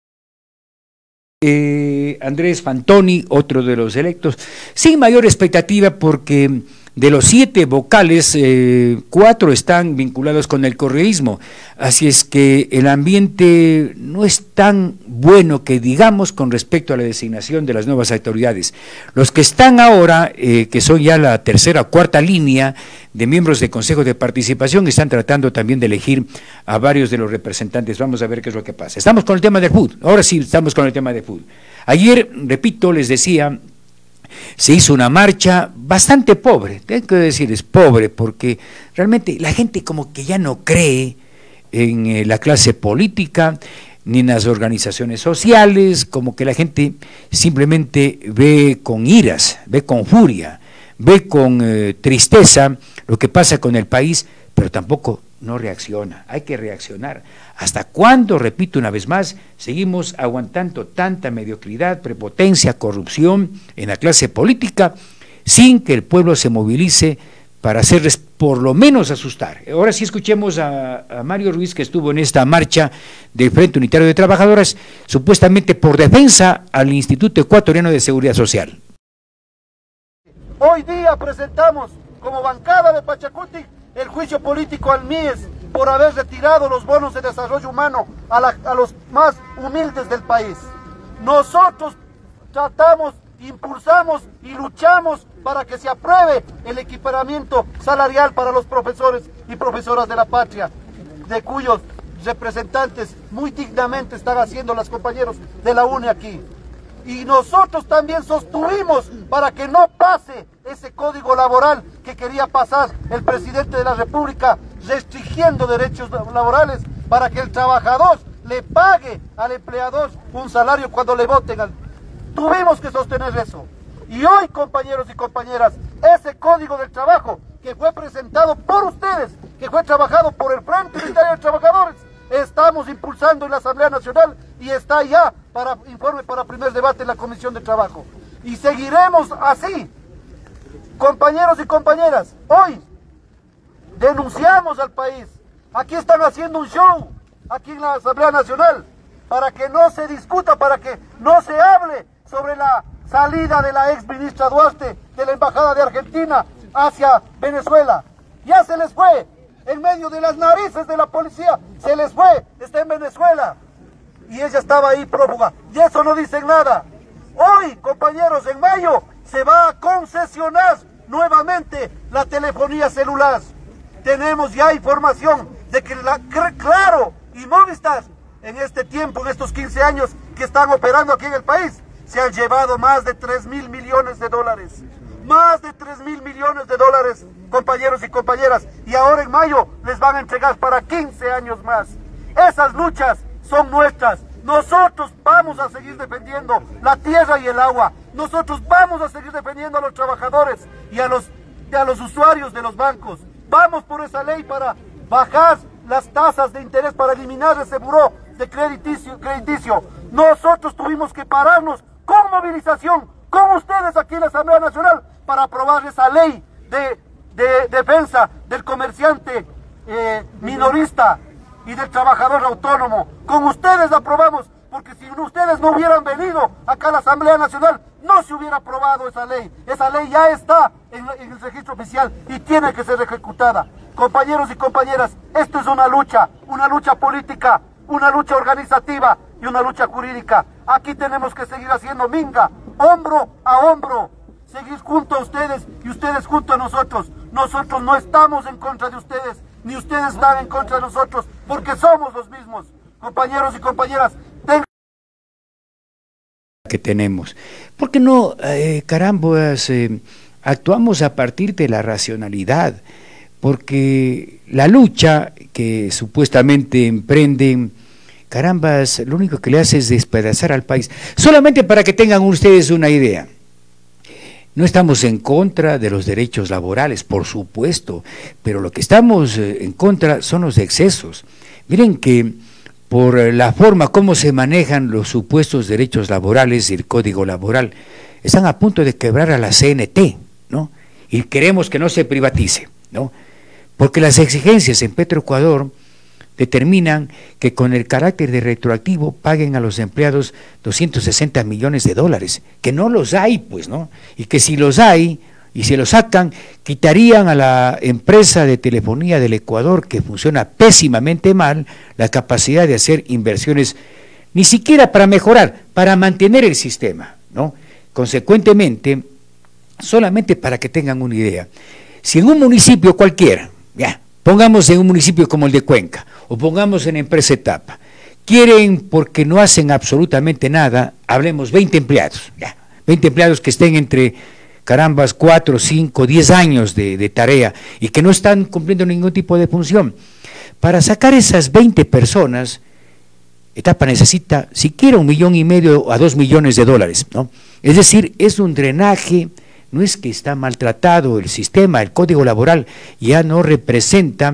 Andrés Fantoni, otro de los electos, sin mayor expectativa porque de los 7 vocales, 4 están vinculados con el correísmo, así es que el ambiente no es tan bueno que digamos con respecto a la designación de las nuevas autoridades. Los que están ahora, que son ya la tercera o cuarta línea de miembros del Consejo de Participación, están tratando también de elegir a varios de los representantes. Vamos a ver qué es lo que pasa. Estamos con el tema del fútbol, ahora sí estamos con el tema del fútbol. Ayer, repito, les decía, se hizo una marcha bastante pobre, tengo que decir, es pobre, porque realmente la gente como que ya no cree en la clase política, ni en las organizaciones sociales, como que la gente simplemente ve con iras, ve con furia, ve con tristeza lo que pasa con el país, pero tampoco no reacciona, hay que reaccionar. ¿Hasta cuándo, repito una vez más, seguimos aguantando tanta mediocridad, prepotencia, corrupción en la clase política, sin que el pueblo se movilice para hacerles por lo menos asustar? Ahora sí escuchemos a Mario Ruiz, que estuvo en esta marcha del Frente Unitario de Trabajadoras, supuestamente por defensa al Instituto Ecuatoriano de Seguridad Social. Hoy día presentamos como bancada de Pachacuti el juicio político al MIES por haber retirado los bonos de desarrollo humano a los más humildes del país. Nosotros tratamos, impulsamos y luchamos para que se apruebe el equiparamiento salarial para los profesores y profesoras de la patria, de cuyos representantes muy dignamente están haciendo los compañeros de la UNE aquí. Y nosotros también sostuvimos para que no pase ese código laboral que quería pasar el presidente de la República, restringiendo derechos laborales para que el trabajador le pague al empleador un salario cuando le voten. Tuvimos que sostener eso. Y hoy, compañeros y compañeras, ese código del trabajo que fue presentado por ustedes, que fue trabajado por el Frente Unitario de Trabajadores, estamos impulsando en la Asamblea Nacional y está ya para informe para primer debate en la Comisión de Trabajo. Y seguiremos así. Compañeros y compañeras, hoy denunciamos al país. Aquí están haciendo un show, aquí en la Asamblea Nacional, para que no se discuta, para que no se hable sobre la salida de la ex ministra Duarte de la Embajada de Argentina hacia Venezuela. Ya se les fue, en medio de las narices de la policía, se les fue, está en Venezuela. Y ella estaba ahí prófuga, y eso no dicen nada. Hoy, compañeros, en mayo se va a concesionar nuevamente la telefonía celular. Tenemos ya información de que Claro y Movistar, en este tiempo, en estos 15 años que están operando aquí en el país, se han llevado más de 3.000 millones de dólares. Más de 3.000 millones de dólares, compañeros y compañeras. Y ahora en mayo les van a entregar para 15 años más. Esas luchas son nuestras. Nosotros vamos a seguir defendiendo la tierra y el agua. Nosotros vamos a seguir defendiendo a los trabajadores y a los usuarios de los bancos. Vamos por esa ley para bajar las tasas de interés, para eliminar ese buró de crediticio. Nosotros tuvimos que pararnos con movilización, con ustedes aquí en la Asamblea Nacional, para aprobar esa ley de defensa del comerciante minorista y del trabajador autónomo. Con ustedes la aprobamos, porque si ustedes no hubieran venido acá a la Asamblea Nacional, no se hubiera aprobado esa ley. Esa ley ya está en el registro oficial y tiene que ser ejecutada. Compañeros y compañeras, esto es una lucha política, una lucha organizativa y una lucha jurídica. Aquí tenemos que seguir haciendo minga, hombro a hombro, seguir junto a ustedes y ustedes junto a nosotros. Nosotros no estamos en contra de ustedes, ni ustedes están en contra de nosotros, porque somos los mismos. Compañeros y compañeras, que tenemos. ¿Por qué no, carambas, actuamos a partir de la racionalidad? Porque la lucha que supuestamente emprenden, carambas, lo único que le hace es despedazar al país. Solamente para que tengan ustedes una idea. No estamos en contra de los derechos laborales, por supuesto, pero lo que estamos en contra son los excesos. Miren que por la forma como se manejan los supuestos derechos laborales y el Código Laboral, están a punto de quebrar a la CNT, ¿no? Y queremos que no se privatice, ¿no? Porque las exigencias en Petroecuador determinan que con el carácter de retroactivo paguen a los empleados 260 millones de dólares, que no los hay, pues, ¿no? Y que si los hay, y si los sacan, quitarían a la empresa de telefonía del Ecuador, que funciona pésimamente mal, la capacidad de hacer inversiones, ni siquiera para mejorar, para mantener el sistema, ¿no? Consecuentemente, solamente para que tengan una idea, si en un municipio cualquiera, ya, pongamos en un municipio como el de Cuenca, o pongamos en Empresa Etapa, quieren, porque no hacen absolutamente nada, hablemos 20 empleados, ya, 20 empleados que estén entre, carambas, 4, 5, 10 años de tarea y que no están cumpliendo ningún tipo de función. Para sacar esas 20 personas, Etapa necesita siquiera 1,5 millones a 2 millones de dólares, ¿no? Es decir, es un drenaje. No es que está maltratado el sistema, el Código Laboral ya no representa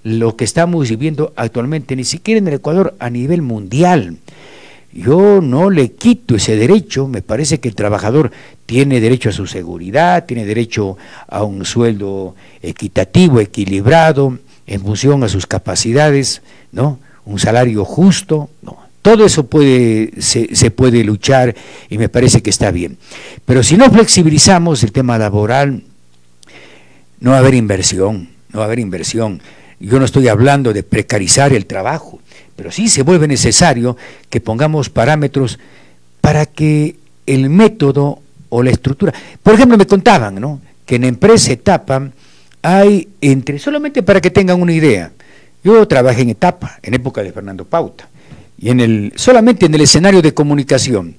lo que estamos viviendo actualmente, ni siquiera en el Ecuador, a nivel mundial. Yo no le quito ese derecho, me parece que el trabajador tiene derecho a su seguridad, tiene derecho a un sueldo equitativo, equilibrado, en función a sus capacidades, ¿no? Un salario justo, ¿no? Todo eso se puede luchar y me parece que está bien. Pero si no flexibilizamos el tema laboral, no va a haber inversión, no va a haber inversión. Yo no estoy hablando de precarizar el trabajo, pero sí se vuelve necesario que pongamos parámetros para que el método o la estructura... Por ejemplo, me contaban, ¿no?, que en Empresa Etapa hay solamente para que tengan una idea, yo trabajé en Etapa, en época de Fernando Pauta, y solamente en el escenario de comunicación,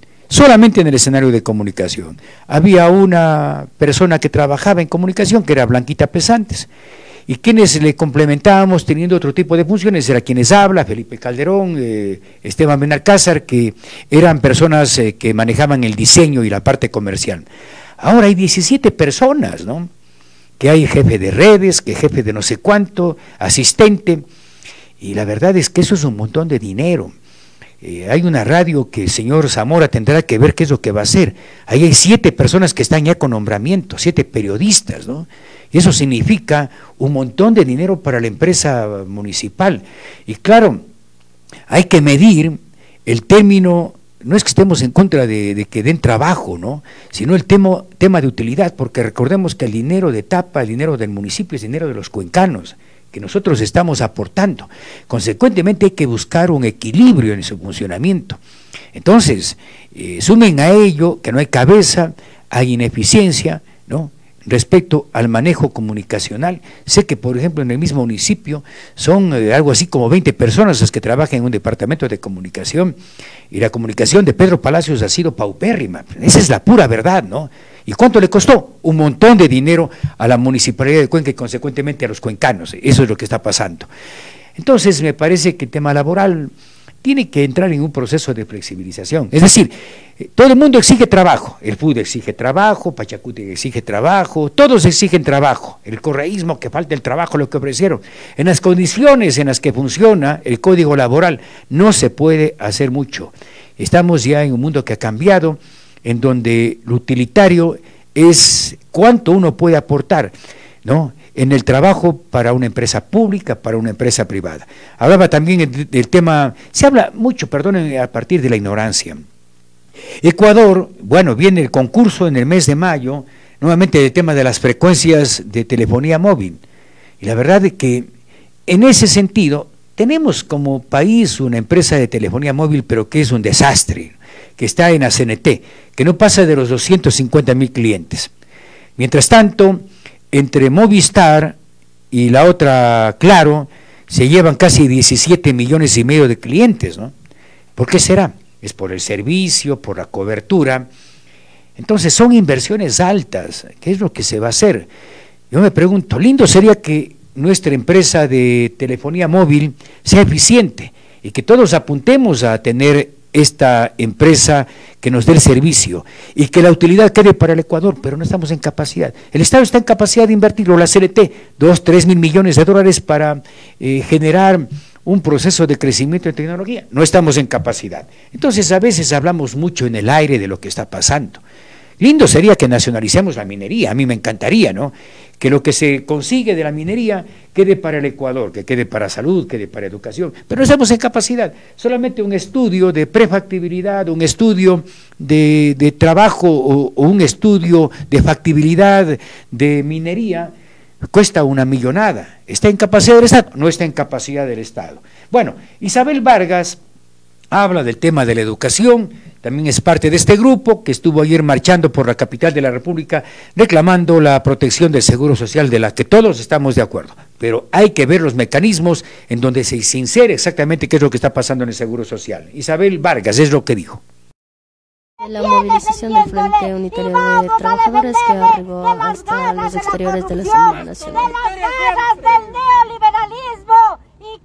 había una persona que trabajaba en comunicación, que era Blanquita Pesantes, y quienes le complementábamos teniendo otro tipo de funciones, era quienes habla, Felipe Calderón, Esteban Benalcázar, que eran personas que manejaban el diseño y la parte comercial. Ahora hay 17 personas, ¿no?, que hay jefe de redes, que jefe de no sé cuánto, asistente, y la verdad es que eso es un montón de dinero. Hay una radio que el señor Zamora tendrá que ver qué es lo que va a hacer. Ahí hay 7 personas que están ya con nombramiento, 7 periodistas, ¿no? Y eso significa un montón de dinero para la empresa municipal. Y claro, hay que medir el término, no es que estemos en contra de que den trabajo, ¿no?, sino el tema de utilidad, porque recordemos que el dinero de Etapa, el dinero del municipio es dinero de los cuencanos, que nosotros estamos aportando. Consecuentemente hay que buscar un equilibrio en su funcionamiento. Entonces, sumen a ello que no hay cabeza, hay ineficiencia, ¿no?, respecto al manejo comunicacional. Sé que, por ejemplo, en el mismo municipio son algo así como 20 personas las que trabajan en un departamento de comunicación, y la comunicación de Pedro Palacios ha sido paupérrima. Esa es la pura verdad, ¿no? ¿Y cuánto le costó? Un montón de dinero a la Municipalidad de Cuenca y consecuentemente a los cuencanos. Eso es lo que está pasando. Entonces, me parece que el tema laboral tiene que entrar en un proceso de flexibilización. Es decir, todo el mundo exige trabajo, el FUD exige trabajo, Pachacuti exige trabajo, todos exigen trabajo, el correísmo, que falta el trabajo, lo que ofrecieron. En las condiciones en las que funciona el código laboral no se puede hacer mucho. Estamos ya en un mundo que ha cambiado, en donde lo utilitario es cuánto uno puede aportar, ¿no?, en el trabajo para una empresa pública, para una empresa privada. Hablaba también del tema, se habla mucho, perdonen, a partir de la ignorancia. Ecuador, bueno, viene el concurso en el mes de mayo, nuevamente del tema de las frecuencias de telefonía móvil, y la verdad es que en ese sentido tenemos como país una empresa de telefonía móvil, pero que es un desastre, que está en ACNT, que no pasa de los 250.000 clientes. Mientras tanto, entre Movistar y la otra, Claro, se llevan casi 17,5 millones de clientes, ¿no? ¿Por qué será? Es por el servicio, por la cobertura. Entonces son inversiones altas. ¿Qué es lo que se va a hacer? Yo me pregunto, lindo sería que nuestra empresa de telefonía móvil sea eficiente y que todos apuntemos a tener esta empresa que nos dé el servicio y que la utilidad quede para el Ecuador, pero no estamos en capacidad. El Estado está en capacidad de invertirlo, la CNT, 2-3 mil millones de dólares para generar un proceso de crecimiento de tecnología. No estamos en capacidad. Entonces a veces hablamos mucho en el aire de lo que está pasando. Lindo sería que nacionalicemos la minería, a mí me encantaría, ¿no?, que lo que se consigue de la minería quede para el Ecuador, que quede para salud, quede para educación, pero no estamos en capacidad. Solamente un estudio de prefactibilidad, un estudio de trabajo o un estudio de factibilidad de minería cuesta una millonada. ¿Está en capacidad del Estado? No está en capacidad del Estado. Bueno, Isabel Vargas habla del tema de la educación, también es parte de este grupo que estuvo ayer marchando por la capital de la República reclamando la protección del Seguro Social, de la que todos estamos de acuerdo, pero hay que ver los mecanismos en donde se insere exactamente qué es lo que está pasando en el Seguro Social. Isabel Vargas es lo que dijo. La movilización del Frente Unitario de Trabajadores que arribó hasta los exteriores de la Asamblea Nacional. Las del neoliberalismo y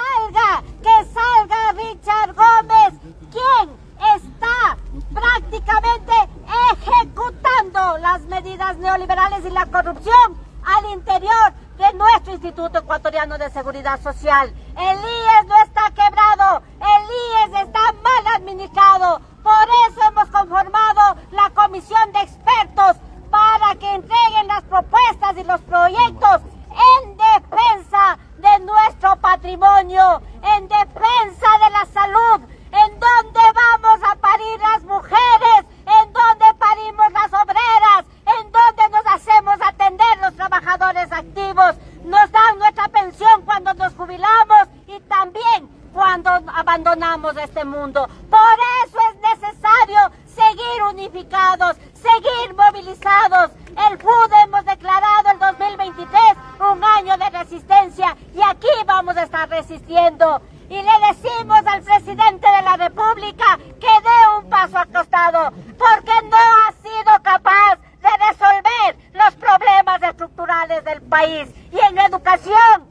que salga Richard Gómez, quien está prácticamente ejecutando las medidas neoliberales y la corrupción al interior de nuestro Instituto Ecuatoriano. Ecuatoriano de Seguridad Social. El IES no está quebrado, el IES está mal administrado. Por eso hemos conformado la comisión de expertos para que entreguen las propuestas y los proyectos en defensa de nuestro patrimonio, en defensa de la salud, en donde vamos a parir las mujeres, en donde parimos las obreras, en donde nos hacemos atender los trabajadores activos, nos dan nuestra pensión cuando nos jubilamos y también cuando abandonamos este mundo. Por eso es necesario seguir unificados, seguir movilizados. El FUD hemos declarado el 2023 un año de resistencia y aquí vamos a estar resistiendo. Y le decimos al presidente de la República que dé un paso al costado, porque no ha sido capaz de resolver los problemas estructurales del país. Y en educación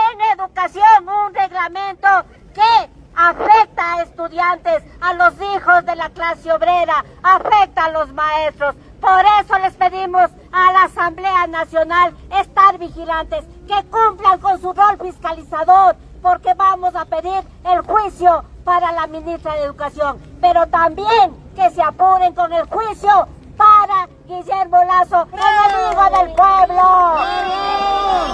un reglamento que afecta a estudiantes, a los hijos de la clase obrera, afecta a los maestros. Por eso les pedimos a la Asamblea Nacional estar vigilantes, que cumplan con su rol fiscalizador, porque vamos a pedir el juicio para la ministra de Educación, pero también que se apuren con el juicio para Guillermo Lasso, enemigo del pueblo.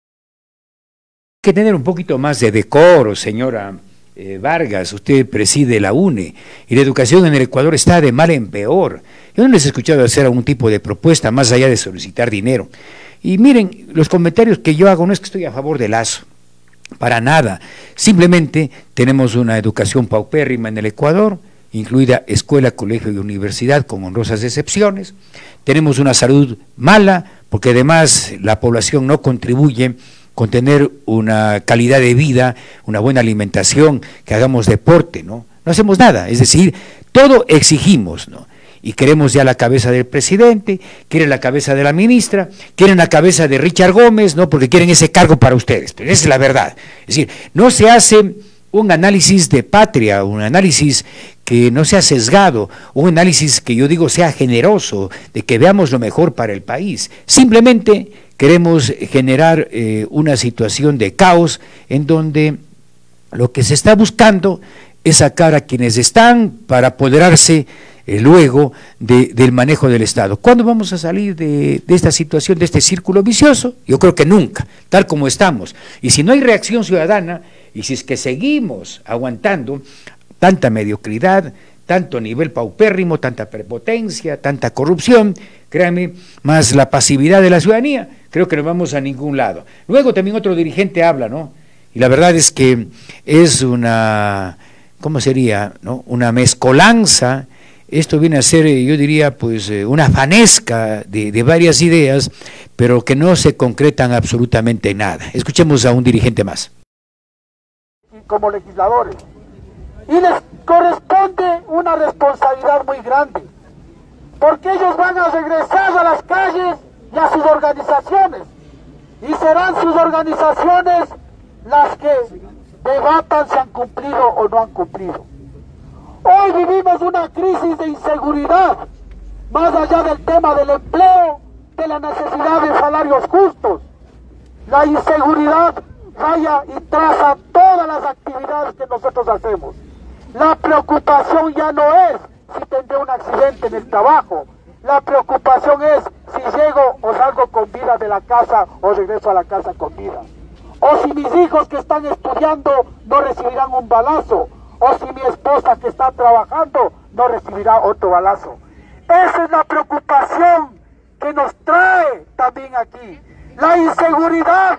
Hay que tener un poquito más de decoro, señora Vargas. Usted preside la UNE y la educación en el Ecuador está de mal en peor. Yo no les he escuchado hacer algún tipo de propuesta más allá de solicitar dinero. Y miren, los comentarios que yo hago no es que estoy a favor de Lasso, para nada. Simplemente tenemos una educación paupérrima en el Ecuador, incluida escuela, colegio y universidad, con honrosas excepciones. Tenemos una salud mala, porque además la población no contribuye con tener una calidad de vida, una buena alimentación, que hagamos deporte, ¿no? No hacemos nada, es decir, todo exigimos, ¿no? Y queremos ya la cabeza del presidente, quieren la cabeza de la ministra, quieren la cabeza de Richard Gómez, ¿no? Porque quieren ese cargo para ustedes, pero esa es la verdad. Es decir, no se hace un análisis de patria, un análisis que no sea sesgado, un análisis que yo digo sea generoso, de que veamos lo mejor para el país. Simplemente queremos generar una situación de caos en donde lo que se está buscando es sacar a quienes están para apoderarse luego del manejo del Estado. ¿Cuándo vamos a salir de esta situación, de este círculo vicioso? Yo creo que nunca, tal como estamos. Y si no hay reacción ciudadana, y si es que seguimos aguantando tanta mediocridad, tanto nivel paupérrimo, tanta prepotencia, tanta corrupción, créanme, más la pasividad de la ciudadanía, creo que no vamos a ningún lado. Luego también otro dirigente habla, ¿no? Y la verdad es que es una, ¿cómo sería?, ¿no?, una mezcolanza. Esto viene a ser, yo diría, pues una fanesca de varias ideas, pero que no se concretan absolutamente en nada. Escuchemos a un dirigente más. Como legisladores, y les corresponde una responsabilidad muy grande, porque ellos van a regresar a las calles y a sus organizaciones, y serán sus organizaciones las que debatan si han cumplido o no han cumplido. Hoy vivimos una crisis de inseguridad, más allá del tema del empleo, de la necesidad de salarios justos. La inseguridad raya y traza todas las actividades que nosotros hacemos. La preocupación ya no es si tendré un accidente en el trabajo. La preocupación es si llego o salgo con vida de la casa o regreso a la casa con vida. O si mis hijos que están estudiando no recibirán un balazo. O si mi esposa que está trabajando no recibirá otro balazo. Esa es la preocupación que nos trae también aquí. La inseguridad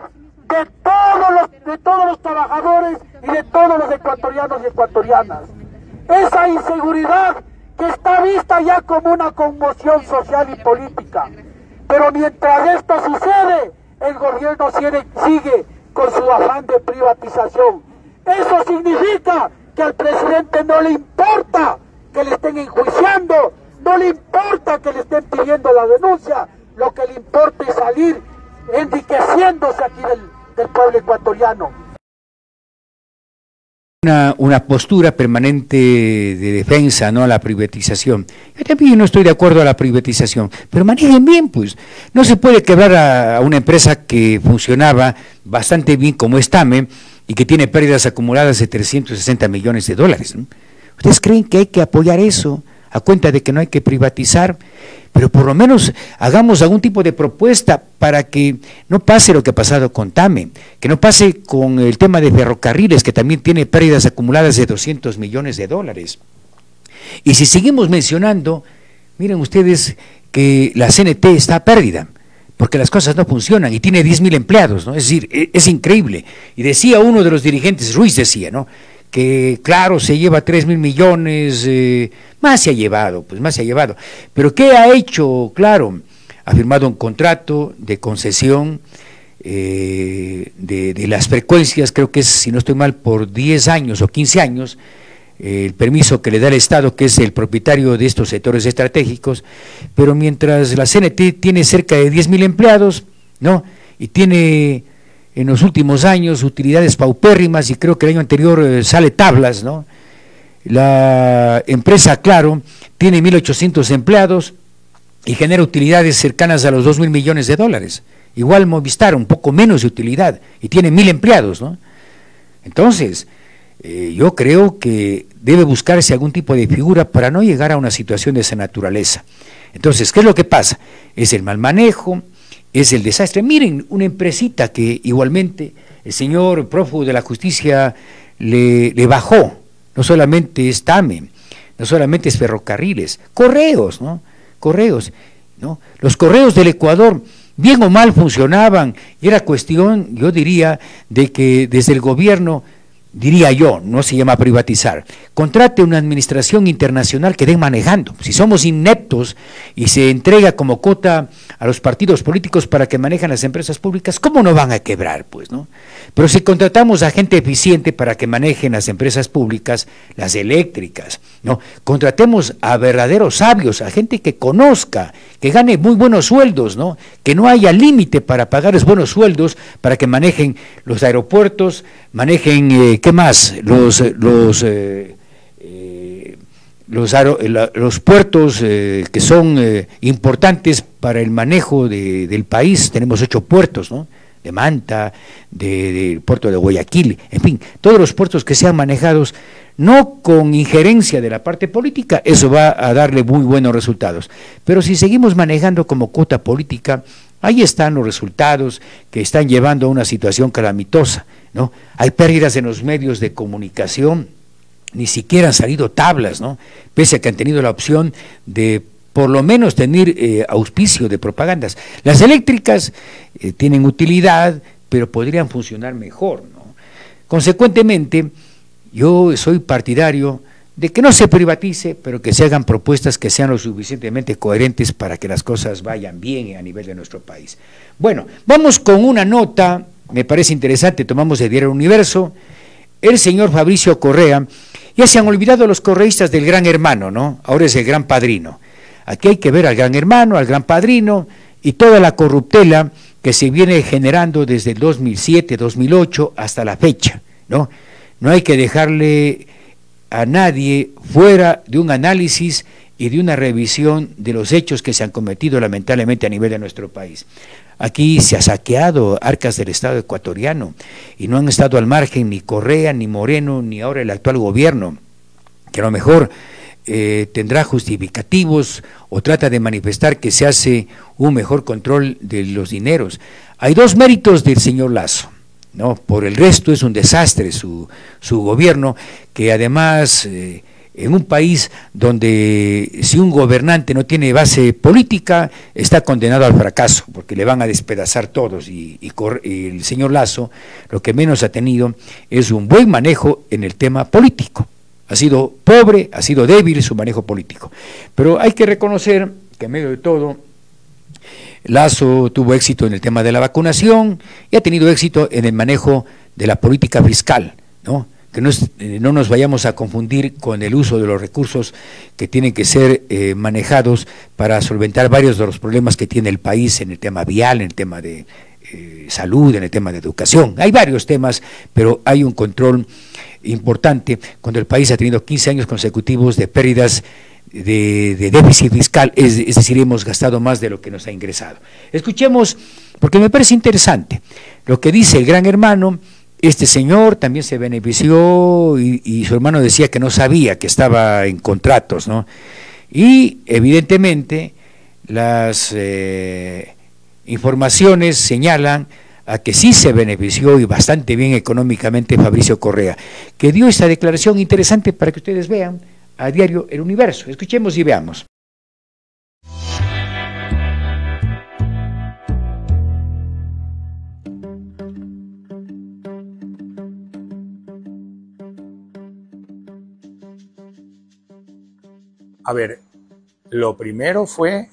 de todos los trabajadores y de todos los ecuatorianos y ecuatorianas. Esa inseguridad que está vista ya como una conmoción social y política. Pero mientras esto sucede, el gobierno sigue con su afán de privatización. Eso significa que al presidente no le importa que le estén enjuiciando, no le importa que le estén pidiendo la denuncia, lo que le importa es salir enriqueciéndose aquí del pueblo ecuatoriano. una postura permanente de defensa, ¿no?, a la privatización. Yo también no estoy de acuerdo a la privatización, pero manejen bien, pues. No se puede quebrar a una empresa que funcionaba bastante bien como es TAME y que tiene pérdidas acumuladas de 360 millones de dólares, ¿no? ¿Ustedes creen que hay que apoyar eso a cuenta de que no hay que privatizar? Pero por lo menos hagamos algún tipo de propuesta para que no pase lo que ha pasado con TAME, que no pase con el tema de ferrocarriles, que también tiene pérdidas acumuladas de 200 millones de dólares. Y si seguimos mencionando, miren ustedes que la CNT está a pérdida, porque las cosas no funcionan y tiene 10.000 empleados, ¿no? Es decir, es increíble. Y decía uno de los dirigentes, Ruiz decía, ¿no?, que claro, se lleva 3.000 millones, más se ha llevado, pues más se ha llevado. Pero ¿qué ha hecho? Claro, ha firmado un contrato de concesión de las frecuencias, creo que es, si no estoy mal, por 10 años o 15 años, el permiso que le da el Estado, que es el propietario de estos sectores estratégicos, pero mientras la CNT tiene cerca de 10.000 empleados, ¿no?, y tiene en los últimos años utilidades paupérrimas, y creo que el año anterior sale tablas, ¿no? La empresa, claro, tiene 1.800 empleados y genera utilidades cercanas a los 2.000 millones de dólares. Igual Movistar, un poco menos de utilidad, y tiene 1.000 empleados, ¿no? Entonces, yo creo que debe buscarse algún tipo de figura para no llegar a una situación de esa naturaleza. Entonces, ¿qué es lo que pasa? Es el mal manejo, es el desastre. Miren, una empresita que igualmente el señor prófugo de la justicia le bajó, no solamente es TAME, no solamente es ferrocarriles, correos, ¿no? Correos, ¿no? Los correos del Ecuador, bien o mal funcionaban, y era cuestión, yo diría, de que desde el gobierno, diría yo, no se llama privatizar, contrate una administración internacional que den manejando. Si somos ineptos y se entrega como cuota a los partidos políticos para que manejen las empresas públicas, ¿cómo no van a quebrar, pues, no? Pero si contratamos a gente eficiente para que manejen las empresas públicas, las eléctricas, ¿no? Contratemos a verdaderos sabios, a gente que conozca, que gane muy buenos sueldos, ¿no? Que no haya límite para pagarles buenos sueldos, para que manejen los aeropuertos, manejen, ¿qué más? Los puertos que son importantes para el manejo del país. Tenemos 8 puertos, ¿no? De Manta, del puerto de Guayaquil, en fin, todos los puertos que sean manejados no con injerencia de la parte política, eso va a darle muy buenos resultados. Pero si seguimos manejando como cuota política, ahí están los resultados que están llevando a una situación calamitosa, ¿no? Hay pérdidas en los medios de comunicación, ni siquiera han salido tablas, ¿no? Pese a que han tenido la opción de por lo menos tener auspicio de propagandas. Las eléctricas tienen utilidad, pero podrían funcionar mejor, ¿no? Consecuentemente, yo soy partidario de que no se privatice, pero que se hagan propuestas que sean lo suficientemente coherentes para que las cosas vayan bien a nivel de nuestro país. Bueno, vamos con una nota, me parece interesante, tomamos de Diario Universo. El señor Fabricio Correa, ya se han olvidado los correístas del Gran Hermano, ¿no? Ahora es el Gran Padrino. Aquí hay que ver al Gran Hermano, al Gran Padrino y toda la corruptela que se viene generando desde el 2007, 2008 hasta la fecha, ¿no? No hay que dejarle a nadie fuera de un análisis y de una revisión de los hechos que se han cometido lamentablemente a nivel de nuestro país. Aquí se ha saqueado arcas del Estado ecuatoriano y no han estado al margen ni Correa, ni Moreno, ni ahora el actual gobierno, que a lo mejor tendrá justificativos o trata de manifestar que se hace un mejor control de los dineros. Hay 2 méritos del señor Lasso, ¿no? Por el resto es un desastre su gobierno, que además en un país donde si un gobernante no tiene base política está condenado al fracaso, porque le van a despedazar todos, y el señor Lasso lo que menos ha tenido es un buen manejo en el tema político. Ha sido pobre, ha sido débil su manejo político, pero hay que reconocer que en medio de todo Lasso tuvo éxito en el tema de la vacunación y ha tenido éxito en el manejo de la política fiscal, ¿no? Que no nos vayamos a confundir con el uso de los recursos que tienen que ser manejados para solventar varios de los problemas que tiene el país en el tema vial, en el tema de salud, en el tema de educación. Hay varios temas, pero hay un control importante cuando el país ha tenido 15 años consecutivos de pérdidas de déficit fiscal, es decir, hemos gastado más de lo que nos ha ingresado. Escuchemos, porque me parece interesante, lo que dice el gran hermano. Este señor también se benefició y su hermano decía que no sabía que estaba en contratos, ¿no? Y evidentemente las informaciones señalan a que sí se benefició y bastante bien económicamente Fabricio Correa, que dio esta declaración interesante para que ustedes vean a diario El Universo. Escuchemos y veamos. A ver, lo primero fue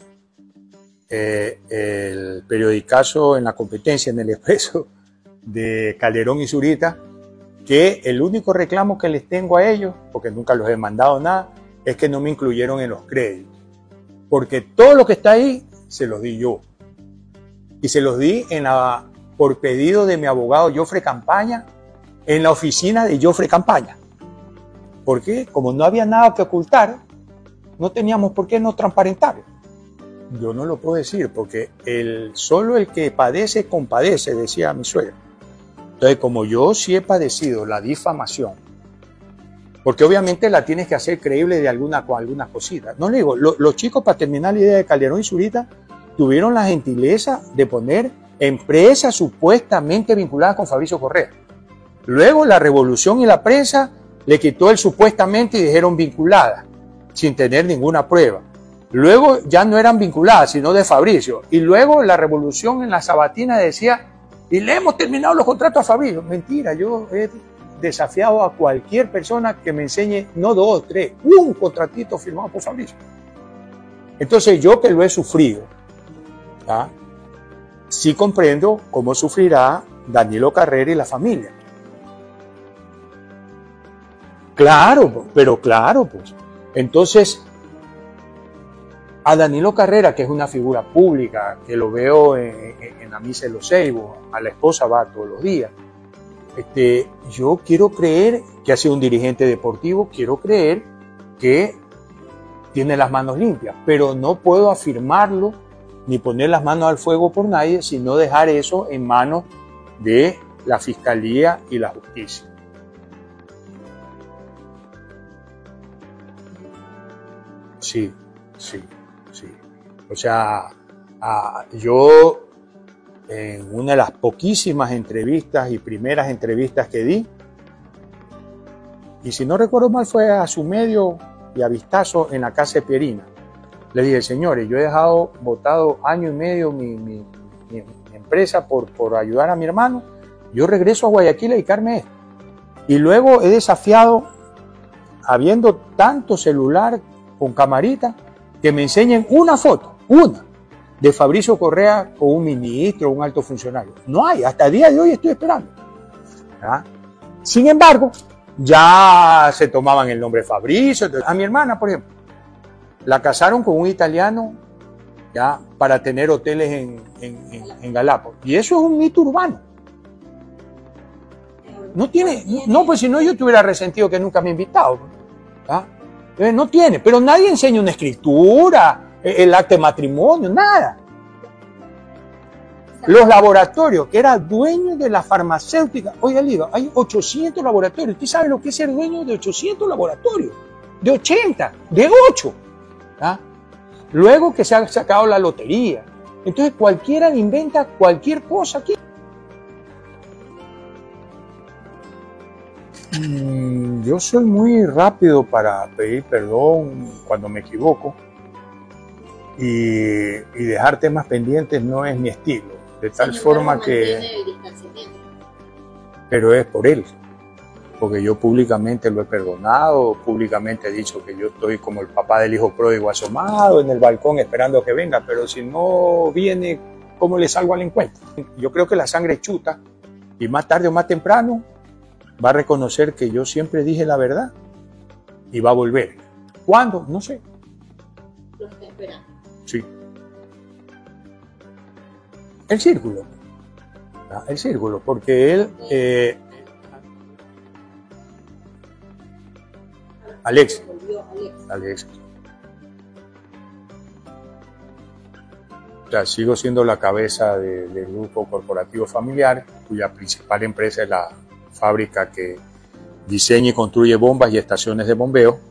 el periodicazo en la competencia en el Expreso de Calderón y Zurita, que el único reclamo que les tengo a ellos, porque nunca los he mandado nada, es que no me incluyeron en los créditos. Porque todo lo que está ahí se los di yo. Y se los di por pedido de mi abogado Jofre Campaña, en la oficina de Jofre Campaña. Porque como no había nada que ocultar, no teníamos por qué no transparentarlo. Yo no lo puedo decir porque solo el que padece compadece, decía mi suegra. Entonces, como yo sí he padecido la difamación, porque obviamente la tienes que hacer creíble de algunas cositas. No le digo, los chicos, para terminar la idea de Calderón y Zurita, tuvieron la gentileza de poner empresas supuestamente vinculadas con Fabricio Correa. Luego la Revolución y la prensa le quitó el supuestamente y dijeron vinculadas, sin tener ninguna prueba. Luego ya no eran vinculadas, sino de Fabricio. Y luego la Revolución en la Sabatina decía, y le hemos terminado los contratos a Fabricio. Mentira, yo he desafiado a cualquier persona que me enseñe, no 2, 3, un contratito firmado por Fabricio. Entonces yo que lo he sufrido, ¿ya? Sí comprendo cómo sufrirá Danilo Carrera y la familia. Claro, pero claro, pues. Entonces, a Danilo Carrera, que es una figura pública, que lo veo en la misa de los Seibos, a la esposa va todos los días, yo quiero creer que ha sido un dirigente deportivo, quiero creer que tiene las manos limpias, pero no puedo afirmarlo ni poner las manos al fuego por nadie, sino dejar eso en manos de la Fiscalía y la Justicia. Sí. O sea, yo en una de las poquísimas entrevistas y primeras entrevistas que di, y si no recuerdo mal fue a su medio y a vistazo en la casa de Pierina, le dije, señores, yo he dejado botado año y medio mi empresa por ayudar a mi hermano, yo regreso a Guayaquil a dedicarme a esto. Y luego he desafiado, habiendo tanto celular con camarita, que me enseñen una foto, de Fabricio Correa con un ministro, un alto funcionario. No hay, hasta el día de hoy estoy esperando. ¿Ah? Sin embargo, ya se tomaban el nombre Fabricio. A mi hermana, por ejemplo, la casaron con un italiano, ya, para tener hoteles en Galápagos. Y eso es un mito urbano. No, pues si no yo te hubiera resentido que nunca me he invitado. ¿Ah? No tiene, pero nadie enseña una escritura, el acta de matrimonio, nada. Los laboratorios, que era dueño de la farmacéutica, oiga, Liga, hay 800 laboratorios. ¿Usted sabe lo que es ser dueño de 800 laboratorios? De 80, de 8. ¿Ah? Luego que se ha sacado la lotería. Entonces cualquiera inventa cualquier cosa aquí. Yo soy muy rápido para pedir perdón cuando me equivoco y dejar temas pendientes no es mi estilo, de tal forma que... Pero es por él, porque yo públicamente lo he perdonado, públicamente he dicho que yo estoy como el papá del hijo pródigo asomado en el balcón esperando que venga, pero si no viene, ¿cómo le salgo al encuentro? Yo creo que la sangre chuta y más tarde o más temprano va a reconocer que yo siempre dije la verdad y va a volver. ¿Cuándo? No sé. Lo está esperando. Sí. El círculo. El círculo, porque él... Alex. Volvió Alex. O sea, sigo siendo la cabeza del grupo corporativo familiar, cuya principal empresa es la fábrica que diseña y construye bombas y estaciones de bombeo.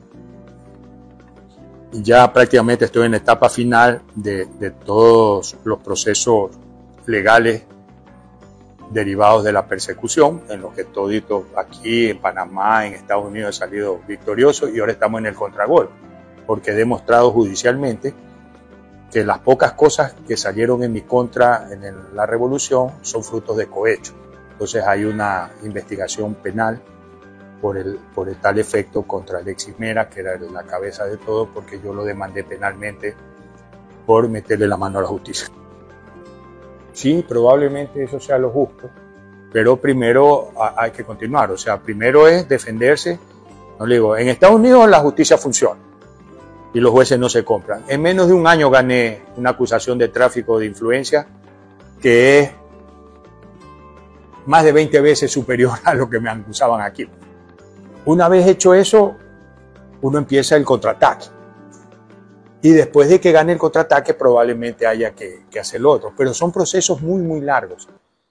Y ya prácticamente estoy en la etapa final de todos los procesos legales derivados de la persecución, en los que todito aquí en Panamá, en Estados Unidos he salido victorioso y ahora estamos en el contragolpe, porque he demostrado judicialmente que las pocas cosas que salieron en mi contra en la revolución son frutos de cohecho. Entonces hay una investigación penal por el tal efecto contra Alexis Mera, que era la cabeza de todo, porque yo lo demandé penalmente por meterle la mano a la justicia. Sí, probablemente eso sea lo justo, pero primero hay que continuar. O sea, primero es defenderse. No le digo, en Estados Unidos la justicia funciona y los jueces no se compran. En menos de un año gané una acusación de tráfico de influencia que es más de 20 veces superior a lo que me acusaban aquí. Una vez hecho eso, uno empieza el contraataque. Y después de que gane el contraataque, probablemente haya que hacer lo otro. Pero son procesos muy, muy largos.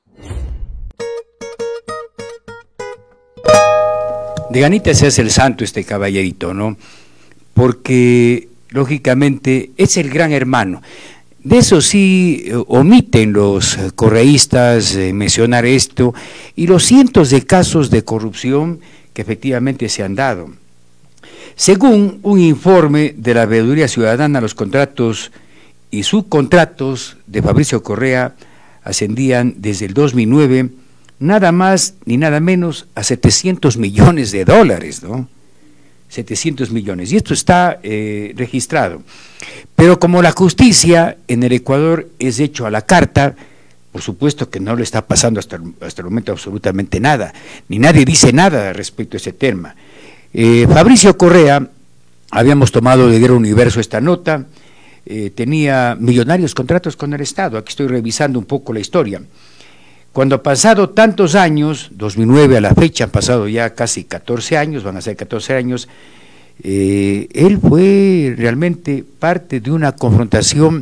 De ganita se hace el santo este caballerito, ¿no? Porque, lógicamente, es el gran hermano. De eso sí omiten los correístas mencionar esto y los cientos de casos de corrupción que efectivamente se han dado. Según un informe de la Veeduría Ciudadana, los contratos y subcontratos de Fabricio Correa ascendían desde el 2009 nada más ni nada menos a 700 millones de dólares, ¿no? 700 millones, y esto está registrado. Pero como la justicia en el Ecuador es hecho a la carta, por supuesto que no le está pasando hasta el momento absolutamente nada, ni nadie dice nada respecto a ese tema. Fabricio Correa, habíamos tomado de Guerra Universo esta nota, tenía millonarios contratos con el Estado. Aquí estoy revisando un poco la historia. Cuando ha pasado tantos años, 2009 a la fecha, han pasado ya casi 14 años, van a ser 14 años, él fue realmente parte de una confrontación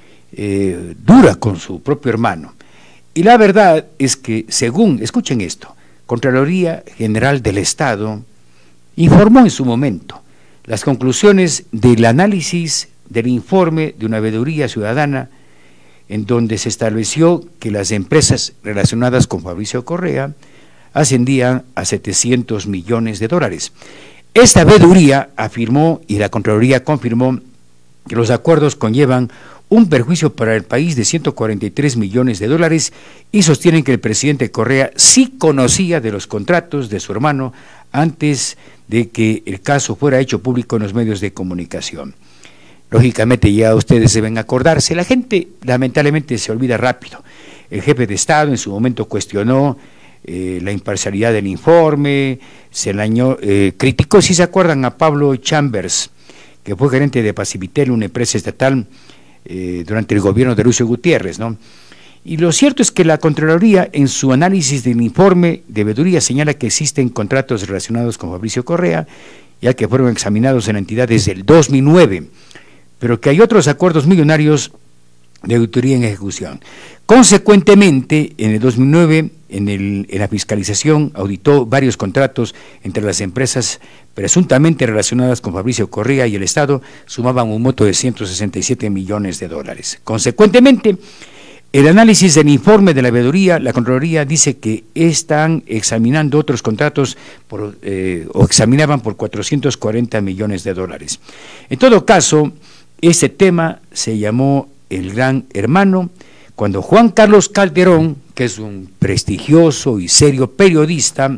dura con su propio hermano. Y la verdad es que, según, escuchen esto, Contraloría General del Estado informó en su momento las conclusiones del análisis del informe de una veeduría ciudadana en donde se estableció que las empresas relacionadas con Fabricio Correa ascendían a 700 millones de dólares. Esta veeduría afirmó y la Contraloría confirmó que los acuerdos conllevan un perjuicio para el país de 143 millones de dólares y sostienen que el presidente Correa sí conocía de los contratos de su hermano antes de que el caso fuera hecho público en los medios de comunicación. Lógicamente ya ustedes deben acordarse, la gente lamentablemente se olvida rápido. El jefe de Estado en su momento cuestionó la imparcialidad del informe, criticó, si se acuerdan, a Pablo Chambers, que fue gerente de Pacifitel, una empresa estatal, durante el gobierno de Lucio Gutiérrez, ¿no? Y lo cierto es que la Contraloría, en su análisis del informe de veeduría, señala que existen contratos relacionados con Fabricio Correa, ya que fueron examinados en la entidad desde el 2009, pero que hay otros acuerdos millonarios de auditoría en ejecución. Consecuentemente, en el 2009, en la fiscalización, auditó varios contratos entre las empresas presuntamente relacionadas con Fabricio Correa y el Estado, sumaban un monto de 167 millones de dólares. Consecuentemente, el análisis del informe de la veeduría, la Contraloría dice que están examinando otros contratos o examinaban por 440 millones de dólares. En todo caso, este tema se llamó el Gran Hermano, cuando Juan Carlos Calderón, que es un prestigioso y serio periodista,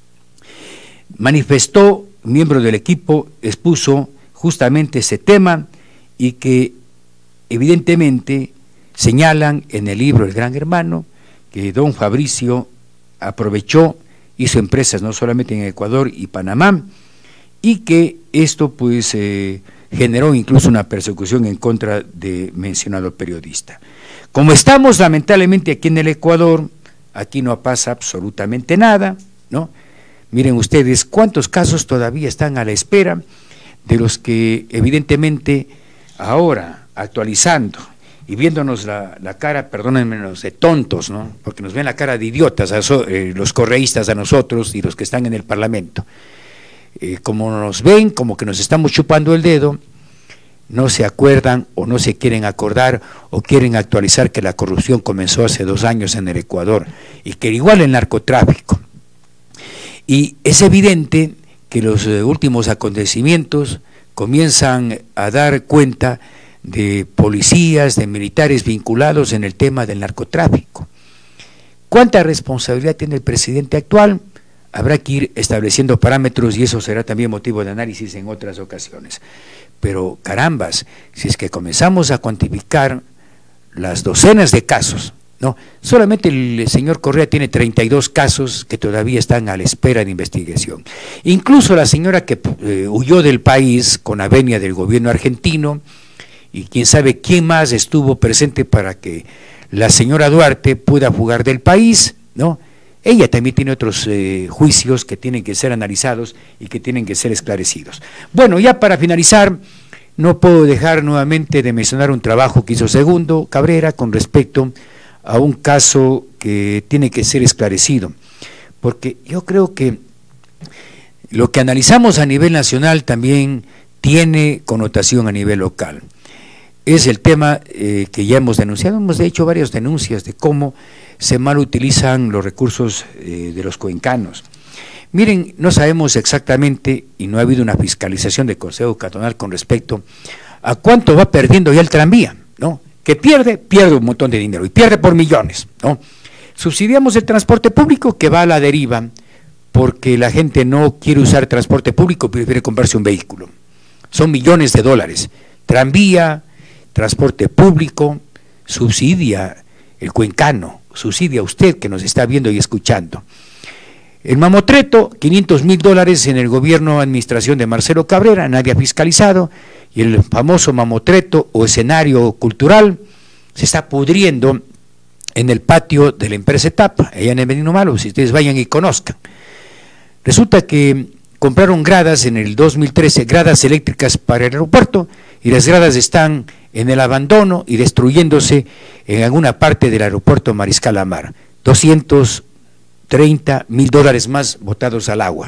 manifestó, miembro del equipo, expuso justamente ese tema y que evidentemente señalan en el libro El Gran Hermano que don Fabricio aprovechó, hizo empresas no solamente en Ecuador y Panamá, y que esto pues generó incluso una persecución en contra de mencionado periodista. Como estamos lamentablemente aquí en el Ecuador, aquí no pasa absolutamente nada, ¿no? Miren ustedes cuántos casos todavía están a la espera, de los que evidentemente ahora, actualizando y viéndonos la cara, perdónenme, de tontos, ¿no? Porque nos ven la cara de idiotas, los correístas a nosotros y los que están en el Parlamento. Como nos ven, como que nos estamos chupando el dedo, no se acuerdan o no se quieren acordar o quieren actualizar que la corrupción comenzó hace 2 años en el Ecuador y que igual el narcotráfico. Y es evidente que los últimos acontecimientos comienzan a dar cuenta de policías, de militares vinculados en el tema del narcotráfico. ¿Cuánta responsabilidad tiene el presidente actual? Habrá que ir estableciendo parámetros y eso será también motivo de análisis en otras ocasiones. Pero carambas, si es que comenzamos a cuantificar las docenas de casos, ¿no? Solamente el señor Correa tiene 32 casos que todavía están a la espera de investigación. Incluso la señora que huyó del país con la venia del gobierno argentino, y quién sabe quién más estuvo presente para que la señora Duarte pueda fugar del país, ¿no? Ella también tiene otros juicios que tienen que ser analizados y que tienen que ser esclarecidos. Bueno, ya para finalizar, no puedo dejar nuevamente de mencionar un trabajo que hizo Segundo Cabrera con respecto a un caso que tiene que ser esclarecido, porque yo creo que lo que analizamos a nivel nacional también tiene connotación a nivel local. Es el tema que ya hemos denunciado, hemos hecho varias denuncias de cómo se mal utilizan los recursos de los cuencanos. Miren, no sabemos exactamente, y no ha habido una fiscalización del Consejo Cantonal con respecto a cuánto va perdiendo ya el tranvía, ¿no? Que pierde un montón de dinero, y pierde por millones, ¿no? Subsidiamos el transporte público que va a la deriva, porque la gente no quiere usar transporte público, prefiere comprarse un vehículo. Son millones de dólares. Tranvía, transporte público, subsidia el cuencano, subsidia a usted que nos está viendo y escuchando. El mamotreto, $500,000 en el gobierno administración de Marcelo Cabrera, nadie ha fiscalizado, y el famoso mamotreto o escenario cultural se está pudriendo en el patio de la empresa Etapa, allá en el Benigno Malo, si ustedes vayan y conozcan. Resulta que compraron gradas en el 2013, gradas eléctricas para el aeropuerto, y las gradas están en el abandono y destruyéndose en alguna parte del aeropuerto Mariscal Amar. $230,000 más botados al agua.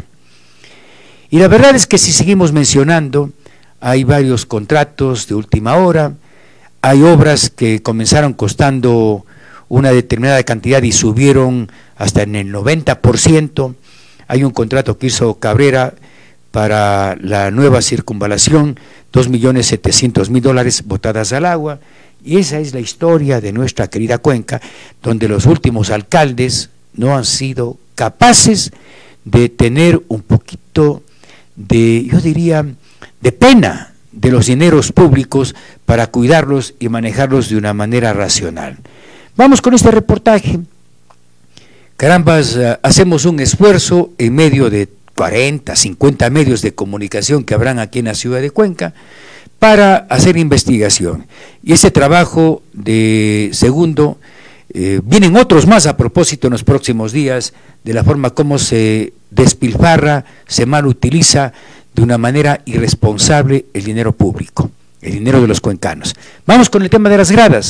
Y la verdad es que si seguimos mencionando, hay varios contratos de última hora, hay obras que comenzaron costando una determinada cantidad y subieron hasta en el 90%, hay un contrato que hizo Cabrera para la nueva circunvalación, $2,700,000 botadas al agua, y esa es la historia de nuestra querida Cuenca, donde los últimos alcaldes no han sido capaces de tener un poquito de, yo diría, de pena de los dineros públicos para cuidarlos y manejarlos de una manera racional. Vamos con este reportaje. Carambas, hacemos un esfuerzo en medio de 40, 50 medios de comunicación que habrán aquí en la ciudad de Cuenca para hacer investigación. Y ese trabajo de Segundo, vienen otros más a propósito en los próximos días, de la forma como se despilfarra, se mal utiliza de una manera irresponsable el dinero público, el dinero de los cuencanos. Vamos con el tema de las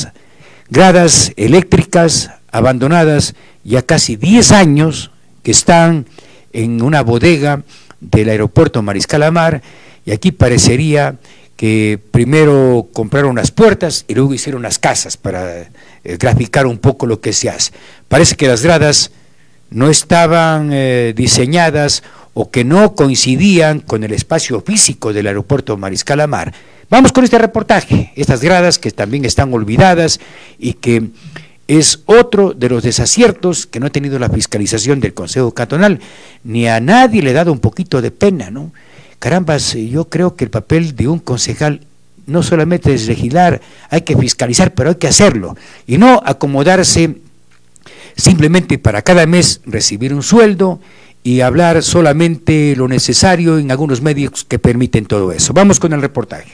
gradas eléctricas abandonadas ya casi 10 años que están en una bodega del aeropuerto Mariscal Amar, y aquí parecería que primero compraron las puertas y luego hicieron las casas para graficar un poco lo que se hace. Parece que las gradas no estaban diseñadas o que no coincidían con el espacio físico del aeropuerto Mariscal Amar. Vamos con este reportaje, estas gradas que también están olvidadas y que es otro de los desaciertos que no ha tenido la fiscalización del Consejo Cantonal, ni a nadie le ha dado un poquito de pena, ¿no? Carambas, yo creo que el papel de un concejal no solamente es legislar, hay que fiscalizar, pero hay que hacerlo, y no acomodarse simplemente para cada mes recibir un sueldo y hablar solamente lo necesario en algunos medios que permiten todo eso. Vamos con el reportaje.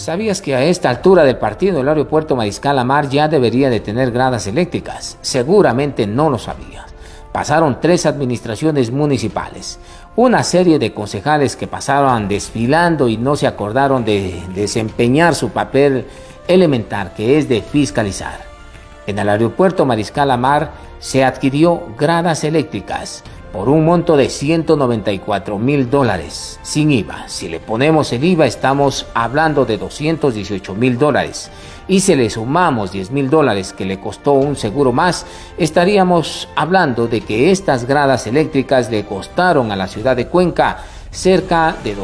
¿Sabías que a esta altura del partido el aeropuerto Mariscal Amar ya debería de tener gradas eléctricas? Seguramente no lo sabías. Pasaron 3 administraciones municipales, una serie de concejales que pasaron desfilando y no se acordaron de desempeñar su papel elemental, que es de fiscalizar. En el aeropuerto Mariscal Amar se adquirió gradas eléctricas por un monto de $194,000 sin IVA. Si le ponemos el IVA estamos hablando de $218,000 y si le sumamos $10,000 que le costó un seguro más, estaríamos hablando de que estas gradas eléctricas le costaron a la ciudad de Cuenca cerca de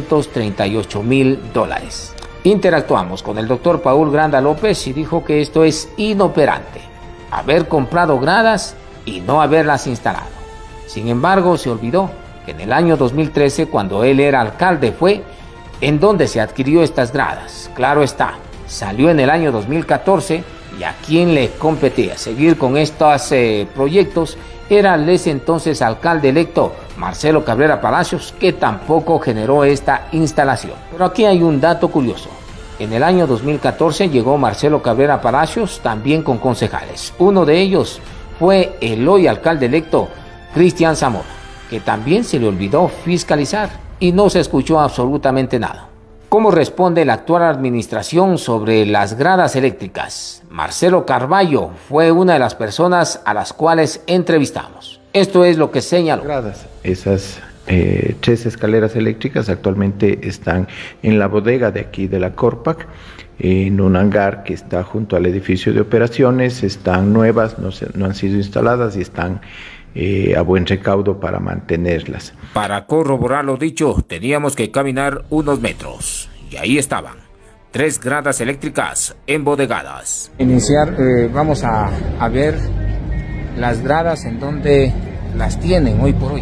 $238,000. Interactuamos con el doctor Paul Granda López y dijo que esto es inoperante, haber comprado gradas y no haberlas instalado. Sin embargo, se olvidó que en el año 2013, cuando él era alcalde, fue en donde se adquirió estas gradas. Claro está, salió en el año 2014 y a quien le competía seguir con estos proyectos era el ese entonces alcalde electo Marcelo Cabrera Palacios, que tampoco generó esta instalación. Pero aquí hay un dato curioso. En el año 2014 llegó Marcelo Cabrera Palacios también con concejales. Uno de ellos fue el hoy alcalde electo Cristian Zamora, que también se le olvidó fiscalizar y no se escuchó absolutamente nada. ¿Cómo responde la actual administración sobre las gradas eléctricas? Marcelo Carballo fue una de las personas a las cuales entrevistamos. Esto es lo que señaló. Esas 3 escaleras eléctricas actualmente están en la bodega de aquí de la Corpac, en un hangar que está junto al edificio de operaciones. Están nuevas, no han sido instaladas y están a buen recaudo para mantenerlas. Para corroborar lo dicho, teníamos que caminar unos metros y ahí estaban 3 gradas eléctricas embodegadas. Vamos a ver las gradas en donde las tienen hoy por hoy.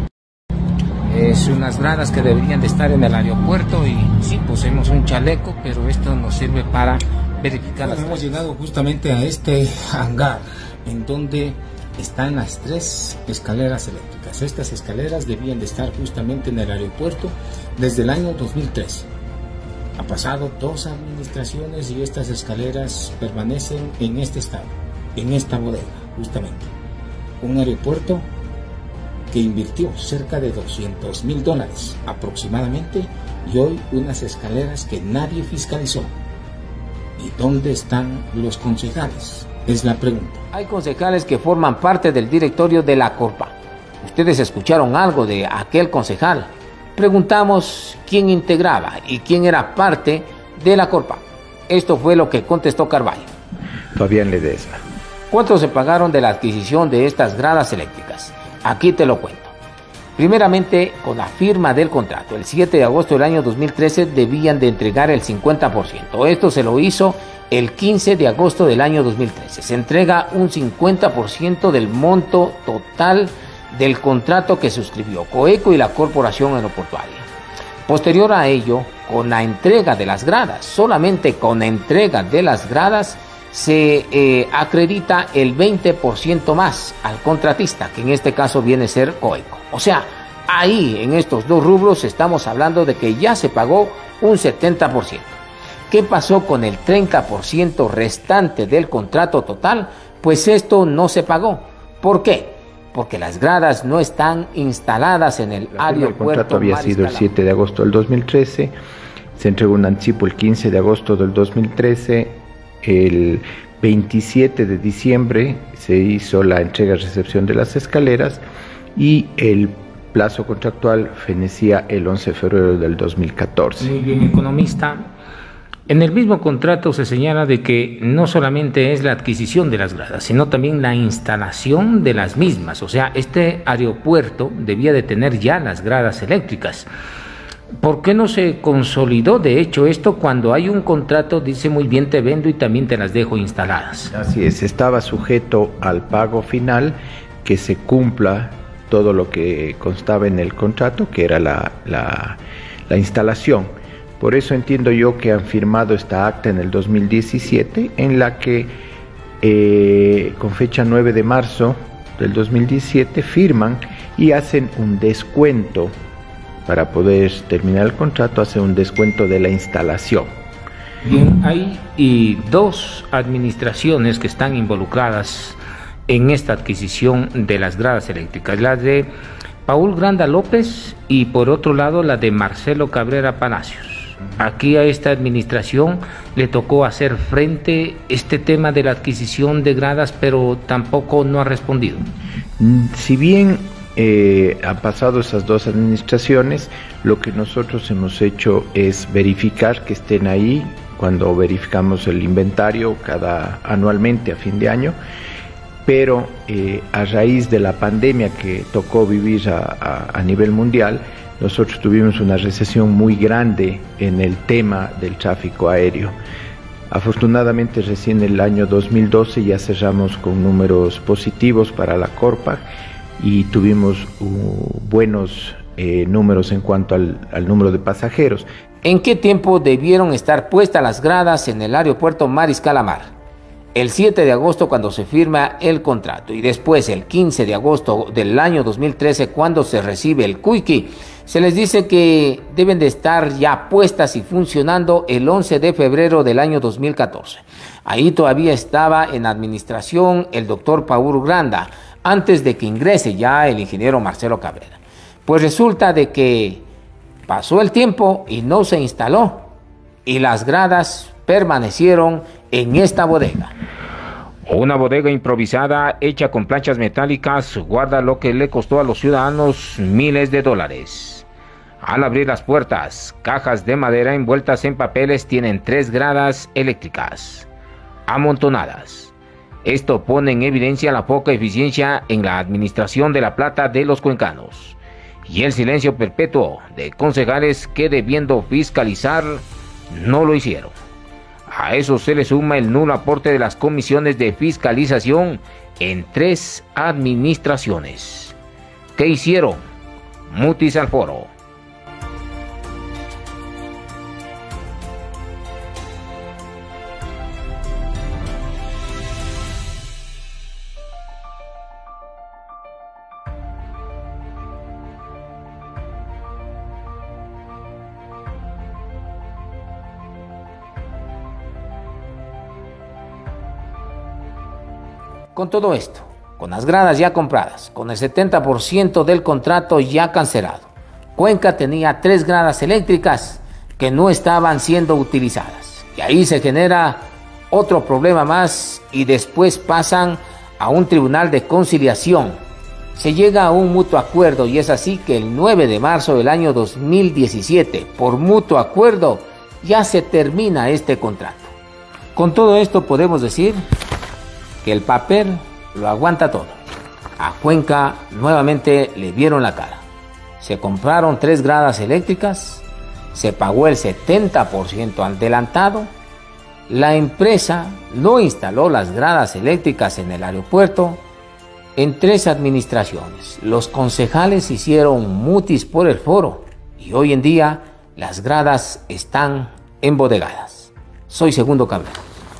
Es unas gradas que deberían de estar en el aeropuerto y sí, poseemos un chaleco, pero esto nos sirve para verificar. Hemos llegado justamente a este hangar en donde están las 3 escaleras eléctricas. Estas escaleras debían de estar justamente en el aeropuerto desde el año 2013. Ha pasado 2 administraciones y estas escaleras permanecen en este estado, en esta bodega, justamente. Un aeropuerto que invirtió cerca de $200,000 aproximadamente y hoy unas escaleras que nadie fiscalizó. ¿Y dónde están los concejales? Es la pregunta. Hay concejales que forman parte del directorio de la Corpa. ¿Ustedes escucharon algo de aquel concejal? Preguntamos quién integraba y quién era parte de la Corpa. Esto fue lo que contestó Carvalho. Fabián Ledesma. ¿Cuánto se pagaron de la adquisición de estas gradas eléctricas? Aquí te lo cuento. Primeramente, con la firma del contrato, el 7 de agosto del año 2013 debían de entregar el 50%. Esto se lo hizo el 15 de agosto del año 2013. Se entrega un 50% del monto total del contrato que suscribió Coeco y la Corporación Aeroportuaria. Posterior a ello, con la entrega de las gradas, solamente con la entrega de las gradas, se acredita el 20% más al contratista, que en este caso viene a ser Coeco. O sea, ahí en estos 2 rubros estamos hablando de que ya se pagó un 70%. ¿Qué pasó con el 30% restante del contrato total? Pues esto no se pagó. ¿Por qué? Porque las gradas no están instaladas en el aeropuerto. El contrato había sido el 7 de agosto del 2013, se entregó un anticipo el 15 de agosto del 2013, el 27 de diciembre se hizo la entrega y recepción de las escaleras y el plazo contractual fenecía el 11 de febrero del 2014. Muy bien, economista. En el mismo contrato se señala de que no solamente es la adquisición de las gradas, sino también la instalación de las mismas. O sea, este aeropuerto debía de tener ya las gradas eléctricas. ¿Por qué no se consolidó de hecho esto cuando hay un contrato? Dice muy bien, te vendo y también te las dejo instaladas. Así es, estaba sujeto al pago final, que se cumpla todo lo que constaba en el contrato, que era la instalación. Por eso entiendo yo que han firmado esta acta en el 2017, en la que con fecha 9 de marzo del 2017 firman y hacen un descuento. Para poder terminar el contrato, hace un descuento de la instalación. Bien, hay dos administraciones que están involucradas en esta adquisición de las gradas eléctricas, la de Paul Granda López y por otro lado la de Marcelo Cabrera Palacios. Aquí a esta administración le tocó hacer frente este tema de la adquisición de gradas, pero tampoco no ha respondido. Si bien han pasado esas dos administraciones, lo que nosotros hemos hecho es verificar que estén ahí cuando verificamos el inventario anualmente a fin de año, pero a raíz de la pandemia que tocó vivir a nivel mundial, nosotros tuvimos una recesión muy grande en el tema del tráfico aéreo. Afortunadamente recién en el año 2012 ya cerramos con números positivos para la Corpa y tuvimos buenos números en cuanto al número de pasajeros. ¿En qué tiempo debieron estar puestas las gradas en el aeropuerto Mariscal Amar? El 7 de agosto cuando se firma el contrato y después el 15 de agosto del año 2013 cuando se recibe el CUICI, se les dice que deben de estar ya puestas y funcionando el 11 de febrero del año 2014. Ahí todavía estaba en administración el doctor Paul Granda, antes de que ingrese ya el ingeniero Marcelo Cabrera. Pues resulta de que pasó el tiempo y no se instaló y las gradas permanecieron en esta bodega. Una bodega improvisada hecha con planchas metálicas guarda lo que le costó a los ciudadanos miles de dólares. Al abrir las puertas, cajas de madera envueltas en papeles tienen 3 gradas eléctricas amontonadas. Esto pone en evidencia la poca eficiencia en la administración de la plata de los cuencanos y el silencio perpetuo de concejales que debiendo fiscalizar no lo hicieron. A eso se le suma el nulo aporte de las comisiones de fiscalización en 3 administraciones. ¿Qué hicieron? Mutis al foro. Con todo esto, con las gradas ya compradas, con el 70% del contrato ya cancelado, Cuenca tenía 3 gradas eléctricas que no estaban siendo utilizadas. Y ahí se genera otro problema más y después pasan a un tribunal de conciliación. Se llega a un mutuo acuerdo y es así que el 9 de marzo del año 2017, por mutuo acuerdo, ya se termina este contrato. Con todo esto podemos decir que el papel lo aguanta todo. A Cuenca nuevamente le vieron la cara. Se compraron 3 gradas eléctricas, se pagó el 70% adelantado, la empresa no instaló las gradas eléctricas en el aeropuerto en 3 administraciones. Los concejales hicieron mutis por el foro y hoy en día las gradas están embodegadas. Soy Segundo Cabrera.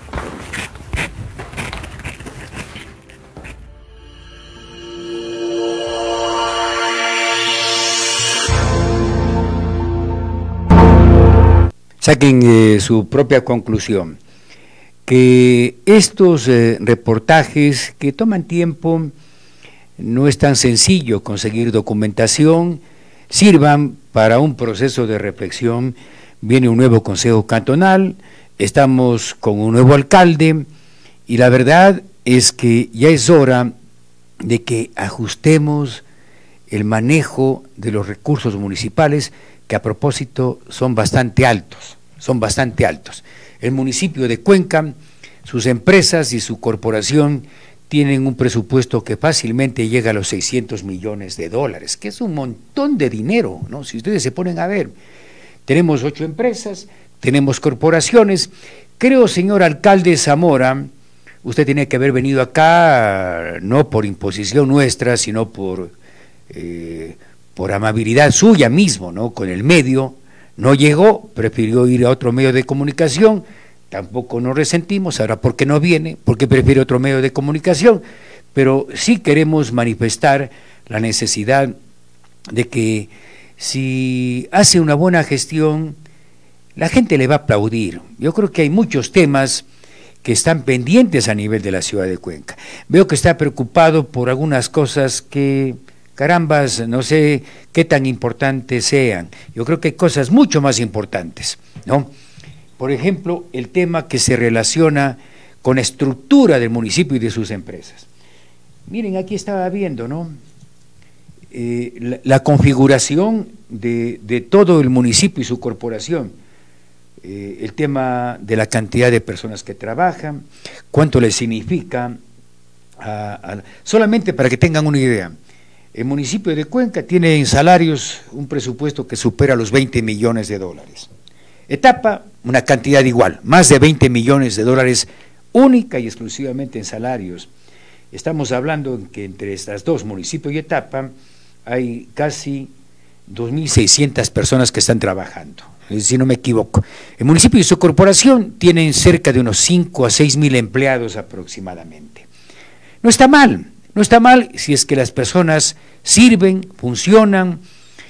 Saquen su propia conclusión, que estos reportajes que toman tiempo, no es tan sencillo conseguir documentación, sirvan para un proceso de reflexión. Viene un nuevo consejo cantonal, estamos con un nuevo alcalde y la verdad es que ya es hora de que ajustemos el manejo de los recursos municipales, que a propósito son bastante altos. El municipio de Cuenca, sus empresas y su corporación tienen un presupuesto que fácilmente llega a los 600 millones de dólares, que es un montón de dinero, ¿no? Si ustedes se ponen a ver, tenemos 8 empresas, tenemos corporaciones. Creo, señor alcalde Zamora, usted tiene que haber venido acá no por imposición nuestra, sino por amabilidad suya mismo, ¿no? Con el medio, no llegó, prefirió ir a otro medio de comunicación, tampoco nos resentimos, ahora ¿por qué no viene? Porque prefiere otro medio de comunicación, pero sí queremos manifestar la necesidad de que si hace una buena gestión, la gente le va a aplaudir. Yo creo que hay muchos temas que están pendientes a nivel de la ciudad de Cuenca. Veo que está preocupado por algunas cosas que, carambas, no sé qué tan importantes sean. Yo creo que hay cosas mucho más importantes, ¿no? Por ejemplo, el tema que se relaciona con la estructura del municipio y de sus empresas. Miren, aquí estaba viendo, ¿no? La configuración de todo el municipio y su corporación. El tema de la cantidad de personas que trabajan, cuánto les significa, solamente para que tengan una idea. El municipio de Cuenca tiene en salarios un presupuesto que supera los 20 millones de dólares. Etapa, una cantidad igual, más de 20 millones de dólares única y exclusivamente en salarios. Estamos hablando que entre estas dos, municipio y Etapa, hay casi 2.600 personas que están trabajando, si no me equivoco. El municipio y su corporación tienen cerca de unos 5 a 6.000 empleados aproximadamente. No está mal si es que las personas sirven, funcionan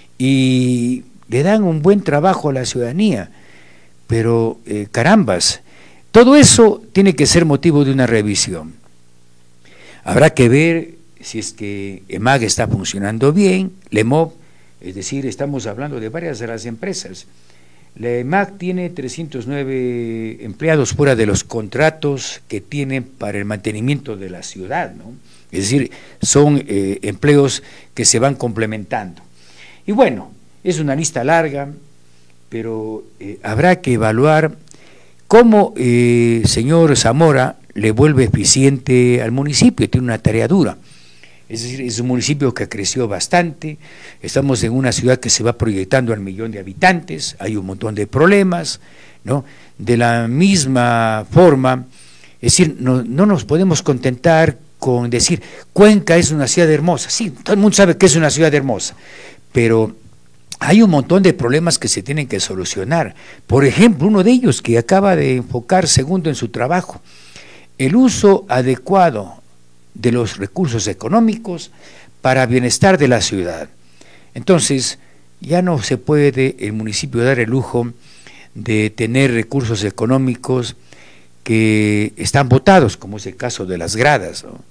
y le dan un buen trabajo a la ciudadanía, pero carambas, todo eso tiene que ser motivo de una revisión. Habrá que ver si es que EMAG está funcionando bien, LEMOV, es decir, estamos hablando de varias de las empresas. La EMAG tiene 309 empleados fuera de los contratos que tienen para el mantenimiento de la ciudad, ¿no? Es decir, son empleos que se van complementando. Y bueno, es una lista larga, pero habrá que evaluar cómo señor Zamora le vuelve eficiente al municipio. Tiene una tarea dura. Es decir, es un municipio que creció bastante, estamos en una ciudad que se va proyectando al 1.000.000 de habitantes, hay un montón de problemas, ¿no? De la misma forma, es decir, no nos podemos contentar con decir, Cuenca es una ciudad hermosa. Sí, todo el mundo sabe que es una ciudad hermosa, pero hay un montón de problemas que se tienen que solucionar. Por ejemplo, uno de ellos que acaba de enfocar segundo en su trabajo, el uso adecuado de los recursos económicos para bienestar de la ciudad. Entonces, ya no se puede el municipio dar el lujo de tener recursos económicos que están botados, como es el caso de las gradas, ¿no?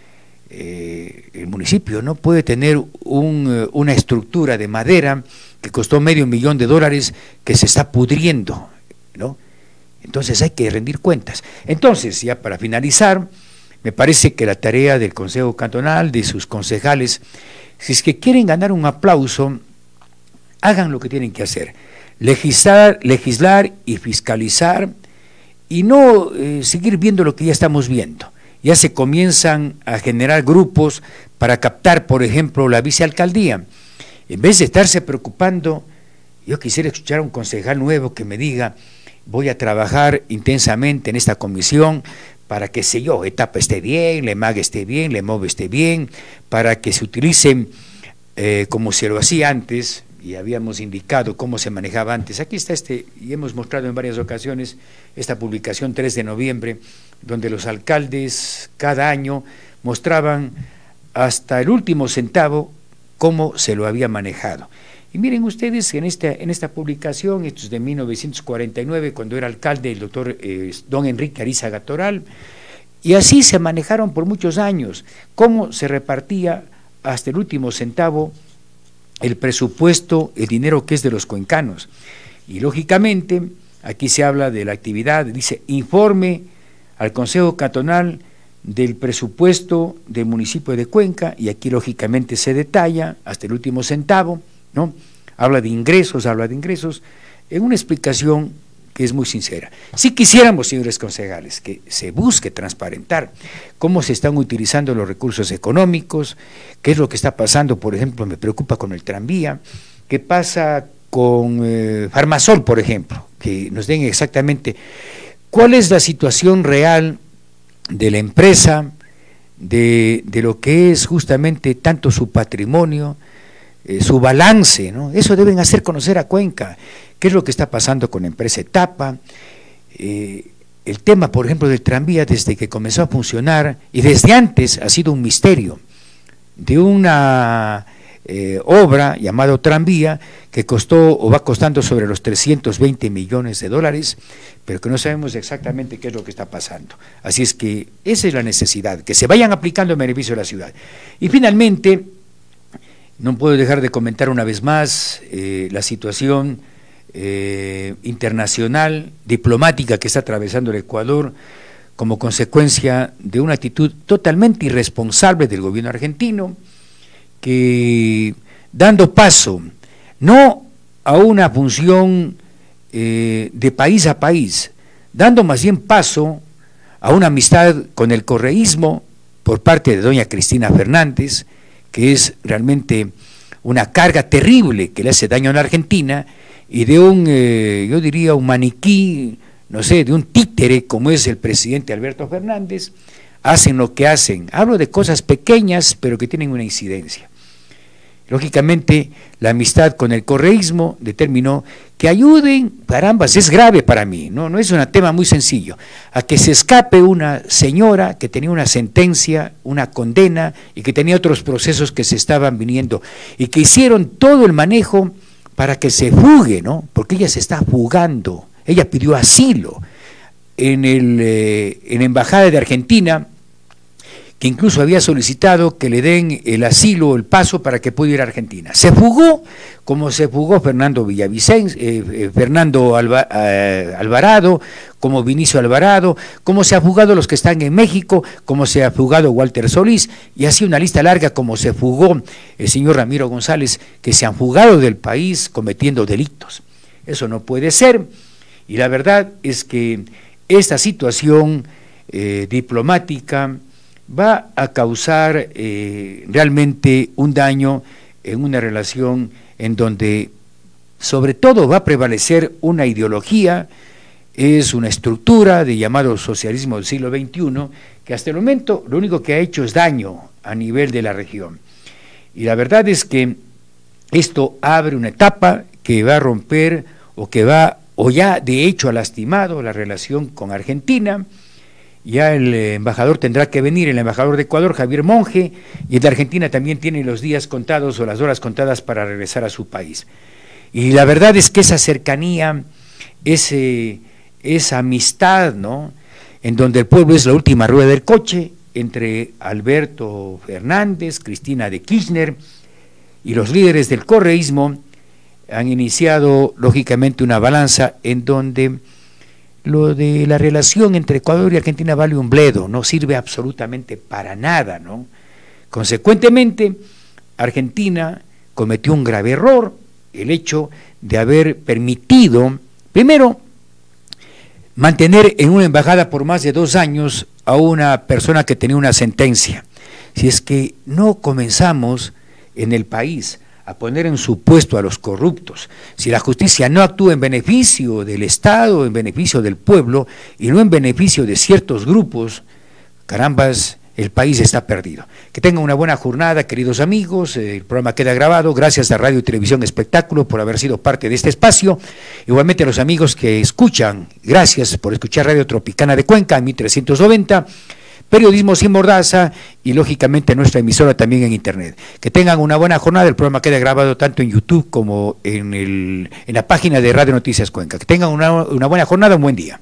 El municipio no puede tener una estructura de madera que costó $500,000 de dólares que se está pudriendo, ¿no? Entonces hay que rendir cuentas. Entonces, ya para finalizar, me parece que la tarea del Consejo Cantonal, de sus concejales, si es que quieren ganar un aplauso, hagan lo que tienen que hacer, legislar y fiscalizar, y no seguir viendo lo que ya estamos viendo. Ya se comienzan a generar grupos para captar, por ejemplo, la vicealcaldía. En vez de estarse preocupando, yo quisiera escuchar a un concejal nuevo que me diga, voy a trabajar intensamente en esta comisión para que, sé yo, Etapa esté bien, LEMAG esté bien, LEMOV esté bien, para que se utilicen como se lo hacía antes, y habíamos indicado cómo se manejaba antes. Aquí está y hemos mostrado en varias ocasiones esta publicación 3 de noviembre, donde los alcaldes cada año mostraban hasta el último centavo cómo se lo había manejado. Y miren ustedes, en esta publicación, esto es de 1949, cuando era alcalde el doctor don Enrique Arizaga Toral, y así se manejaron por muchos años, cómo se repartía hasta el último centavo el presupuesto, el dinero que es de los cuencanos. Y lógicamente, aquí se habla de la actividad, dice, informe al Consejo Cantonal del presupuesto del municipio de Cuenca, y aquí lógicamente se detalla hasta el último centavo, ¿no? Habla de ingresos, en una explicación que es muy sincera. Si quisiéramos, señores concejales, que se busque transparentar cómo se están utilizando los recursos económicos, qué es lo que está pasando, por ejemplo, me preocupa con el tranvía, qué pasa con Farmasol, por ejemplo, que nos den exactamente cuál es la situación real de la empresa, de lo que es justamente tanto su patrimonio, su balance, ¿no? Eso deben hacer conocer a Cuenca, qué es lo que está pasando con la empresa Etapa, el tema, por ejemplo, del tranvía desde que comenzó a funcionar, y desde antes ha sido un misterio, de una obra llamado tranvía, que costó o va costando sobre los 320 millones de dólares, pero que no sabemos exactamente qué es lo que está pasando. Así es que esa es la necesidad, que se vayan aplicando en beneficio de la ciudad. Y finalmente, no puedo dejar de comentar una vez más la situación internacional, diplomática que está atravesando el Ecuador como consecuencia de una actitud totalmente irresponsable del gobierno argentino, que dando paso no a una función de país a país, dando más bien paso a una amistad con el correísmo por parte de doña Cristina Fernández, que es realmente una carga terrible que le hace daño a la Argentina, y de un, yo diría, un maniquí, no sé, de un títere como es el presidente Alberto Fernández. Hacen lo que hacen. Hablo de cosas pequeñas, pero que tienen una incidencia. Lógicamente, la amistad con el correísmo determinó que ayuden, carambas, es grave para mí, no es un tema muy sencillo, a que se escape una señora que tenía una sentencia, una condena, y que tenía otros procesos que se estaban viniendo, y que hicieron todo el manejo para que se fugue, ¿no? Porque ella se está fugando, ella pidió asilo en la Embajada de Argentina, que incluso había solicitado que le den el asilo o el paso para que pueda ir a Argentina. Se fugó, como se fugó Fernando Alvarado, como Vinicio Alvarado, como se ha fugado los que están en México, como se ha fugado Walter Solís, y así una lista larga como se fugó el señor Ramiro González, que se han fugado del país cometiendo delitos. Eso no puede ser, y la verdad es que esta situación diplomática va a causar realmente un daño en una relación en donde sobre todo va a prevalecer una ideología, es una estructura de llamado socialismo del siglo XXI, que hasta el momento lo único que ha hecho es daño a nivel de la región. Y la verdad es que esto abre una etapa que va a romper o ya de hecho ha lastimado la relación con Argentina. Ya el embajador tendrá que venir, el embajador de Ecuador, Javier Monge, y el de Argentina también tiene los días contados o las horas contadas para regresar a su país. Y la verdad es que esa cercanía, esa amistad, ¿no?, en donde el pueblo es la última rueda del coche, entre Alberto Fernández, Cristina de Kirchner y los líderes del correísmo, han iniciado lógicamente una balanza en donde lo de la relación entre Ecuador y Argentina vale un bledo, no sirve absolutamente para nada, ¿no? Consecuentemente, Argentina cometió un grave error, el hecho de haber permitido, primero, mantener en una embajada por más de 2 años a una persona que tenía una sentencia. Si es que no comenzamos en el país a poner en su puesto a los corruptos, si la justicia no actúa en beneficio del Estado, en beneficio del pueblo y no en beneficio de ciertos grupos, carambas, el país está perdido. Que tengan una buena jornada, queridos amigos. El programa queda grabado. Gracias a Radio y Televisión Espectáculo por haber sido parte de este espacio. Igualmente a los amigos que escuchan, gracias por escuchar Radio Tropicana de Cuenca, 1390. Periodismo sin mordaza y lógicamente nuestra emisora también en internet. Que tengan una buena jornada, el programa queda grabado tanto en YouTube como en la página de Radio Noticias Cuenca. Que tengan una buena jornada, un buen día.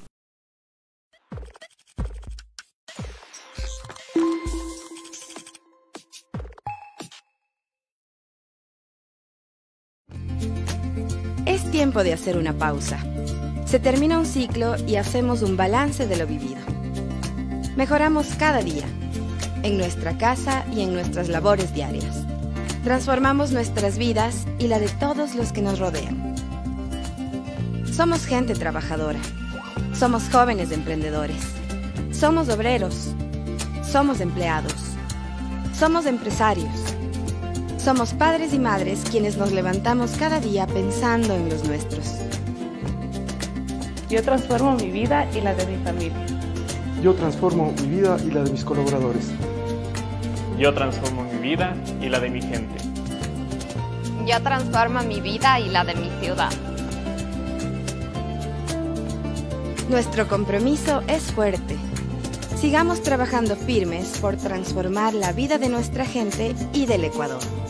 Es tiempo de hacer una pausa. Se termina un ciclo y hacemos un balance de lo vivido. Mejoramos cada día, en nuestra casa y en nuestras labores diarias. Transformamos nuestras vidas y la de todos los que nos rodean. Somos gente trabajadora. Somos jóvenes emprendedores. Somos obreros. Somos empleados. Somos empresarios. Somos padres y madres quienes nos levantamos cada día pensando en los nuestros. Yo transformo mi vida y la de mi familia. Yo transformo mi vida y la de mis colaboradores. Yo transformo mi vida y la de mi gente. Yo transformo mi vida y la de mi ciudad. Nuestro compromiso es fuerte. Sigamos trabajando firmes por transformar la vida de nuestra gente y del Ecuador.